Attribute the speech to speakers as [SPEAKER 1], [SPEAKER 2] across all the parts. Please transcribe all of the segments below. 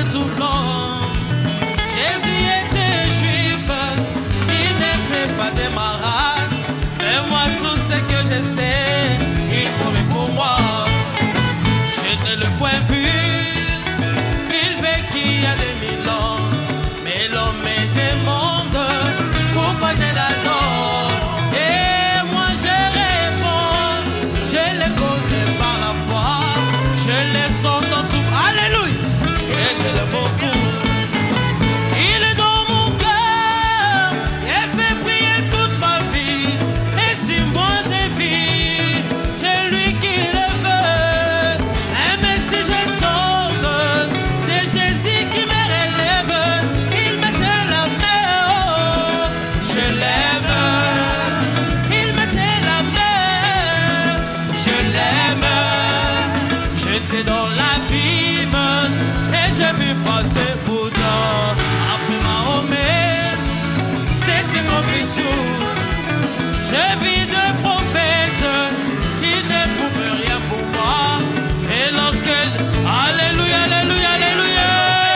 [SPEAKER 1] tout blanc. Jésus était juif, il n'était pas de ma race. Mais moi, tout ce que je sais, il mourut pour moi. Je ne le point vu, il vécut il y a 2000 ans. Mais l'homme me demande pourquoi je l'adore. Et moi je réponds, je le connais par la foi. Je le sens dans tout, alléluia. Et je l'aime beaucoup. Il est dans mon cœur, il fait prier toute ma vie. Et si moi je vis, c'est lui qui le veut. Et même si je tombe, c'est Jésus qui me relève. Il me tient la main, je l'aime. Il me tient la main, je l'aime. J'étais dans l'abîme et j'ai vu passer pourtant. Après Mahomet, c'était Confucius. J'ai vu deux prophètes qui ne pouvaient rien pour moi. Et lorsque je... Alléluia, alléluia, alléluia.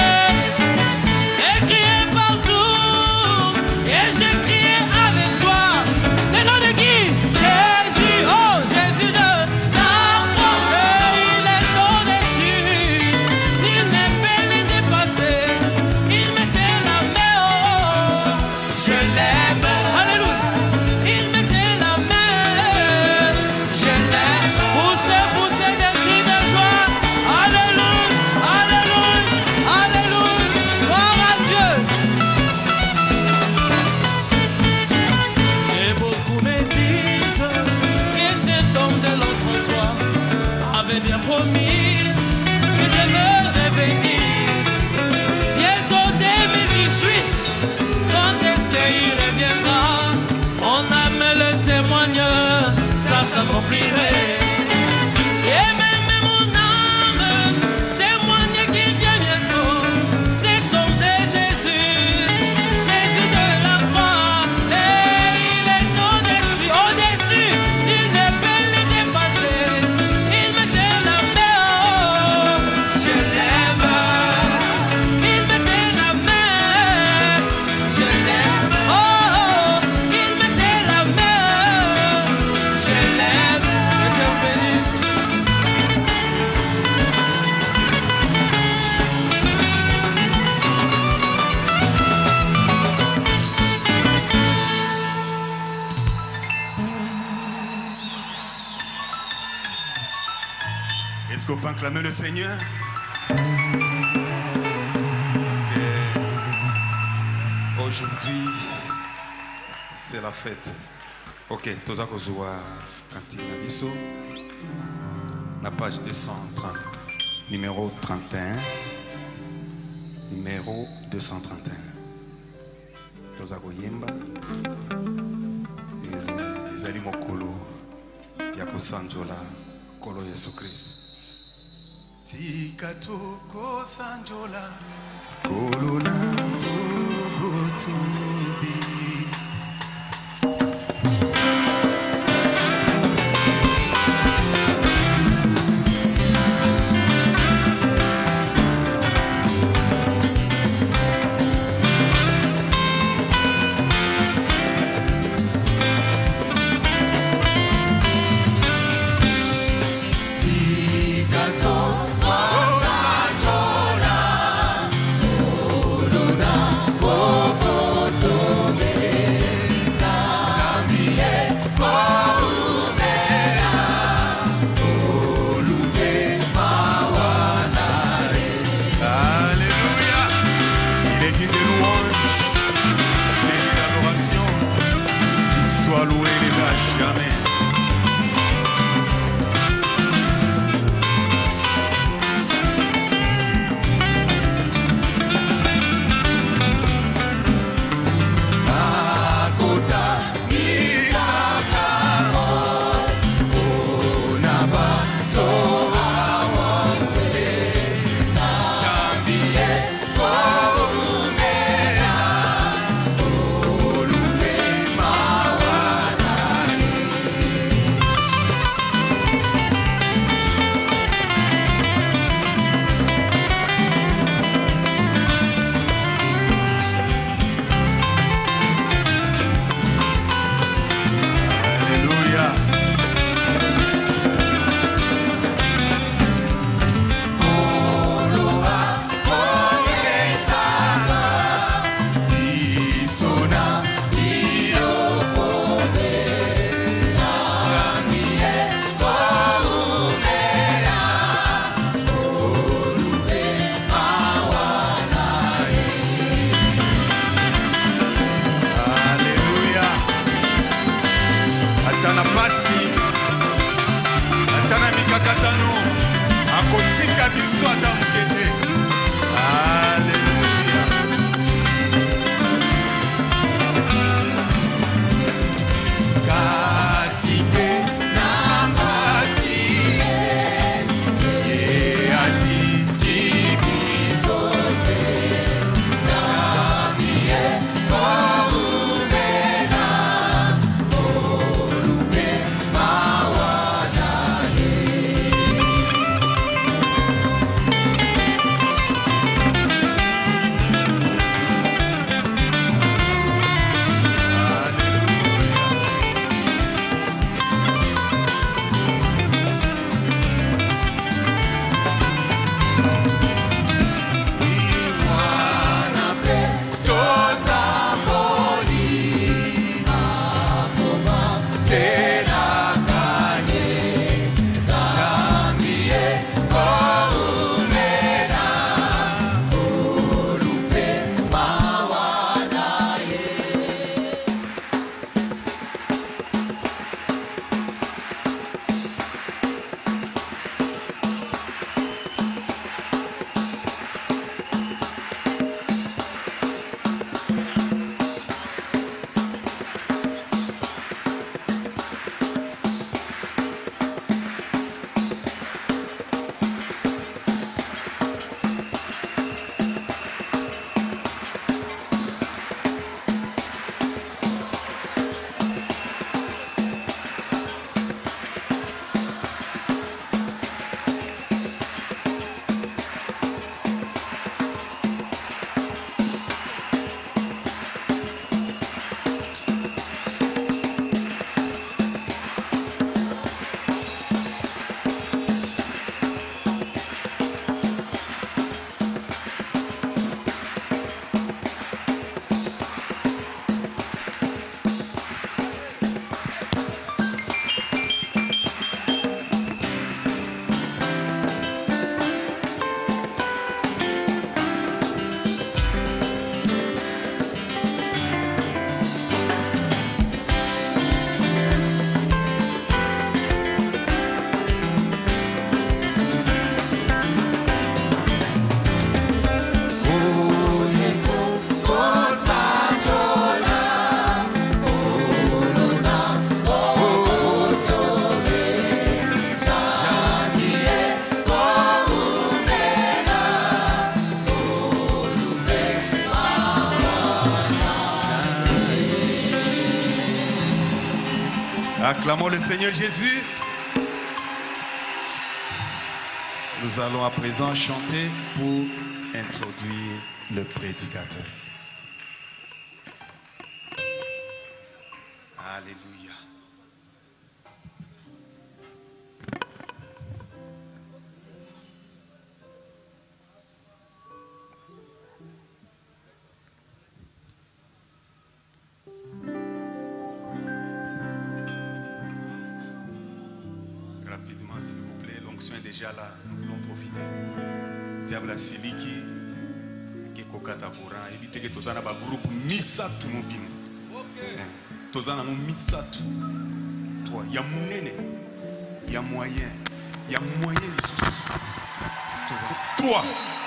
[SPEAKER 1] J'ai crié partout et j'ai crié avec joie. Le nom de qui? Jésus, oh Jésus de la croix. Il est au-dessus, il ne peut les dépasser. Il me tient la main, oh, je l'aime. Alléluia. Il me tient la main, je l'aime. Poussez des cris de joie. Alléluia, alléluia, alléluia. Gloire à Dieu. Et beaucoup me disent que cet homme de l'autre toi avait bien promis qu'il devait revenir. Bientôt 2018, quand est-ce qu'il reviendra? On a mis le témoignage, ça s'accomplirait. Et même mon âme témoigne qu'il vient bientôt. Cet homme de Jésus, Jésus de la croix. Et il est au-dessus, au-dessus. Il ne peut les dépasser. Il me tient la main, oh, je l'aime. Il me tient la main, je l'aime. Oh, oh, il me tient la main, je l'aime. Que Dieu bénisse.
[SPEAKER 2] Est-ce qu'on peut acclamer le Seigneur? Aujourd'hui, c'est la fête. Ok, toza kozwa cantique na biso. La page 230, numéro 31. Numéro 231. Toza koyemba. Ezali mokolo ya kosanjola kolo Yesu Christ. Tika toko sanjola kolo na bobotubi.
[SPEAKER 3] Sanjola, Oluna, Bobo.
[SPEAKER 2] Acclamons le Seigneur Jésus. Nous allons à présent chanter pour introduire le prédicateur. Alléluia. Rapidement, s'il vous plaît, l'onction est déjà là. Nous voulons profiter. Diable a siliki, qui kokata courant, évitez que tous en abba groupe misatu mobile. Tous en abba misatu. Toi, il y a mounene, il y a moyen, il y a moyen de sous. Toi.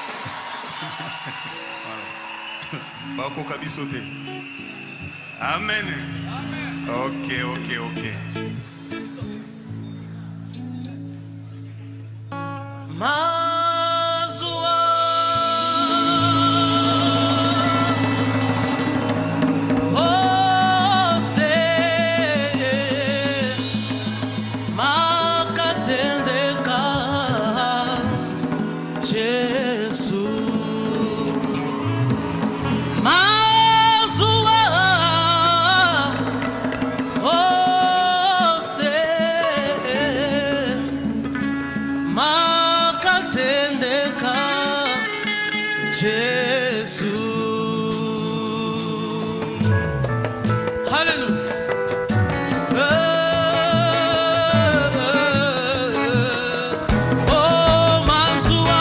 [SPEAKER 2] Voilà. Bako kabisote. Amen. Ok.
[SPEAKER 1] Mazua Ose Makatendeka Jesu Mazua Ose Makatendeka Jésus. Hallelujah. Oh, Mazua,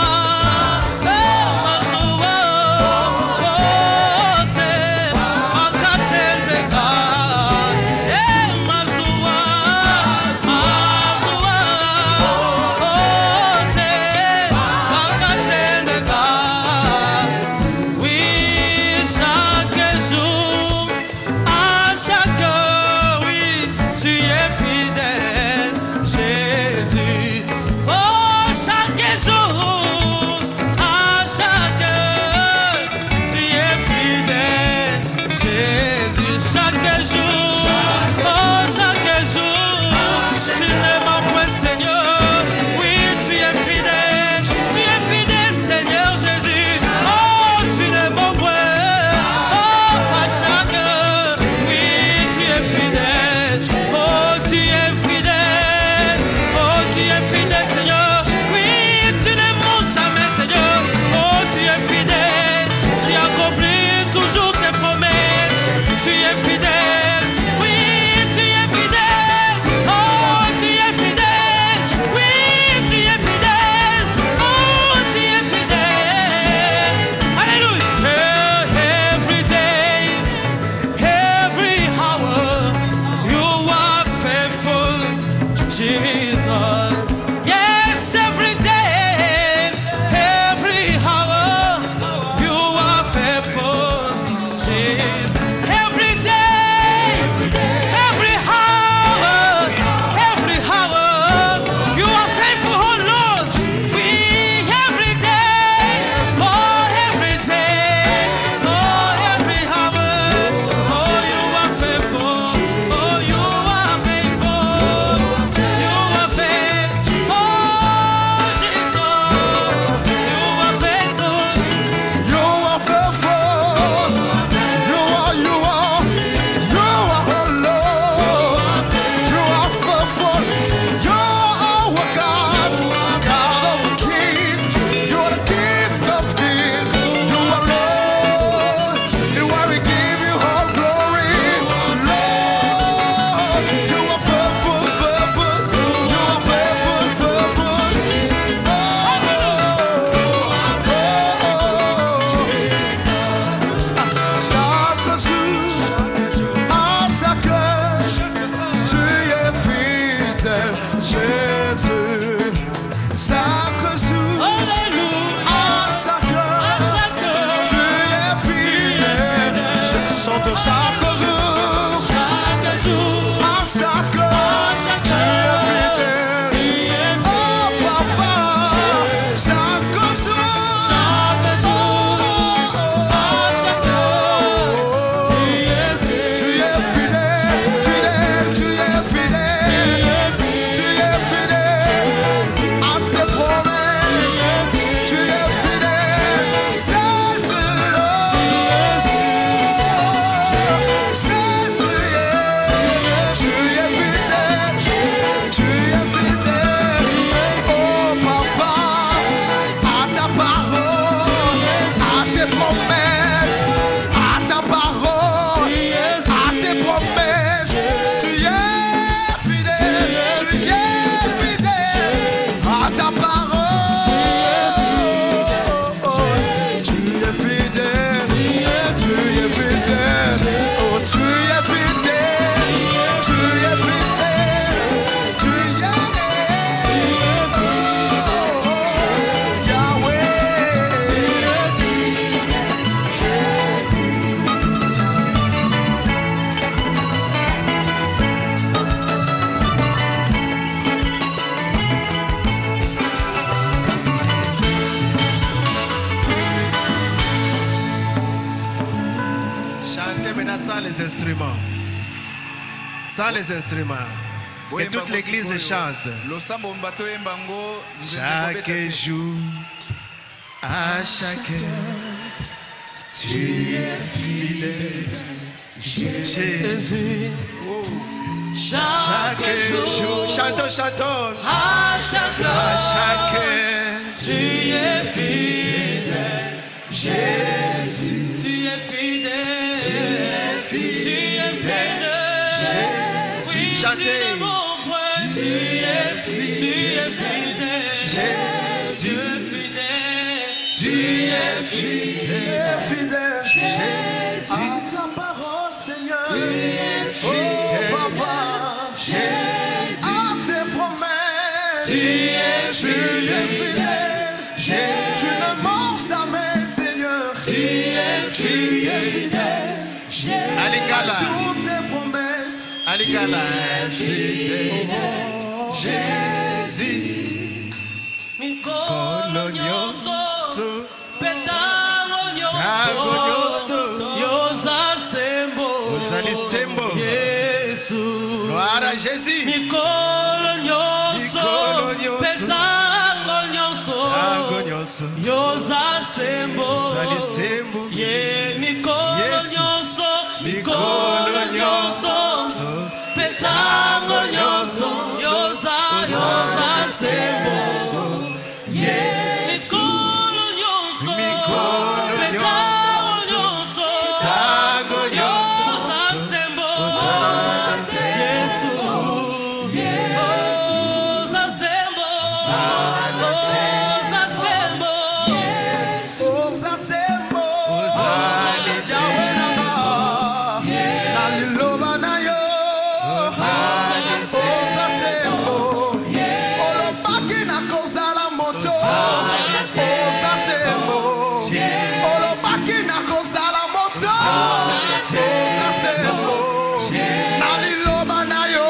[SPEAKER 1] Mazua, oh, se Makatendeka, Mazua, Mazua, oh, se Makatendeka. We
[SPEAKER 3] Voilà, sans les instruments. Sans les instruments. Que toute l'église chante. Chaque jour, à chaque heure, tu es fidèle, Jésus.
[SPEAKER 1] Chaque jour,
[SPEAKER 3] chantons, chantons.
[SPEAKER 1] à chaque
[SPEAKER 3] heure,
[SPEAKER 1] tu es fidèle,
[SPEAKER 3] Jésus.
[SPEAKER 1] tu es fidèle, tu es fidèle, oui,
[SPEAKER 3] Chantez.
[SPEAKER 1] tu es mon frère, tu es fidèle,
[SPEAKER 3] Jésus.
[SPEAKER 1] tu es fidèle,
[SPEAKER 3] Fidèle, Jésus.
[SPEAKER 4] À ta parole, Seigneur.
[SPEAKER 3] Tu es fidèle,
[SPEAKER 4] oh, Papa.
[SPEAKER 3] Jésus.
[SPEAKER 4] À tes promesses.
[SPEAKER 3] Tu es
[SPEAKER 4] fidèle.
[SPEAKER 3] Jésus.
[SPEAKER 4] Tu ne manques jamais, Seigneur.
[SPEAKER 3] Tu es
[SPEAKER 4] fidèle.
[SPEAKER 3] Alingala.
[SPEAKER 4] Toutes tes promesses.
[SPEAKER 3] Alingala. Fidèle, Jésus.
[SPEAKER 1] mikolo nyonso, petango
[SPEAKER 3] Tango
[SPEAKER 1] nyonso,
[SPEAKER 3] nyonso.
[SPEAKER 1] yoza sembo,
[SPEAKER 3] Ozali sembo.
[SPEAKER 1] Yesu.
[SPEAKER 3] Gloire à Jésus.
[SPEAKER 1] Mikolo nyonso,
[SPEAKER 3] Mikolo nyonso.
[SPEAKER 1] petango nyonso,
[SPEAKER 3] Tango nyonso.
[SPEAKER 1] yoza sembo,
[SPEAKER 3] Ozali sembo.
[SPEAKER 1] ye mikolo
[SPEAKER 3] Yesu.
[SPEAKER 1] nyonso,
[SPEAKER 3] Mikolo
[SPEAKER 1] mikolo nyonso, petango nyonso, yoza sembo, ye mikolo nyonso,
[SPEAKER 3] Mikolo
[SPEAKER 1] petango nyonso,
[SPEAKER 3] Tango nyonso.
[SPEAKER 1] yoza sembo, Yesu, yoza sembo, yoza sembo,
[SPEAKER 4] Oza sembo.
[SPEAKER 3] Ozali
[SPEAKER 4] Yahweh nanga. Na liloba na yo. Oza sembo. Olobaki na kozala moto. Oza sembo. Olobaki na kozala moto. Oza sembo. Na liloba na yo.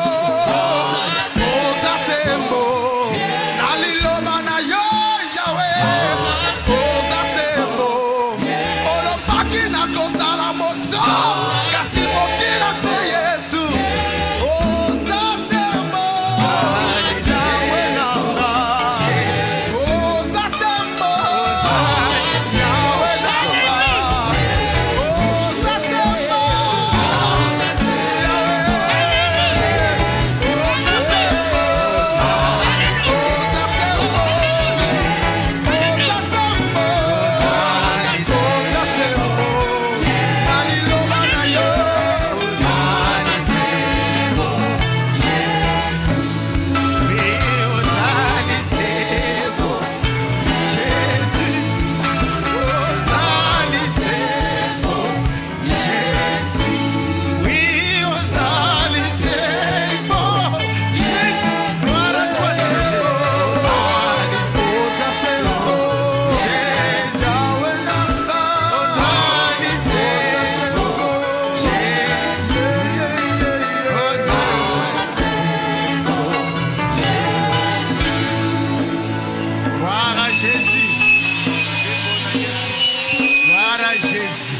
[SPEAKER 4] Oza sembo. Na liloba na yo, Yahweh. Oza sembo. Olobaki na kozala moto. Kasi mokila te Yesu. Oza sembo. Yahweh nanga. Oza sembo. Yahweh nanga. Oza sembo.
[SPEAKER 3] Gloire à Jésus. Gloire à Jésus.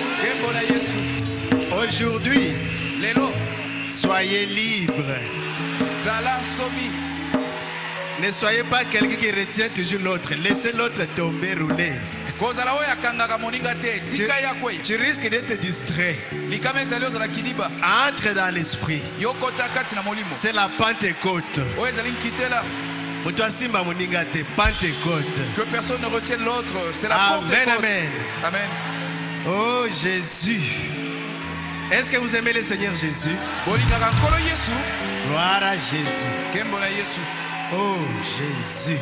[SPEAKER 3] Aujourd'hui, soyez libres. Ne soyez pas quelqu'un qui retient toujours l'autre. Laissez l'autre tomber, rouler. Tu risques d'être distrait. Entre dans l'esprit. C'est la Pentecôte. Pour toi, Simba Moninga te Pentecôte.
[SPEAKER 5] Que personne ne retienne l'autre, c'est la
[SPEAKER 3] Amen,
[SPEAKER 5] Pentecôte.
[SPEAKER 3] amen.
[SPEAKER 5] Amen.
[SPEAKER 3] Oh Jésus. Est-ce que vous aimez le Seigneur Jésus? Gloire à Jésus. Oh Jésus.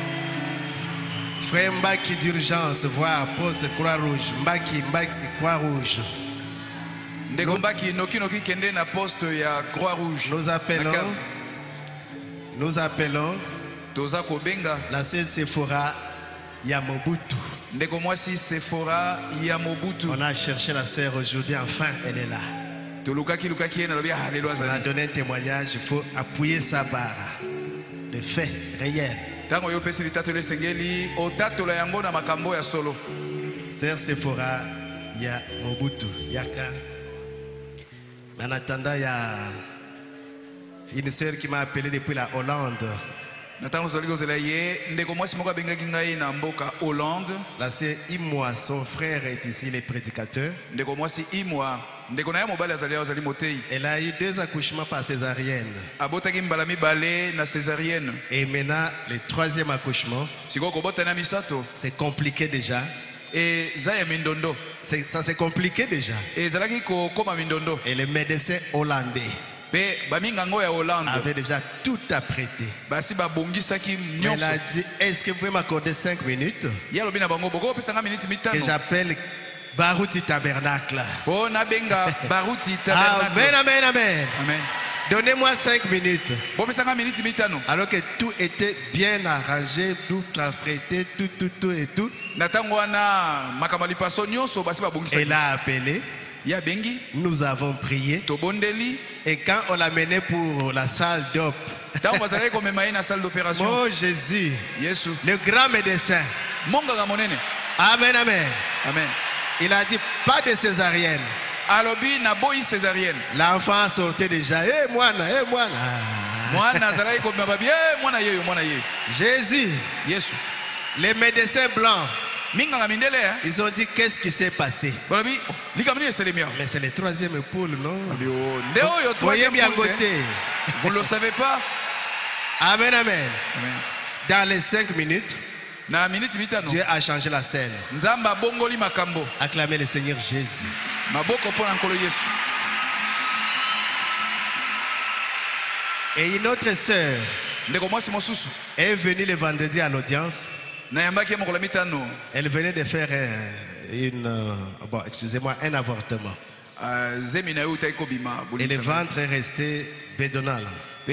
[SPEAKER 3] Frère Mbaki d'urgence, voir pose Croix-Rouge. Mbaki Croix-Rouge. Nous appelons la sœur Sephora Yamobutu. On a cherché la sœur aujourd'hui, enfin elle est là. On a donné un témoignage, il faut appuyer sa barre. De fait réel. Sœur Sephora Yamobutu. Yaka. En attendant, il y a une sœur qui m'a appelé depuis la Hollande. La sœur Imoa, son frère est ici, il est prédicateur. Elle a eu 2 accouchements par césarienne. Et maintenant, le 3e accouchement, c'est compliqué déjà. Ça c'est compliqué déjà. Et le médecin hollandais avait déjà tout apprêté. Elle a dit, est-ce que vous pouvez m'accorder 5 minutes que j'appelle Baruti Tabernacle. Amen, amen, amen. Donnez-moi 5 minutes. Alors que tout était bien arrangé, tout apprêté, tout et tout. Elle a appelé. Nous avons prié. Et quand on l'a mené pour la salle d'op, oh Jésus, le grand médecin. Amen, amen.
[SPEAKER 5] Amen.
[SPEAKER 3] Il a dit pas de césarienne. L'enfant sortait déjà. Eh moi. Jésus. Les médecins blancs. Ils ont dit qu'est-ce qui s'est passé. Mais c'est le 3e épaule, non? Voyez bien côté.
[SPEAKER 5] Vous ne le savez pas?
[SPEAKER 3] Amen, amen. Dans les 5 minutes, Dieu a changé la scène. Acclamez le Seigneur Jésus. Et une autre sœur est venue le vendredi à l'audience. Elle venait de faire un avortement. Et le ventre est resté bédonal.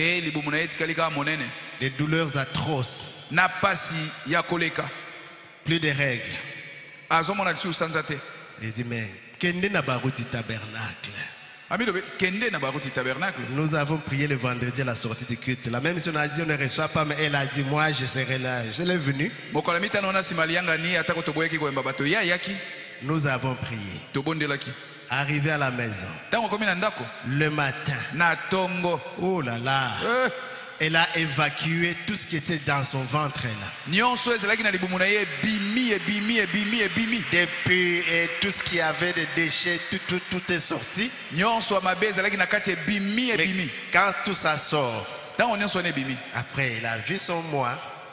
[SPEAKER 3] Des douleurs atroces. Plus de règles. Il dit, mais Kende na Baruti Tabernacle. Nous avons prié le vendredi à la sortie du culte. La même si on a dit on ne reçoit pas, mais elle a dit moi je serai là. Je l'ai venu. Nous avons prié. Arrivé à la maison. Le matin. Oh là là. Elle a évacué tout ce qui était dans son ventre là. Depuis et tout ce qui avait de déchets, tout est sorti. Mais quand tout ça sort, après il a vu son moi.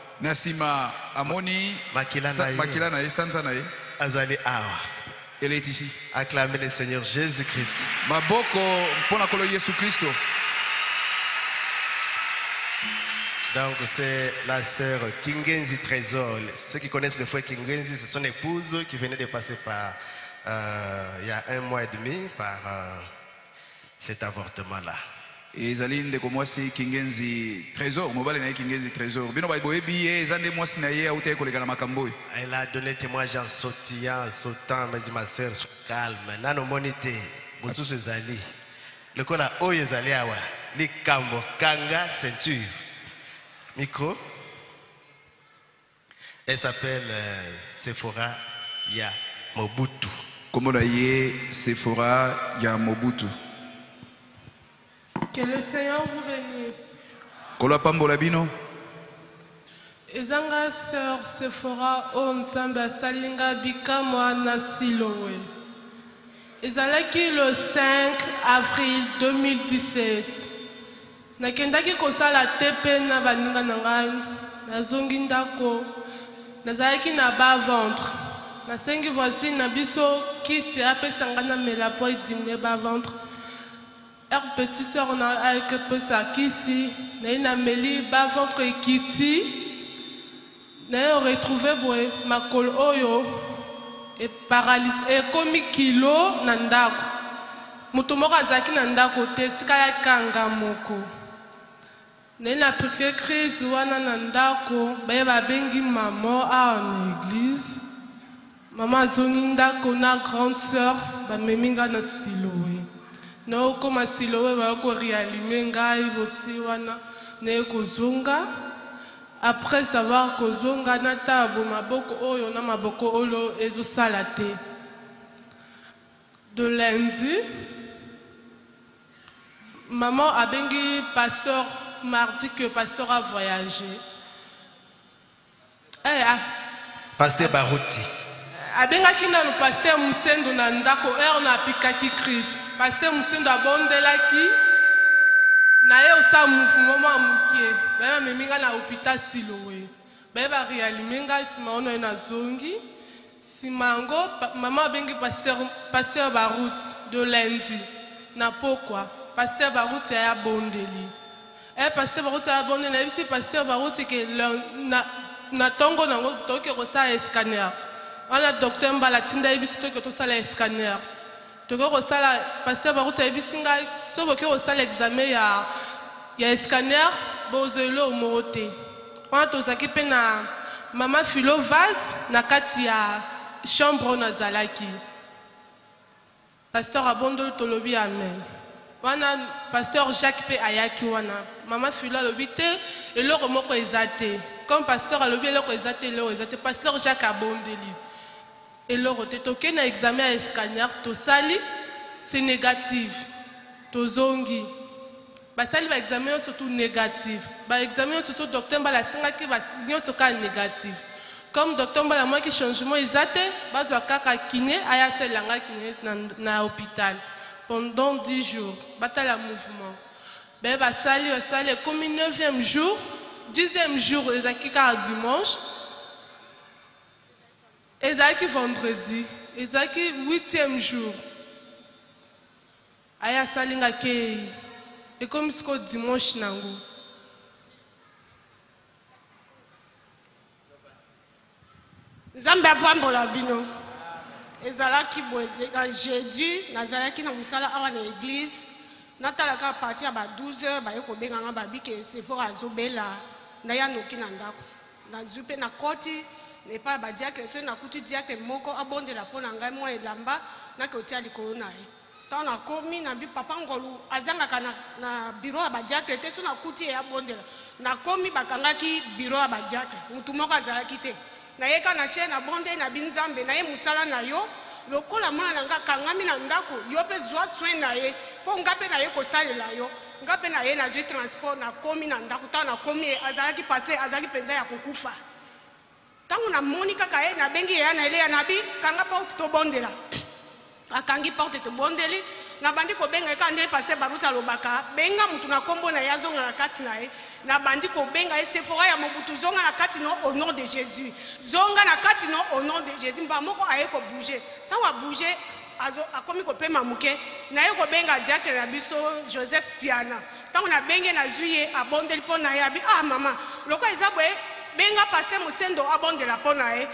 [SPEAKER 3] Azali Awa.
[SPEAKER 5] Elle est ici.
[SPEAKER 3] Acclamez le Seigneur Jésus-Christ. Donc c'est la sœur Kingenzi Trésor. Ceux qui connaissent le frère Kingenzi, c'est son épouse qui venait de passer par, il y a 1 mois et demi, par cet avortement-là.
[SPEAKER 5] Et Zaline de comment c'est Kingenzi Trésor, mobile na Kingenzi Trésor. Bino ba boye biye zande mwasi na ye auté koleka na makambo.
[SPEAKER 3] Elle a donné témoignage en sautant, mais dit ma sœur calme. Nano monité, mususu zali. Le kola oyo zali awa, likambo kanga ceinture. Micro. Elle s'appelle Sephora Ya Mobutu.
[SPEAKER 5] Comment la ye Sephora Ya Mobutu.
[SPEAKER 6] Que le Seigneur vous bénisse.
[SPEAKER 5] Kola pambola bino.
[SPEAKER 6] Ezanga sœur Sephora Onsamba Salinga Bikamwa na Siloé. Ezalaki le 5 avril 2017. Nakendaki kosala tepe na baninga na ngai nazongi ndako nazalaki na bas ventre nasengi voici na biso kisi apesanga na mela po diminue bas ventre petite sœur na avec pesa kisi na meli bas ventre ekiti na retrouver boye makolo oyo et paralyse et komi kilo na ndako mutu moko azalaki na ndako te tikala kanga moko. Nena prié crise wana na ndako baye babengi maman à l'église. Maman zongi ndako na grande sœur ba meminga na Siloé. Na okoma Siloé ba ko réanimer ngai boti wana ne kozonga. Après savoir kozonga na tabo maboko oyo na maboko olo ezo salate. De lundi maman a bengi pasteur mardi que pasteur a voyagé.
[SPEAKER 3] Pasteur Barouti.
[SPEAKER 6] Abengaki na pasteur Musendo na ndako on a pikaki Christ. Pasteur Musendo abondelaki na ye osa mouvement mukie. Ba meminga na hôpital Siloé. Ba ba réalimenga sima ono na zongi. Simango maman bengi pasteur Barouti de lundi. Na pourquoi? Pasteur Barouti a bondeli. Pasteur Barouti a bondeli na bisi pasteur Barouti que na tongo nango toke ko sa scanner. Wala docteur Mbala tinda ebisi toke to sala scanner. Toke ko sala pasteur Barouti ebisi ngai so boke ko sala examen ya scanner bozelo morote. Wana to zaki pe na mama filo vase na kati ya chambre na zalaki. Pasteur Abondo tolobi amen. Wana pasteur Jacques pe ayaki wana. Mama filo lobite eloko moko ezate. Comme pasteur alobi eloko ezate eloko ezate. Pasteur Jacques abondeli. Eloko te toke na examen à scanner to sali c'est négatif. To zongi. Ba sali ba examen surtout négatif. Ba examen surtout docteur Mbala singaki ba nyonso ka négatif. Comme docteur Mbala moi qui changement ezate bazwa kaka kiné aya selanga kiné na hôpital pendant 10 jours batala mouvement ben basali comme 9e jour 10e jour ezaki ka dimanche ezaki vendredi ezaki 8e jour aya salinga ke et comme ce dimanche nango
[SPEAKER 7] Nzambe apambola bino. Ezalaki boyeka jeudi nazalaki na musala awa na église natalaka partir ba 12h ba yeko benganga babike Sephora azobela na ya noki na ndako na zupe na koti ne pas ba diacre so na kuti diacre moko abondela pona ngai mo elamba na ke otia likolo na ye tant na komi na bi papa ngolu azanga na bureau ba diacre te so na kuti ya bondela na komi bakangaki bureau ba diacre mutu moko azalaki te na yeka na chaîne na bonde na binzambe na ye musala na yo lokola mwana nanga kangami na ndako yo pe zwa soin na ye po ngape na ye ko salela yo ngape na ye na zwi transport na komi na ndako ta na komi azalaki passer azalaki penza ya kokufa tangu na monika ka ye na bengi ya na ile ya nabi kanga porte to bondela akangi porte to bondeli na bandi ko benga ka nde pasteur Barouti alobaka benga mutu na kombo na yazonga na kati na ye na bandi ko benga Sephora ya mobutu zonga na kati no au nom de Jésus zonga na kati no au nom de Jésus mba moko aye ko bouger tant wa bouger azo akomi ko pema muke na ye ko benga diacre na biso Joseph Piana tant na benge na zuye abondeli pona ya bi mama loko ezabwe benga pasteur Musendo abondela pona ye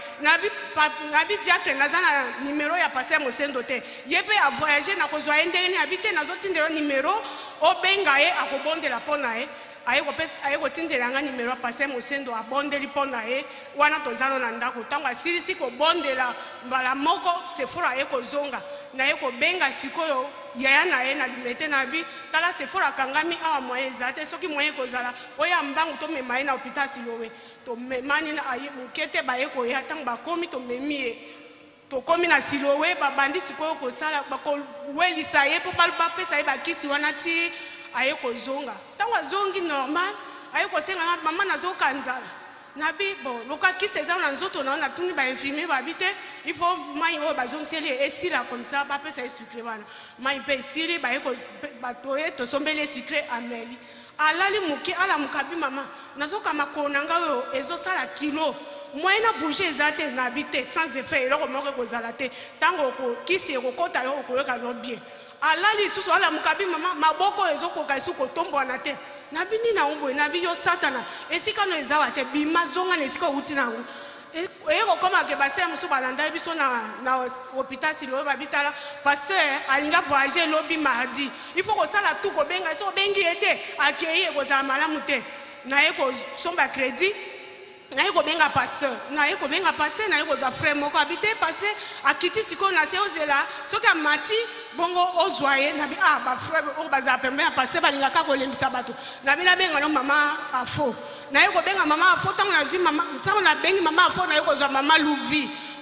[SPEAKER 7] nabi diacre nazana numéro ya pasteur Musendo te yepe a voyager na kozwa endeni habite nazotindela numéro o benga ye akobondela pona ye aye kotindela nga numéro ya pasteur Musendo abondeli pona ye wana tozalo na ndako tango asilisi kobondela mbala moko Sephora aye kozonga na ye kobenga sikoyo yaya na ye na limete na bi tala Sephora kangami awa moyen ezate soki moyen kozala oya mbangu to mema ye na hôpital Siloé to memani na aye mukete ba ye koya tango bakomi to memi ye to komi na Siloé babandi sikoyo kosala bakowelisa ye po bapesa ye bakisi wana ti aye kozonga tango azongi normal aye kosenga mama nazokanzala nabi bon loka kisi eza na nzoto na tuni ba infirmier babite il faut mai o bazongiseli esila comme ça bapesa ye sucre wana mai pe esili ba ye ko batoye to sombele sucre ameli alali muki ala mukabi mama nazokama konanga oyo ezosala kilo moyena bouger ezate na bite sans effet eloko moko kozala te tango ko kisi ekokota yo okoyoka no bien alali susu ala mukabi mama maboko ezokoka esu kotombwana te nabini na ngwe nabi yo satana esika no ezawa te bima zonga na esika uti na ngo eko koma ke basé musu balanda biso na hôpital Siloé babitala pasteur alinga voyager lobi mardi il faut ko sala tout ko benga so bengi ete akei ekozala malamu te na eko somba crédit na yeko benga pasteur na yeko benga pasteur na yeko za frère moko habité pasteur akiti siko na se ozela soki amati bongo ozwaye na bi ba frère o baza pembe pasteur balinga ka ko lembisa bato na bi na benga no mama afo na yeko benga mama afo tango na zi mama tango na bengi mama afo na yeko za mama Louvi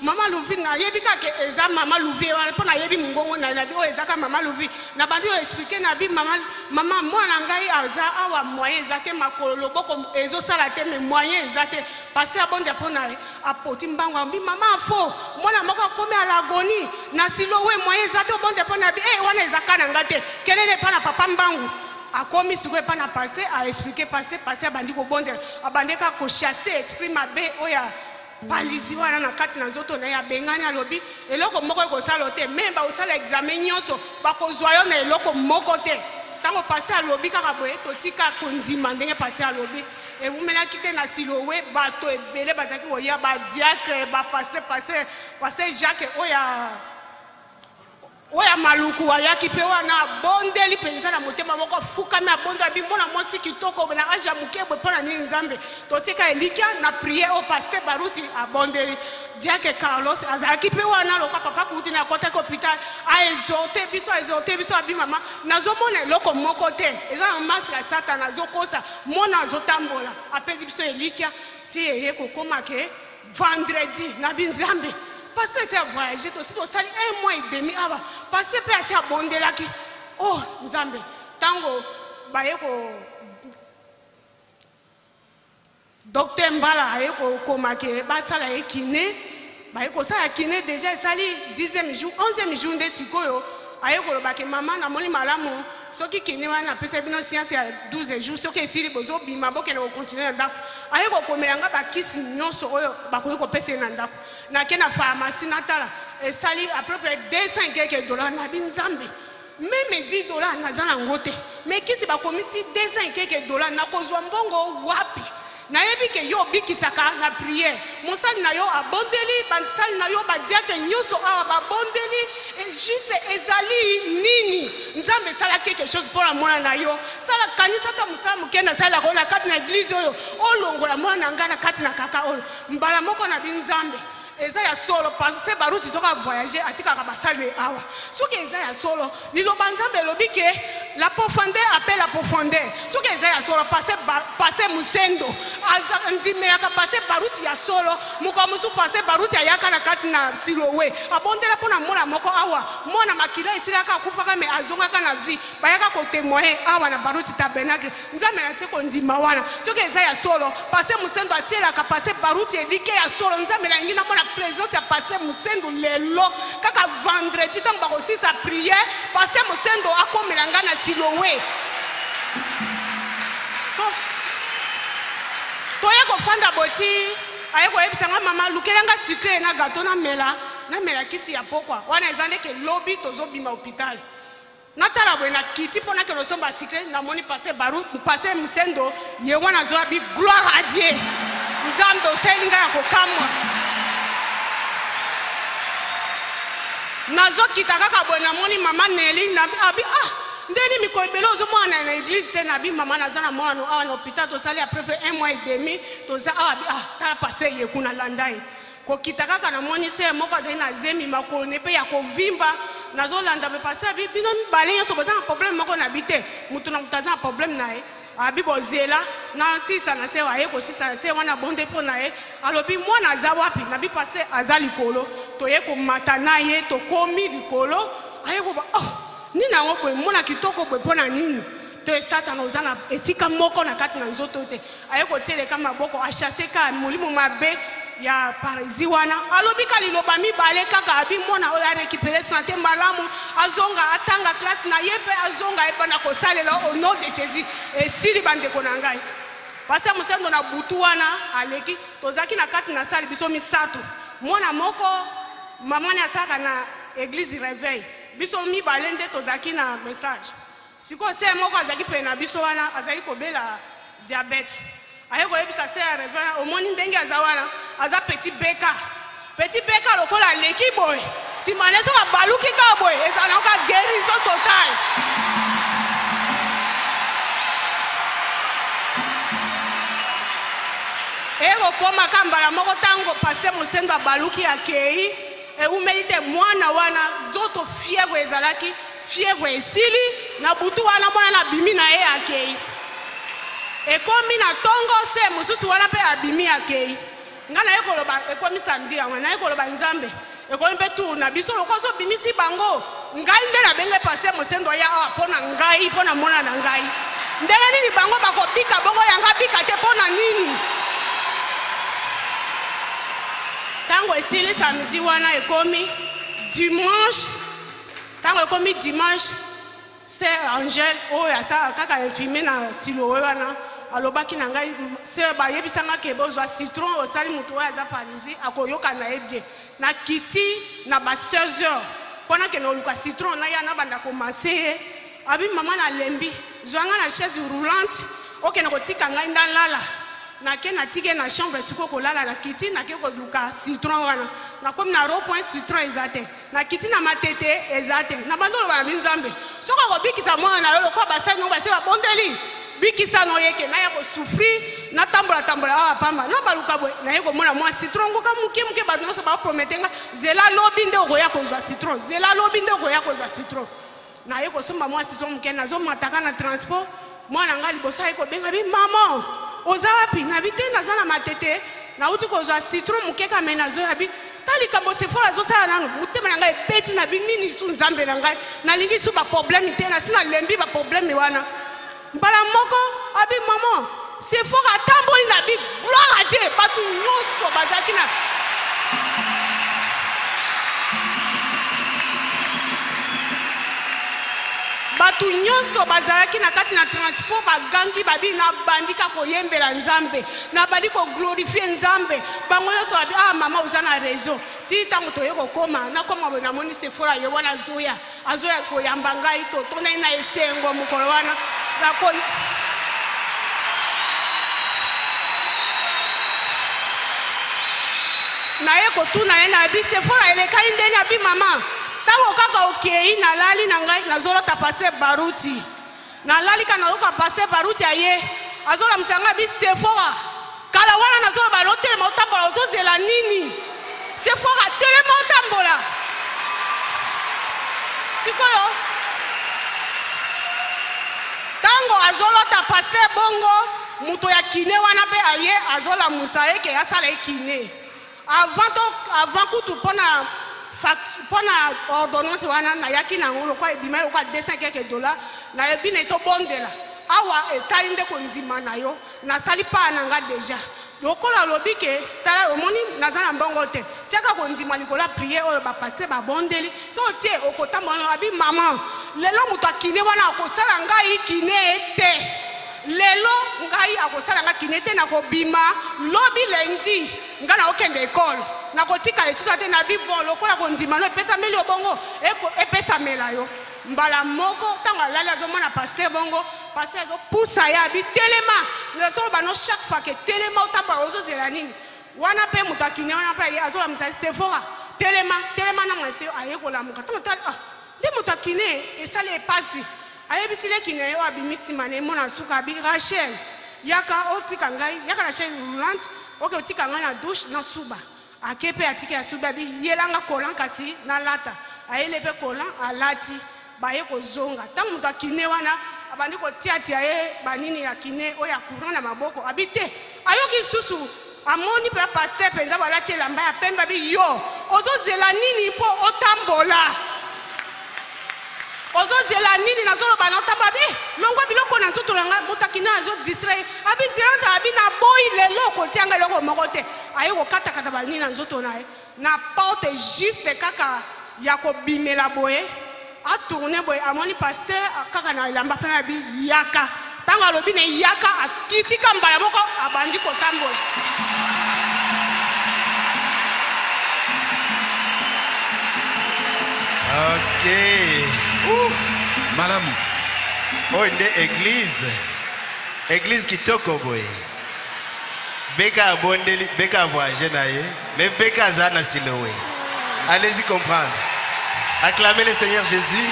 [SPEAKER 7] Maman Louvi na yebi ka ke eza Maman Louvi po na yebi mungongo na bi o eza ka Maman Louvi na bandi o expliquer na bi maman mwana ngai aza awa moyen ezate makolo loboko ezo sala te mais moyen ezate parce que abonde po na apoti mbango bi maman fo mwana moko komi à l'agonie na silowe moyen ezate obonde po na bi wana ezaka na ngate kelele pa na papa mbango akomi sikoyo pa na pasteur a expliquer pasteur abandi kobondela abandeka ko chasser esprit mabe oya balisi wana na kati na nzoto na ya bengani alobi eloko moko ekosala te memba osala examen nyonso bakozwa yo na eloko moko te ntango pasteur alobi kaka boye totika kondima ndenge pasteur alobi ewumelaki te na silowe bato ebele bazalaki koya badiacre pasteur Jacques oya maluku ayaki pe wana bondeli penza na motema moko fukami abonda bi mona mwasi kitoko na aja mukebwe pona ni nzambe totika elikia na prier au pasteur Baruti abondeli diake Carlos azaki pe wana loka papa kuti na kota hôpital a exhorter biso abi mama nazomona eloko moko te eza na masi ya satana azokosa mona azotambola apesi biso elikia ti eye kokoma ke vendredi na binzambe pasteur c'est voyagé aussi to sali 1 mois et demi ava pasteur pe asi abondelaki oh nzambe tango bayeko docteur Mbala ayeko komake basala ekine bayeko sala kine déjà sali 10e jour 11e jour nde sikoyo ayeko lobake mama na moni malamu soki kine wana pesa bino science ya 12 jours soki esili bozo bima boke na continuer na ndako ayeko komelanga bakisi nyonso oyo bakoki kopesa na ndako na ke na pharmacie natala esali à peu près 200 et quelques dollars na binzambe même 10 dollars naza na ngote mais kisi bakomiti 200 et quelques dollars na kozwa mbongo wapi na yebi ke yo bikisaka na prière mosali na yo abondeli bansali na yo badiake nyonso awa babondeli juste ezali nini nzambe sala quelque chose pour la mwana na yo sala kanisa ta musala mukenda sala ko na kati na église oyo olongola mwana ngana kati na kaka oyo mbala moko na binzambe eza ya solo pasteur Baruti soka voyager atika ka basali awa soki eza ya solo liloba nzambe lobi ke la profondeur appelle la profondeur soki eza ya solo passer musendo ndimela ka pasteur Baruti ya solo mukamusu pasteur Baruti ayaka na kati na silowe abondela pona mona moko awa mona makila isilaka kufaka me azongaka na vie bayaka ko témoigner awa na Baruti tabernacle nzambe na teko ndima wana soki eza ya solo pasteur musendo atiela ka pasteur Baruti elike ya solo nzambe na ngina mona présence ya pasteur Musendo lelo kaka vendredi tant ba aussi sa prière pasteur Musendo akomelanga na silowe toye ko fanda boti ayeko ebisanga mama lukelanga sucre na gâteau na mela kisi ya pokwa wana ezande ke lobby tozo bima hôpital natala bwena kiti pona ke losomba sucre na moni pasteur Baruti pasteur Musendo ye wana zo bi gloire à Dieu nzambe oselinga ya kokamwa nazokita kaka boye namoni mama Nelly na abi ndeni mikoybelo ozomona na église te na bi mama naza na mwana awa na hôpital tosali à peu près 1 mois et demi toza abi tala passer ye kuna landai kokita kaka namoni se moko azali na zemi makolo ne pe ya kovimba nazolanda be passer bi bino mibale nyonso boza na problème moko na bite mutu na mutaza na problème na ye abi bozela na sisa na se waye ko sisa na se wana bonde po na ye alobi mwana aza wapi na bi pasteur aza likolo toye ko mata na ye to komi likolo aye ko ba ni na ngo boye mwana kitoko boye po na nini to Satan ozana esika moko na kati na nzoto te aye ko teleka maboko a chasser ka molimo mabe ya parisi wana alobi ka liloba mibale kaka abi mwana oyo récupérer santé malamu azonga atanga classe na yepe azonga ebana ko salela au nom de Jésus et sili bandeko na ngai pasteur Musendo na butu wana aleki tozaki na kati na sali biso misato mwana moko mama na saka na église réveil biso mibale nde tozaki na message siko se moko azaki pe na biso wana azaki kobela diabète ayeko yebisa se ya réveil omoni ndenge azawana aza petit beka lokola leki boye simane soka baluki ka boye ezala ka guérison totale eko koma kambala moko tango pasteur Musendo baluki akei eumeli te mwana wana doto fièvre ezalaki fièvre esili na butu wana mwana na bimi na ye akei ekomi na tongo se mususu wana pe abimi akei nga na ye koloba ekomi samedi yango na ye koloba nzambe ekomi mpe tour na biso lokola so bimisi bango ngai nde nabenge paster mosendo ya awa mpo na ngai mpo na mona na ngai ndenge nini bango bakobika bongo yanga bika te mpo na nini ntango esili samedi wana ekomi dimanche ntango ekomi dimanche sœur Angèle oyo asala kaka infirmier na Siloé wana alobaki na ngai sœur bayebisanga ke bozwa citron osali moto oyo aza parisi akoyoka na ye bien na kiti na ba 16h mpona kende oluka citron na ya na banda komase ye abi mama na lembi zwanga na chaise roulante okende kotika ngai ndalala nake natike na chambre siko kolala na kiti nake koluka citron wana nakomi na rond-point citron eza te na kiti na matete eza te na bando oloba na binzambe soki akobikisa mwana na yo lokola basali basi babondeli bikisa no yeke na ya kosufrir natambola awa pamba na baluka boye na ye komona mwa citron ngoka muke bato nyonso bapromete nga zela lobi nde okoya kozwa citron zela lobi nde okoya kozwa citron na ye kosomba mwa citron muke nazomataka na transport mwana nga liboso aye kobenga bi mama oza wapi nabi te naza na matete nauti kozwa citron muke kame nazoya bi ta likambo Sephora azosala nano motema na ngai ebeti na binini su nzambe na ngai nalingi su baproblème te nasi nalembi baproblème wana mbala moko abi mama Sephora atamboli na bi gloire à Dieu bato nyonso bazalaki na bato nyonso bazalaki na kati na transport bagangi babi na bandika koyembela nzambe na bandi koglorifie nzambe bango nyonso babi ah mama oza na raison ti ntango toye kokoma nakoma boye namoni Sephora ye wana azoya koyamba ngai totondai na esengo mokolo wana na ye kotuna ye na bi Sephora elekaki ndeni abi mama tango kaka okei nalali na ngai nazolota paster baruti nalali kana loka paster baruti aye azola mtsanga bi Sephora kala wana nazoloba lotelema otambola ozozela nini Sephora telema otambola sikoyo tango azolota paster bongo muto ya kine wana pe aye azola musa eke asala kine avant kutu pona ordonnance wana na yaki na ngolo kwa ebima kwa 200 quelques dollars na yebi na to bondela awa etali nde kondima na yo na sali pa na nga déjà lokola lobike tala omoni nazana mbongo te tiaka kondima likola prier oyo ba pasteur ba bondeli so tie okotambola abi mama lelo muto akine wana akosala ngai kine te lelo ngai akosala nga kine te na kobima lobi lendi nga na okende école na kotika lesusu te na bibon lokola kondima no epesa meli obongo epesa mela yo mbala moko ntango alali azomona paster bongo paster azopusa ya bi telema nazoloba no chaque fois ke telema otambola ozozela nini wana mpe moto akine wana mpe azolamisa Sephora telema na mwasi aye kolamuka ntango tali nde moto akine esali epasi ayebisile kine yo abimisima na emona suka abi Rachel yaka otika ngai yaka na chaise roulante oke otika ngai na douche na suba akepe atike ya suba bi yelanga kolan kasi na lata ayele pe kolan alati baye kozonga tango muto akine wana abandi kotiatia ye banini ya kine oyo courant na maboko abite ayoki susu amoni pe pasteur penza balati elamba ya pembe bi yo ozozela nini mpo otambola ozozela nini nazoloba na otambola bi longwa biloko na nzoto nanga motakina azo distrait abi ziranta abi na boyi lelo kotianga eloko moko te aye kokatakata banini na nzoto na ye na porte juste kaka ya kobimela boye atourne boye amoni pasteur kaka na elamba mpe na bi yaka ntango alobi na yaka akitika mbala moko abandi kotambola
[SPEAKER 3] Ok.
[SPEAKER 5] Malamu.
[SPEAKER 3] Oh, une église. Église kitoko boy. Beka abondeli, beka voyager naye, mais beka zana Siloé. Allez-y comprendre. Acclamez le Seigneur Jésus.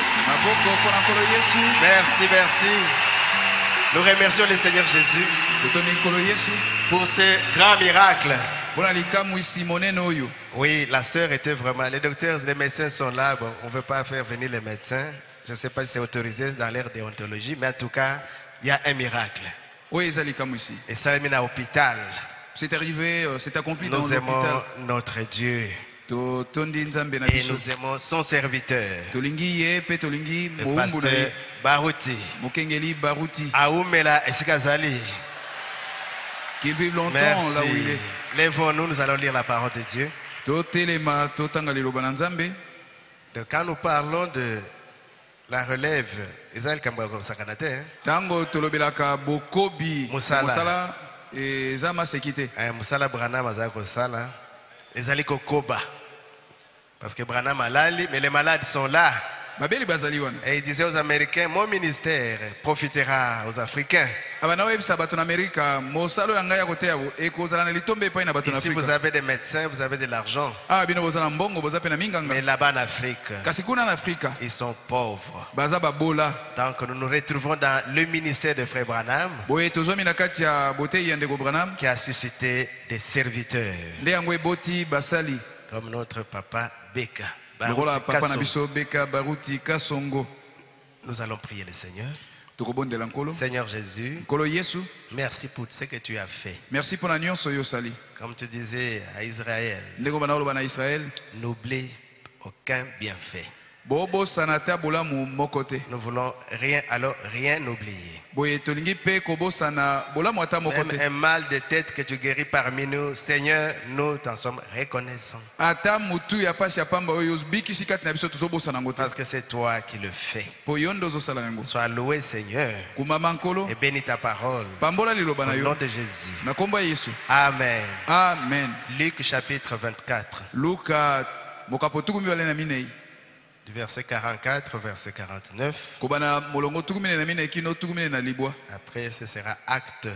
[SPEAKER 3] Merci, merci. Nous remercions le Seigneur Jésus pour ce grand miracle. Oui, la sœur était vraiment... Les docteurs, les médecins sont là. Bon, on ne veut pas faire venir les médecins. Je ne sais pas si c'est autorisé dans l'ère déontologie, mais en tout cas, il y a un miracle.
[SPEAKER 5] Oui,
[SPEAKER 3] et ça est mis à l'hôpital.
[SPEAKER 5] c'est arrivé, c'est accompli dans
[SPEAKER 3] Nous aimons
[SPEAKER 5] l'hôpital.
[SPEAKER 3] notre Dieu
[SPEAKER 5] Totondi nzambe na
[SPEAKER 3] et
[SPEAKER 5] biso.
[SPEAKER 3] nous aimons son serviteur,
[SPEAKER 5] Tolingi ye pe tolingi
[SPEAKER 3] le
[SPEAKER 5] moumbu na
[SPEAKER 3] pasteur
[SPEAKER 5] ye.
[SPEAKER 3] Baruti.
[SPEAKER 5] Mokengeli Baruti.
[SPEAKER 3] Aoumela Esikazali.
[SPEAKER 5] Qu'il vive longtemps là où il
[SPEAKER 3] Merci.
[SPEAKER 5] est.
[SPEAKER 3] Lèvons-nous, nous allons lire la parole de Dieu.
[SPEAKER 5] Totelema totanga liloba na nzambe.
[SPEAKER 3] Donc, quand nous parlons de la relève, Israël Kambago Sakanate,
[SPEAKER 5] Tango tolobelaka bokobi
[SPEAKER 3] Musala.
[SPEAKER 5] Musala eza masekite.
[SPEAKER 3] Moussala Branham Azako Sala, Ezali Kokoba. Parce que Branham Alali, mais les malades sont là.
[SPEAKER 5] Babeli bazali wana.
[SPEAKER 3] Et il disait aux Américains, mon ministère profitera aux Africains.
[SPEAKER 5] Abana webisa bato na Amerika mosalo yanga ya kotea ekozala na litombe epai na bato na
[SPEAKER 3] Ici, vous
[SPEAKER 5] Afrika.
[SPEAKER 3] avez des médecins, vous avez de l'argent.
[SPEAKER 5] Ah bino bozala mbongo boza pe na
[SPEAKER 3] Mais
[SPEAKER 5] minganga.
[SPEAKER 3] là-bas en Afrique,
[SPEAKER 5] Kasi kuna na Afrika
[SPEAKER 3] ils sont pauvres.
[SPEAKER 5] baza babola.
[SPEAKER 3] Donc, nous nous retrouvons dans le ministère de Frère Branham
[SPEAKER 5] Boye tozomi na kati ya botei ya ndeko Branham.
[SPEAKER 3] qui a suscité des serviteurs,
[SPEAKER 5] Nde yango eboti basali.
[SPEAKER 3] comme notre papa Beka.
[SPEAKER 5] Lokola
[SPEAKER 3] Baruti
[SPEAKER 5] papa na
[SPEAKER 3] Kasso.
[SPEAKER 5] biso Beka Baruti Kasongo.
[SPEAKER 3] Nous allons prier le Seigneur.
[SPEAKER 5] Tokobondela nkolo.
[SPEAKER 3] Seigneur Jésus,
[SPEAKER 5] Nkolo Yesu,
[SPEAKER 3] merci pour ce que tu as fait.
[SPEAKER 5] merci pour la nyonso yo sali.
[SPEAKER 3] Comme tu disais à Israël,
[SPEAKER 5] Ndeko bana oloba na Israël.
[SPEAKER 3] n'oublie aucun bienfait.
[SPEAKER 5] Bobo sanata bolamu mokote.
[SPEAKER 3] Nous voulons rien, alors rien oublier.
[SPEAKER 5] Boye tolingi pe kobosana bolamu ata
[SPEAKER 3] Même
[SPEAKER 5] mokote.
[SPEAKER 3] un mal de tête que tu guéris parmi nous, Seigneur, nous t'en sommes reconnaissants.
[SPEAKER 5] Ata mutu ya pasi ya pamba oyo bikisi kati na biso tozobosana ngo te.
[SPEAKER 3] Parce que c'est toi qui le fais.
[SPEAKER 5] Po yondo ozosala yango.
[SPEAKER 3] Sois loué, Seigneur,
[SPEAKER 5] Kumama nkolo.
[SPEAKER 3] et bénis ta parole.
[SPEAKER 5] Pambola liloba na
[SPEAKER 3] Au
[SPEAKER 5] yo.
[SPEAKER 3] nom de Jésus.
[SPEAKER 5] Na kombo ya Yesu.
[SPEAKER 3] Amen.
[SPEAKER 5] Amen.
[SPEAKER 3] Luc chapitre 24,
[SPEAKER 5] Luka mokapo tukumi bale na minei.
[SPEAKER 3] du verset 44 au verset 49.
[SPEAKER 5] Kobana molongo tukumi na minei kino tukumi na libwa.
[SPEAKER 3] Après, ce sera acte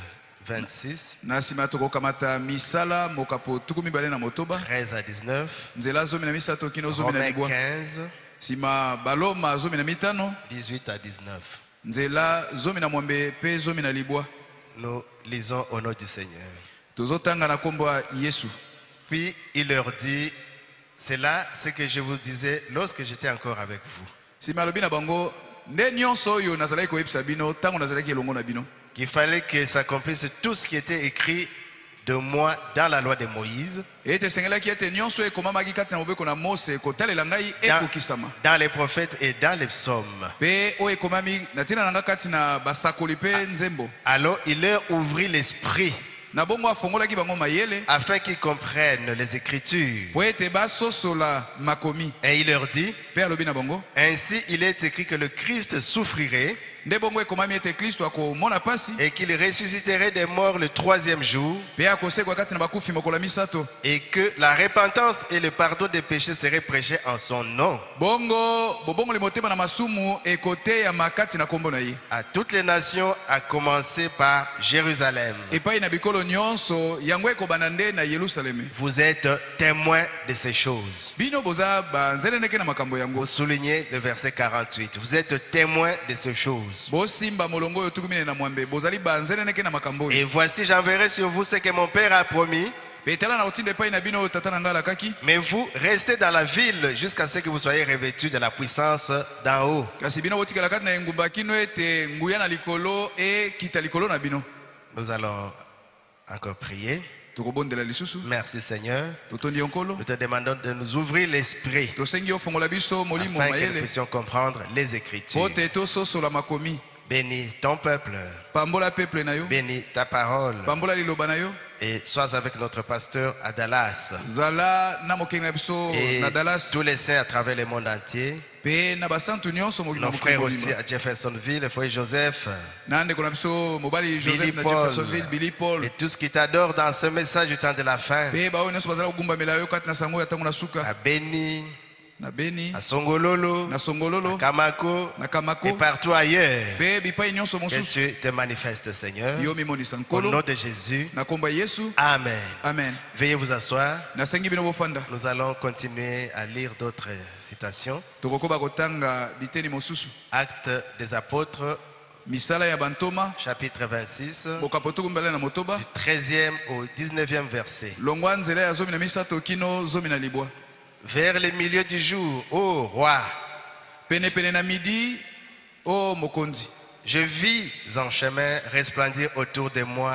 [SPEAKER 3] 26,
[SPEAKER 5] Na sima tokokamata misala mokapo tukumi bale na motoba.
[SPEAKER 3] 13 à 19.
[SPEAKER 5] Nzela zomi na misato kino zomi na
[SPEAKER 3] Romains
[SPEAKER 5] libwa.
[SPEAKER 3] 15,
[SPEAKER 5] Sima baloma zomi na mitano.
[SPEAKER 3] 18 à 19.
[SPEAKER 5] Nzela zomi na mwambe pe zomi na libwa.
[SPEAKER 3] Nous lisons au nom du Seigneur.
[SPEAKER 5] Tozotanga na kombo ya Yesu.
[SPEAKER 3] Puis il leur dit, c'est là ce que je vous disais lorsque j'étais encore avec vous,
[SPEAKER 5] Sima alobi na bango nde nyonso oyo nazalaki koyebisa bino ntango nazalaki elongo na bino.
[SPEAKER 3] qu'il fallait que s'accomplisse tout ce qui était écrit de moi dans la loi de Moïse,
[SPEAKER 5] Ete esengelaki ete nyonso ekomamaki kati na mobeko na Mose kotalela ngai ekokisama.
[SPEAKER 3] dans les prophètes et dans les psaumes.
[SPEAKER 5] Pe oyo ekomami na ntina na nga kati na basakoli pe nzembo.
[SPEAKER 3] Alors il leur ouvrit l'esprit
[SPEAKER 5] Na bongo afongolaki bango mayele
[SPEAKER 3] afin qu'ils comprennent les Écritures.
[SPEAKER 5] po ete basosola makomi.
[SPEAKER 3] Et il leur dit,
[SPEAKER 5] Pe alobi na bango
[SPEAKER 3] ainsi il est écrit que le Christ souffrirait
[SPEAKER 5] nde bongo ekomami ete Kristo akomona pasi
[SPEAKER 3] et qu'il ressusciterait des morts le troisième jour
[SPEAKER 5] pe akosekwa kati na bakufi mokolo ya misato.
[SPEAKER 3] et que la repentance et le pardon des péchés seraient prêchés en son nom
[SPEAKER 5] Bongo bobongoli motema na masumu ekoteya makati na kombo na ye.
[SPEAKER 3] à toutes les nations, à commencer par Jérusalem.
[SPEAKER 5] Epai na bikolo nyonso yango ekobanda nde na Yerusaleme.
[SPEAKER 3] Vous êtes témoins de ces choses.
[SPEAKER 5] Bino boza banzeleneke na makambo yango.
[SPEAKER 3] Vous soulignez le verset 48. Vous êtes témoins de ces choses.
[SPEAKER 5] Bosimba molongo oyo tukumine na mwambe bozali banzeleneke na makambo
[SPEAKER 3] Et
[SPEAKER 5] oyo.
[SPEAKER 3] voici, j'enverrai sur vous ce que mon Père a promis.
[SPEAKER 5] Petela na otinda epai na bino oyo tata na ngai alakaki.
[SPEAKER 3] Mais vous, restez dans la ville jusqu'à ce que vous soyez revêtus de la puissance d'en haut.
[SPEAKER 5] Kasi bino botikala kati na engumba kino ete nguya na likolo ekita likolo na bino.
[SPEAKER 3] Nous allons encore prier.
[SPEAKER 5] Tokobondela lisusu.
[SPEAKER 3] Merci Seigneur.
[SPEAKER 5] Totondi onkolo.
[SPEAKER 3] Nous te demandons de nous ouvrir l'esprit
[SPEAKER 5] Tosengi ofongola biso molimo
[SPEAKER 3] afin que nous
[SPEAKER 5] mayele.
[SPEAKER 3] puissions comprendre les Écritures.
[SPEAKER 5] Pote tososola makomi.
[SPEAKER 3] Bénis ton peuple.
[SPEAKER 5] Pambola peuple na yo.
[SPEAKER 3] Bénis ta parole.
[SPEAKER 5] Pambola liloba na yo.
[SPEAKER 3] Et sois avec notre pasteur à Dallas.
[SPEAKER 5] Zala na mokengi na biso
[SPEAKER 3] Et
[SPEAKER 5] na Dallas.
[SPEAKER 3] tous les saints à travers le monde entier.
[SPEAKER 5] Pe na basantu nyonso mokili na
[SPEAKER 3] Nos frères
[SPEAKER 5] mokili
[SPEAKER 3] aussi
[SPEAKER 5] mobimba.
[SPEAKER 3] à Jeffersonville, frère Joseph.
[SPEAKER 5] Na ndeko na biso mobali
[SPEAKER 3] Billy
[SPEAKER 5] Joseph na
[SPEAKER 3] Paul.
[SPEAKER 5] Jeffersonville, Billy Paul.
[SPEAKER 3] Et tous qui t'adorent dans ce message du temps de la fin.
[SPEAKER 5] Pe baoyo nyonso bazala kogumbamela yo kati na sango ya ntango na
[SPEAKER 3] À
[SPEAKER 5] suka.
[SPEAKER 3] Beni,
[SPEAKER 5] Na Beni,
[SPEAKER 3] à Songololo,
[SPEAKER 5] na Songololo,
[SPEAKER 3] à Kamako
[SPEAKER 5] na
[SPEAKER 3] et
[SPEAKER 5] Kamako.
[SPEAKER 3] partout ailleurs.
[SPEAKER 5] Pe bipai nyonso
[SPEAKER 3] Que
[SPEAKER 5] mosusu.
[SPEAKER 3] tu te manifestes, Seigneur.
[SPEAKER 5] Yo mimonisa
[SPEAKER 3] Au
[SPEAKER 5] nkolo.
[SPEAKER 3] nom de Jésus.
[SPEAKER 5] Na komba Yesu.
[SPEAKER 3] Amen.
[SPEAKER 5] Amen.
[SPEAKER 3] Veuillez vous asseoir.
[SPEAKER 5] Nasengi bino bofanda.
[SPEAKER 3] Nous allons continuer à lire d'autres citations.
[SPEAKER 5] Tokokoba kotanga biteni mosusu.
[SPEAKER 3] Actes des apôtres,
[SPEAKER 5] Misala ya bantoma.
[SPEAKER 3] chapitre 26,
[SPEAKER 5] Bokapotuku mbele na motoba.
[SPEAKER 3] 13e au 19e verset.
[SPEAKER 5] Longwa nzela ya zomi na misato kino zomi na libwa.
[SPEAKER 3] Vers le milieu du jour, ô roi,
[SPEAKER 5] Pene pene na midi. O mokonzi.
[SPEAKER 3] je vis en chemin resplendir autour de moi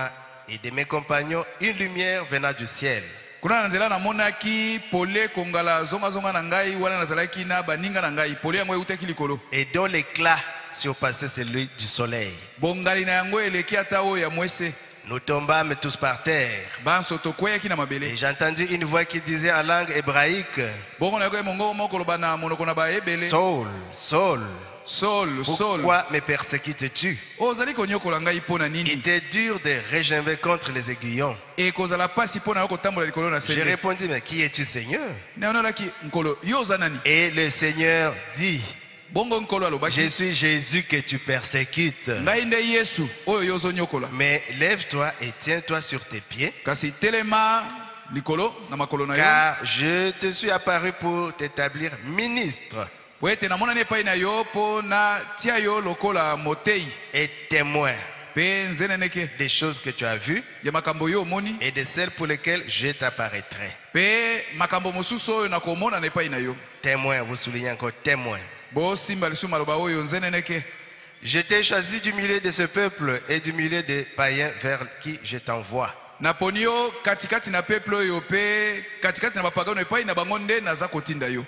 [SPEAKER 3] et de mes compagnons une lumière venant du ciel.
[SPEAKER 5] kuna na nzela namonaki pole kongala zonga na ngai wana nazalaki na baninga na ngai pole yango eutaki likolo
[SPEAKER 3] Et dont l'éclat surpassait celui du soleil.
[SPEAKER 5] bongali na yango eleki ata oyo ya mwese.
[SPEAKER 3] Nous tombâmes tous par terre.
[SPEAKER 5] banso tokweyaki na mabele
[SPEAKER 3] Et j'ai entendu une voix qui disait en langue hébraïque,
[SPEAKER 5] bongo na yango emongo moko loba na monoko na baebele
[SPEAKER 3] Saul, Saul,
[SPEAKER 5] Saul, Saul,
[SPEAKER 3] pourquoi me persécutes-tu?
[SPEAKER 5] ozali konyokola ngai mpo na
[SPEAKER 3] Il
[SPEAKER 5] nini
[SPEAKER 3] était dur de régimber contre les aiguillons.
[SPEAKER 5] ekozala pasi mpo na yo kotambola likolo na
[SPEAKER 3] J'ai
[SPEAKER 5] sende
[SPEAKER 3] répondu, mais qui es-tu, Seigneur?
[SPEAKER 5] naonolaki nkolo yo oza nani
[SPEAKER 3] Et le Seigneur dit,
[SPEAKER 5] bongo nkolo
[SPEAKER 3] je
[SPEAKER 5] alobaki
[SPEAKER 3] suis Jésus que tu persécutes.
[SPEAKER 5] ngai nde yesu oyo yo ozonyokola
[SPEAKER 3] Mais lève-toi et tiens-toi sur tes pieds,
[SPEAKER 5] kasi telema likolo na makolo na yo
[SPEAKER 3] car je te suis apparu pour t'établir ministre
[SPEAKER 5] po ete namonani epai na yo mpo na tia yo lokola motei
[SPEAKER 3] et témoin
[SPEAKER 5] mpe nzeneneke
[SPEAKER 3] des choses que tu as vues
[SPEAKER 5] ya makambo yo omoni
[SPEAKER 3] et de celles pour lesquelles je t'apparaîtrai.
[SPEAKER 5] mpe makambo mosusu oyo nakomona na epai na yo
[SPEAKER 3] Témoin, vous soulignez encore témoin.
[SPEAKER 5] bosimba lisusu maloba oyo nzeneneke
[SPEAKER 3] Je t'ai choisi du milieu de ce peuple et du milieu des païens vers qui je t'envoie.
[SPEAKER 5] naponi yo katikati na peuple oyo mpe katikati na bapagano epai na bango nde naza kotinda yo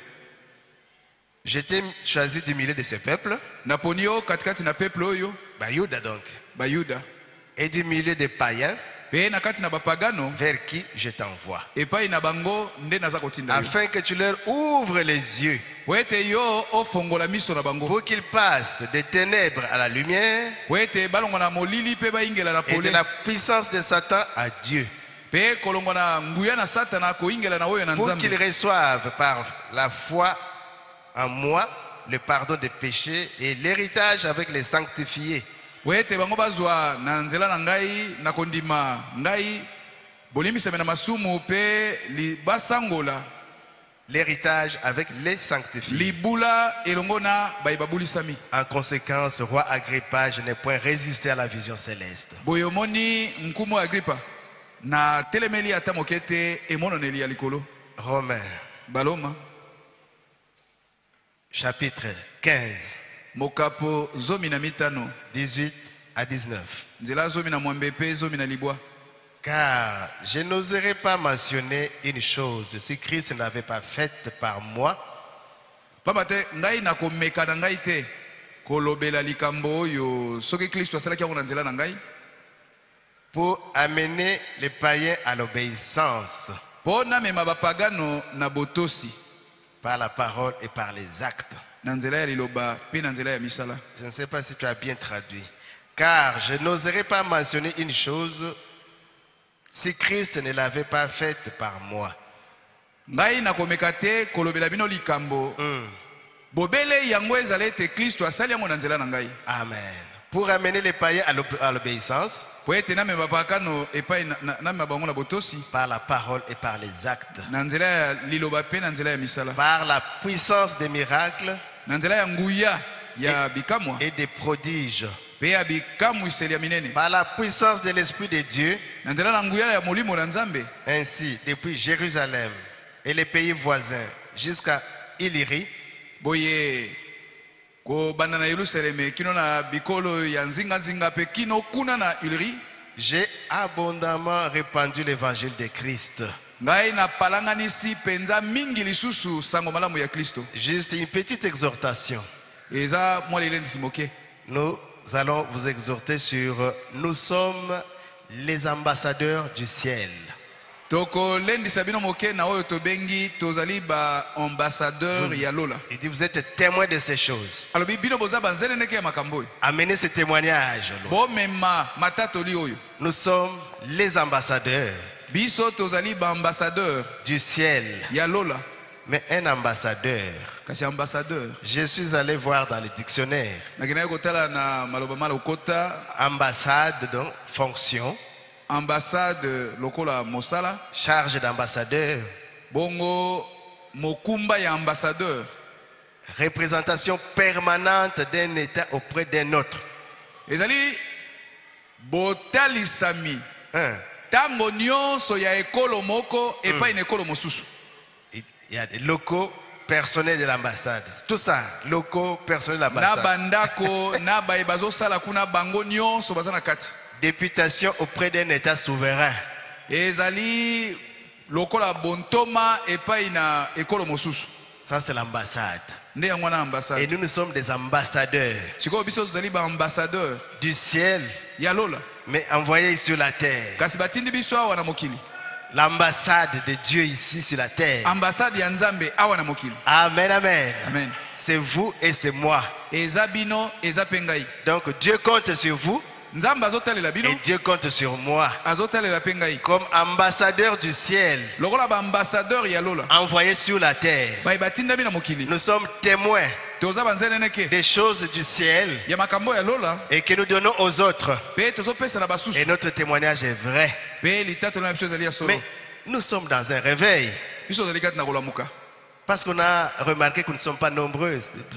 [SPEAKER 3] Je t'ai choisi du milieu de ce peuple,
[SPEAKER 5] naponi yo katikati na peuple oyo
[SPEAKER 3] Bayuda donc,
[SPEAKER 5] bayuda
[SPEAKER 3] et du milieu des païens
[SPEAKER 5] mpe na kati na bapagano
[SPEAKER 3] vers qui je t'envoie.
[SPEAKER 5] epai na bango nde naza kotinda yo
[SPEAKER 3] Afin que tu leur ouvres les yeux,
[SPEAKER 5] po ete yo ofongola miso na bango
[SPEAKER 3] pour qu'ils passent des ténèbres à la lumière
[SPEAKER 5] po ete balongwa na molili mpe bayingela na
[SPEAKER 3] et de
[SPEAKER 5] pole
[SPEAKER 3] la puissance de Satan à Dieu.
[SPEAKER 5] mpe kolongwa na nguya na satana koyingela na oyo na
[SPEAKER 3] Pour qu'ils
[SPEAKER 5] nzambe
[SPEAKER 3] reçoivent par la foi en moi le pardon des péchés et l'héritage avec les sanctifiés.
[SPEAKER 5] po ete bango bazwa na nzela na ngai na kondima ngai bolimbisame na masumu mpe basangola
[SPEAKER 3] L'héritage avec les sanctifiés.
[SPEAKER 5] libula elongo na bayi babulisami
[SPEAKER 3] En conséquence, roi Agrippa, je n'ai point résisté à la vision céleste.
[SPEAKER 5] boye omoni nkumu agripa na telemeli ata moke te emononeli ya likolo
[SPEAKER 3] Romains,
[SPEAKER 5] baloma
[SPEAKER 3] chapitre 15,
[SPEAKER 5] mokapo zomi na mitano
[SPEAKER 3] 18 à 19.
[SPEAKER 5] nzela zomi na mwambe mpe zomi na libwa
[SPEAKER 3] Car je n'oserais pas mentionner une chose si Christ n'avait pas faite par moi,
[SPEAKER 5] pamba te ngai nakomeka na ngai te kolobela likambo oyo soki kristo asalaki yango na nzela na ngai
[SPEAKER 3] pour amener les païens à l'obéissance
[SPEAKER 5] mpo namema bapagano na botosi
[SPEAKER 3] par la parole et par les actes.
[SPEAKER 5] na nzela ya liloba mpe na nzela ya misala
[SPEAKER 3] Je ne sais pas si tu as bien traduit. Car je n'oserais pas mentionner une chose si Christ ne l'avait pas faite par moi.
[SPEAKER 5] ngai nakomeka te kolobela bino likambo bobele yango ezala ete kristo asali yango na nzela na ngai
[SPEAKER 3] Amen. Pour amener les païens à l'obéissance
[SPEAKER 5] po ete namema bapagano epai namema bango na botosi
[SPEAKER 3] par la parole et par les actes,
[SPEAKER 5] na nzela ya liloba mpe na nzela ya misala
[SPEAKER 3] par la puissance des miracles
[SPEAKER 5] na nzela ya nguya ya bikamwa
[SPEAKER 3] et des prodiges,
[SPEAKER 5] mpe ya bikamwiseli ya minene
[SPEAKER 3] par la puissance de l'Esprit de Dieu,
[SPEAKER 5] na nzela na nguya ya molimo na nzambe
[SPEAKER 3] ainsi depuis Jérusalem et les pays voisins jusqu'à Illyrie,
[SPEAKER 5] boye kobanda na yerusaleme kino na bikolo ya nzingazinga mpe kino kuna na Iliri
[SPEAKER 3] j'ai abondamment répandu l'évangile de Christ.
[SPEAKER 5] ngai napalanganisi mpenza mingi lisusu sango malamu ya kristo
[SPEAKER 3] Juste une petite exhortation.
[SPEAKER 5] eza mwa lelendisi moke
[SPEAKER 3] Nous allons vous exhorter sur nous sommes les ambassadeurs du ciel.
[SPEAKER 5] tokolendisa bino moke na oyo tobengi tozali baambassadeur ya lola
[SPEAKER 3] Il dit vous êtes témoins de ces choses.
[SPEAKER 5] alobi bino boza banzeneneke ya makambo oyo
[SPEAKER 3] Amenez ce témoignage.
[SPEAKER 5] bomema matatoli oyo
[SPEAKER 3] Nous sommes les ambassadeurs
[SPEAKER 5] biso tozali baambassadeur
[SPEAKER 3] du ciel.
[SPEAKER 5] ya lola
[SPEAKER 3] Mais un ambassadeur,
[SPEAKER 5] kasi ambassadeur
[SPEAKER 3] je suis allé voir dans le dictionnaire.
[SPEAKER 5] nakendaki kotala na maloba mala okota
[SPEAKER 3] Ambassade, donc fonction,
[SPEAKER 5] ambassade lokola mosala
[SPEAKER 3] charge d'ambassadeur,
[SPEAKER 5] bongo mokumba ya ambassadeur
[SPEAKER 3] représentation permanente d'un État auprès d'un autre.
[SPEAKER 5] ezali botalisami
[SPEAKER 3] Hein?
[SPEAKER 5] tango nyonso ya ekolo moko epai na ekolo mosusu
[SPEAKER 3] Il y a des locaux personnels de l'ambassade. Tout ça, locaux personnels de
[SPEAKER 5] na
[SPEAKER 3] l'ambassade.
[SPEAKER 5] bandako na baye bazosala kuna bango nyonso baza na kati
[SPEAKER 3] Députation auprès d'un État souverain.
[SPEAKER 5] ezali lokola bontoma epai na ekolo mosusu.
[SPEAKER 3] Ça, c'est l'ambassade.
[SPEAKER 5] Nde yango wana
[SPEAKER 3] Et
[SPEAKER 5] ambassade.
[SPEAKER 3] nous sommes des ambassadeurs
[SPEAKER 5] Sikoyo biso tozali ba ambassadeur
[SPEAKER 3] du ciel,
[SPEAKER 5] ya lola.
[SPEAKER 3] mais envoyés sur la terre.
[SPEAKER 5] Kasi batindi biso awa na mokili.
[SPEAKER 3] L'ambassade de Dieu ici sur la terre.
[SPEAKER 5] Ambassade ya Nzambe awa na mokili.
[SPEAKER 3] Amen, amen.
[SPEAKER 5] Amen.
[SPEAKER 3] C'est vous et c'est moi.
[SPEAKER 5] Eza bino, eza pengai.
[SPEAKER 3] Donc Dieu compte sur vous
[SPEAKER 5] Nzambe azotalela bino,
[SPEAKER 3] et Dieu compte sur moi.
[SPEAKER 5] azotalela pengai.
[SPEAKER 3] Comme ambassadeur du ciel,
[SPEAKER 5] Lokola ba ambassadeur ya lola.
[SPEAKER 3] envoyés sur la terre.
[SPEAKER 5] Ba batinda bina mokili.
[SPEAKER 3] Nous sommes témoins
[SPEAKER 5] Toza banzeneneke
[SPEAKER 3] des choses du ciel
[SPEAKER 5] ya makambo ya lola.
[SPEAKER 3] et que nous donnons aux autres.
[SPEAKER 5] Pe tozo pesa na basusu.
[SPEAKER 3] Et notre témoignage est vrai.
[SPEAKER 5] Pe litato na biso ezali ya solo.
[SPEAKER 3] Mais nous sommes dans un réveil.
[SPEAKER 5] Biso ezali kati na kolamuka.
[SPEAKER 3] Parce qu'on a remarqué que nous ne sommes pas nombreux.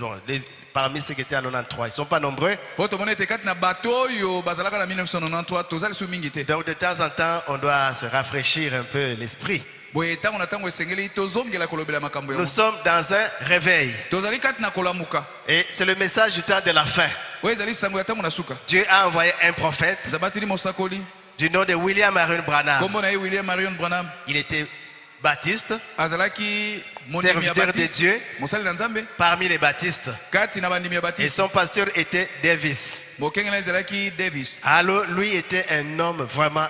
[SPEAKER 3] Parmi ceux qui étaient en 93, ils ne sont pas nombreux.
[SPEAKER 5] Po tomone ete kati na bato oyo bazalaka na 1993 tozali su mingi te.
[SPEAKER 3] Donc de temps en temps, on doit se rafraîchir un peu l'esprit.
[SPEAKER 5] Boye tango na tango esengeli tozongela kolobela makambo ya.
[SPEAKER 3] Nous sommes dans un réveil.
[SPEAKER 5] Tozali kati na kolamuka.
[SPEAKER 3] Et c'est le message du temps de la fin.
[SPEAKER 5] Oyo ezali sango ya tango na suka.
[SPEAKER 3] Dieu a envoyé un prophète
[SPEAKER 5] Zabatili mosakoli.
[SPEAKER 3] du nom de William Marion Branham.
[SPEAKER 5] Kombo na ye William Marion Branham.
[SPEAKER 3] Il était baptiste,
[SPEAKER 5] Azalaki mondimi ya
[SPEAKER 3] serviteur de
[SPEAKER 5] Baptiste.
[SPEAKER 3] Dieu,
[SPEAKER 5] Mosali na Nzambe.
[SPEAKER 3] parmi les baptistes.
[SPEAKER 5] Kati na bandimi ya
[SPEAKER 3] Et
[SPEAKER 5] Baptiste.
[SPEAKER 3] son pasteur était Davis.
[SPEAKER 5] Mokengela ezalaki Davis.
[SPEAKER 3] Alors lui était un homme vraiment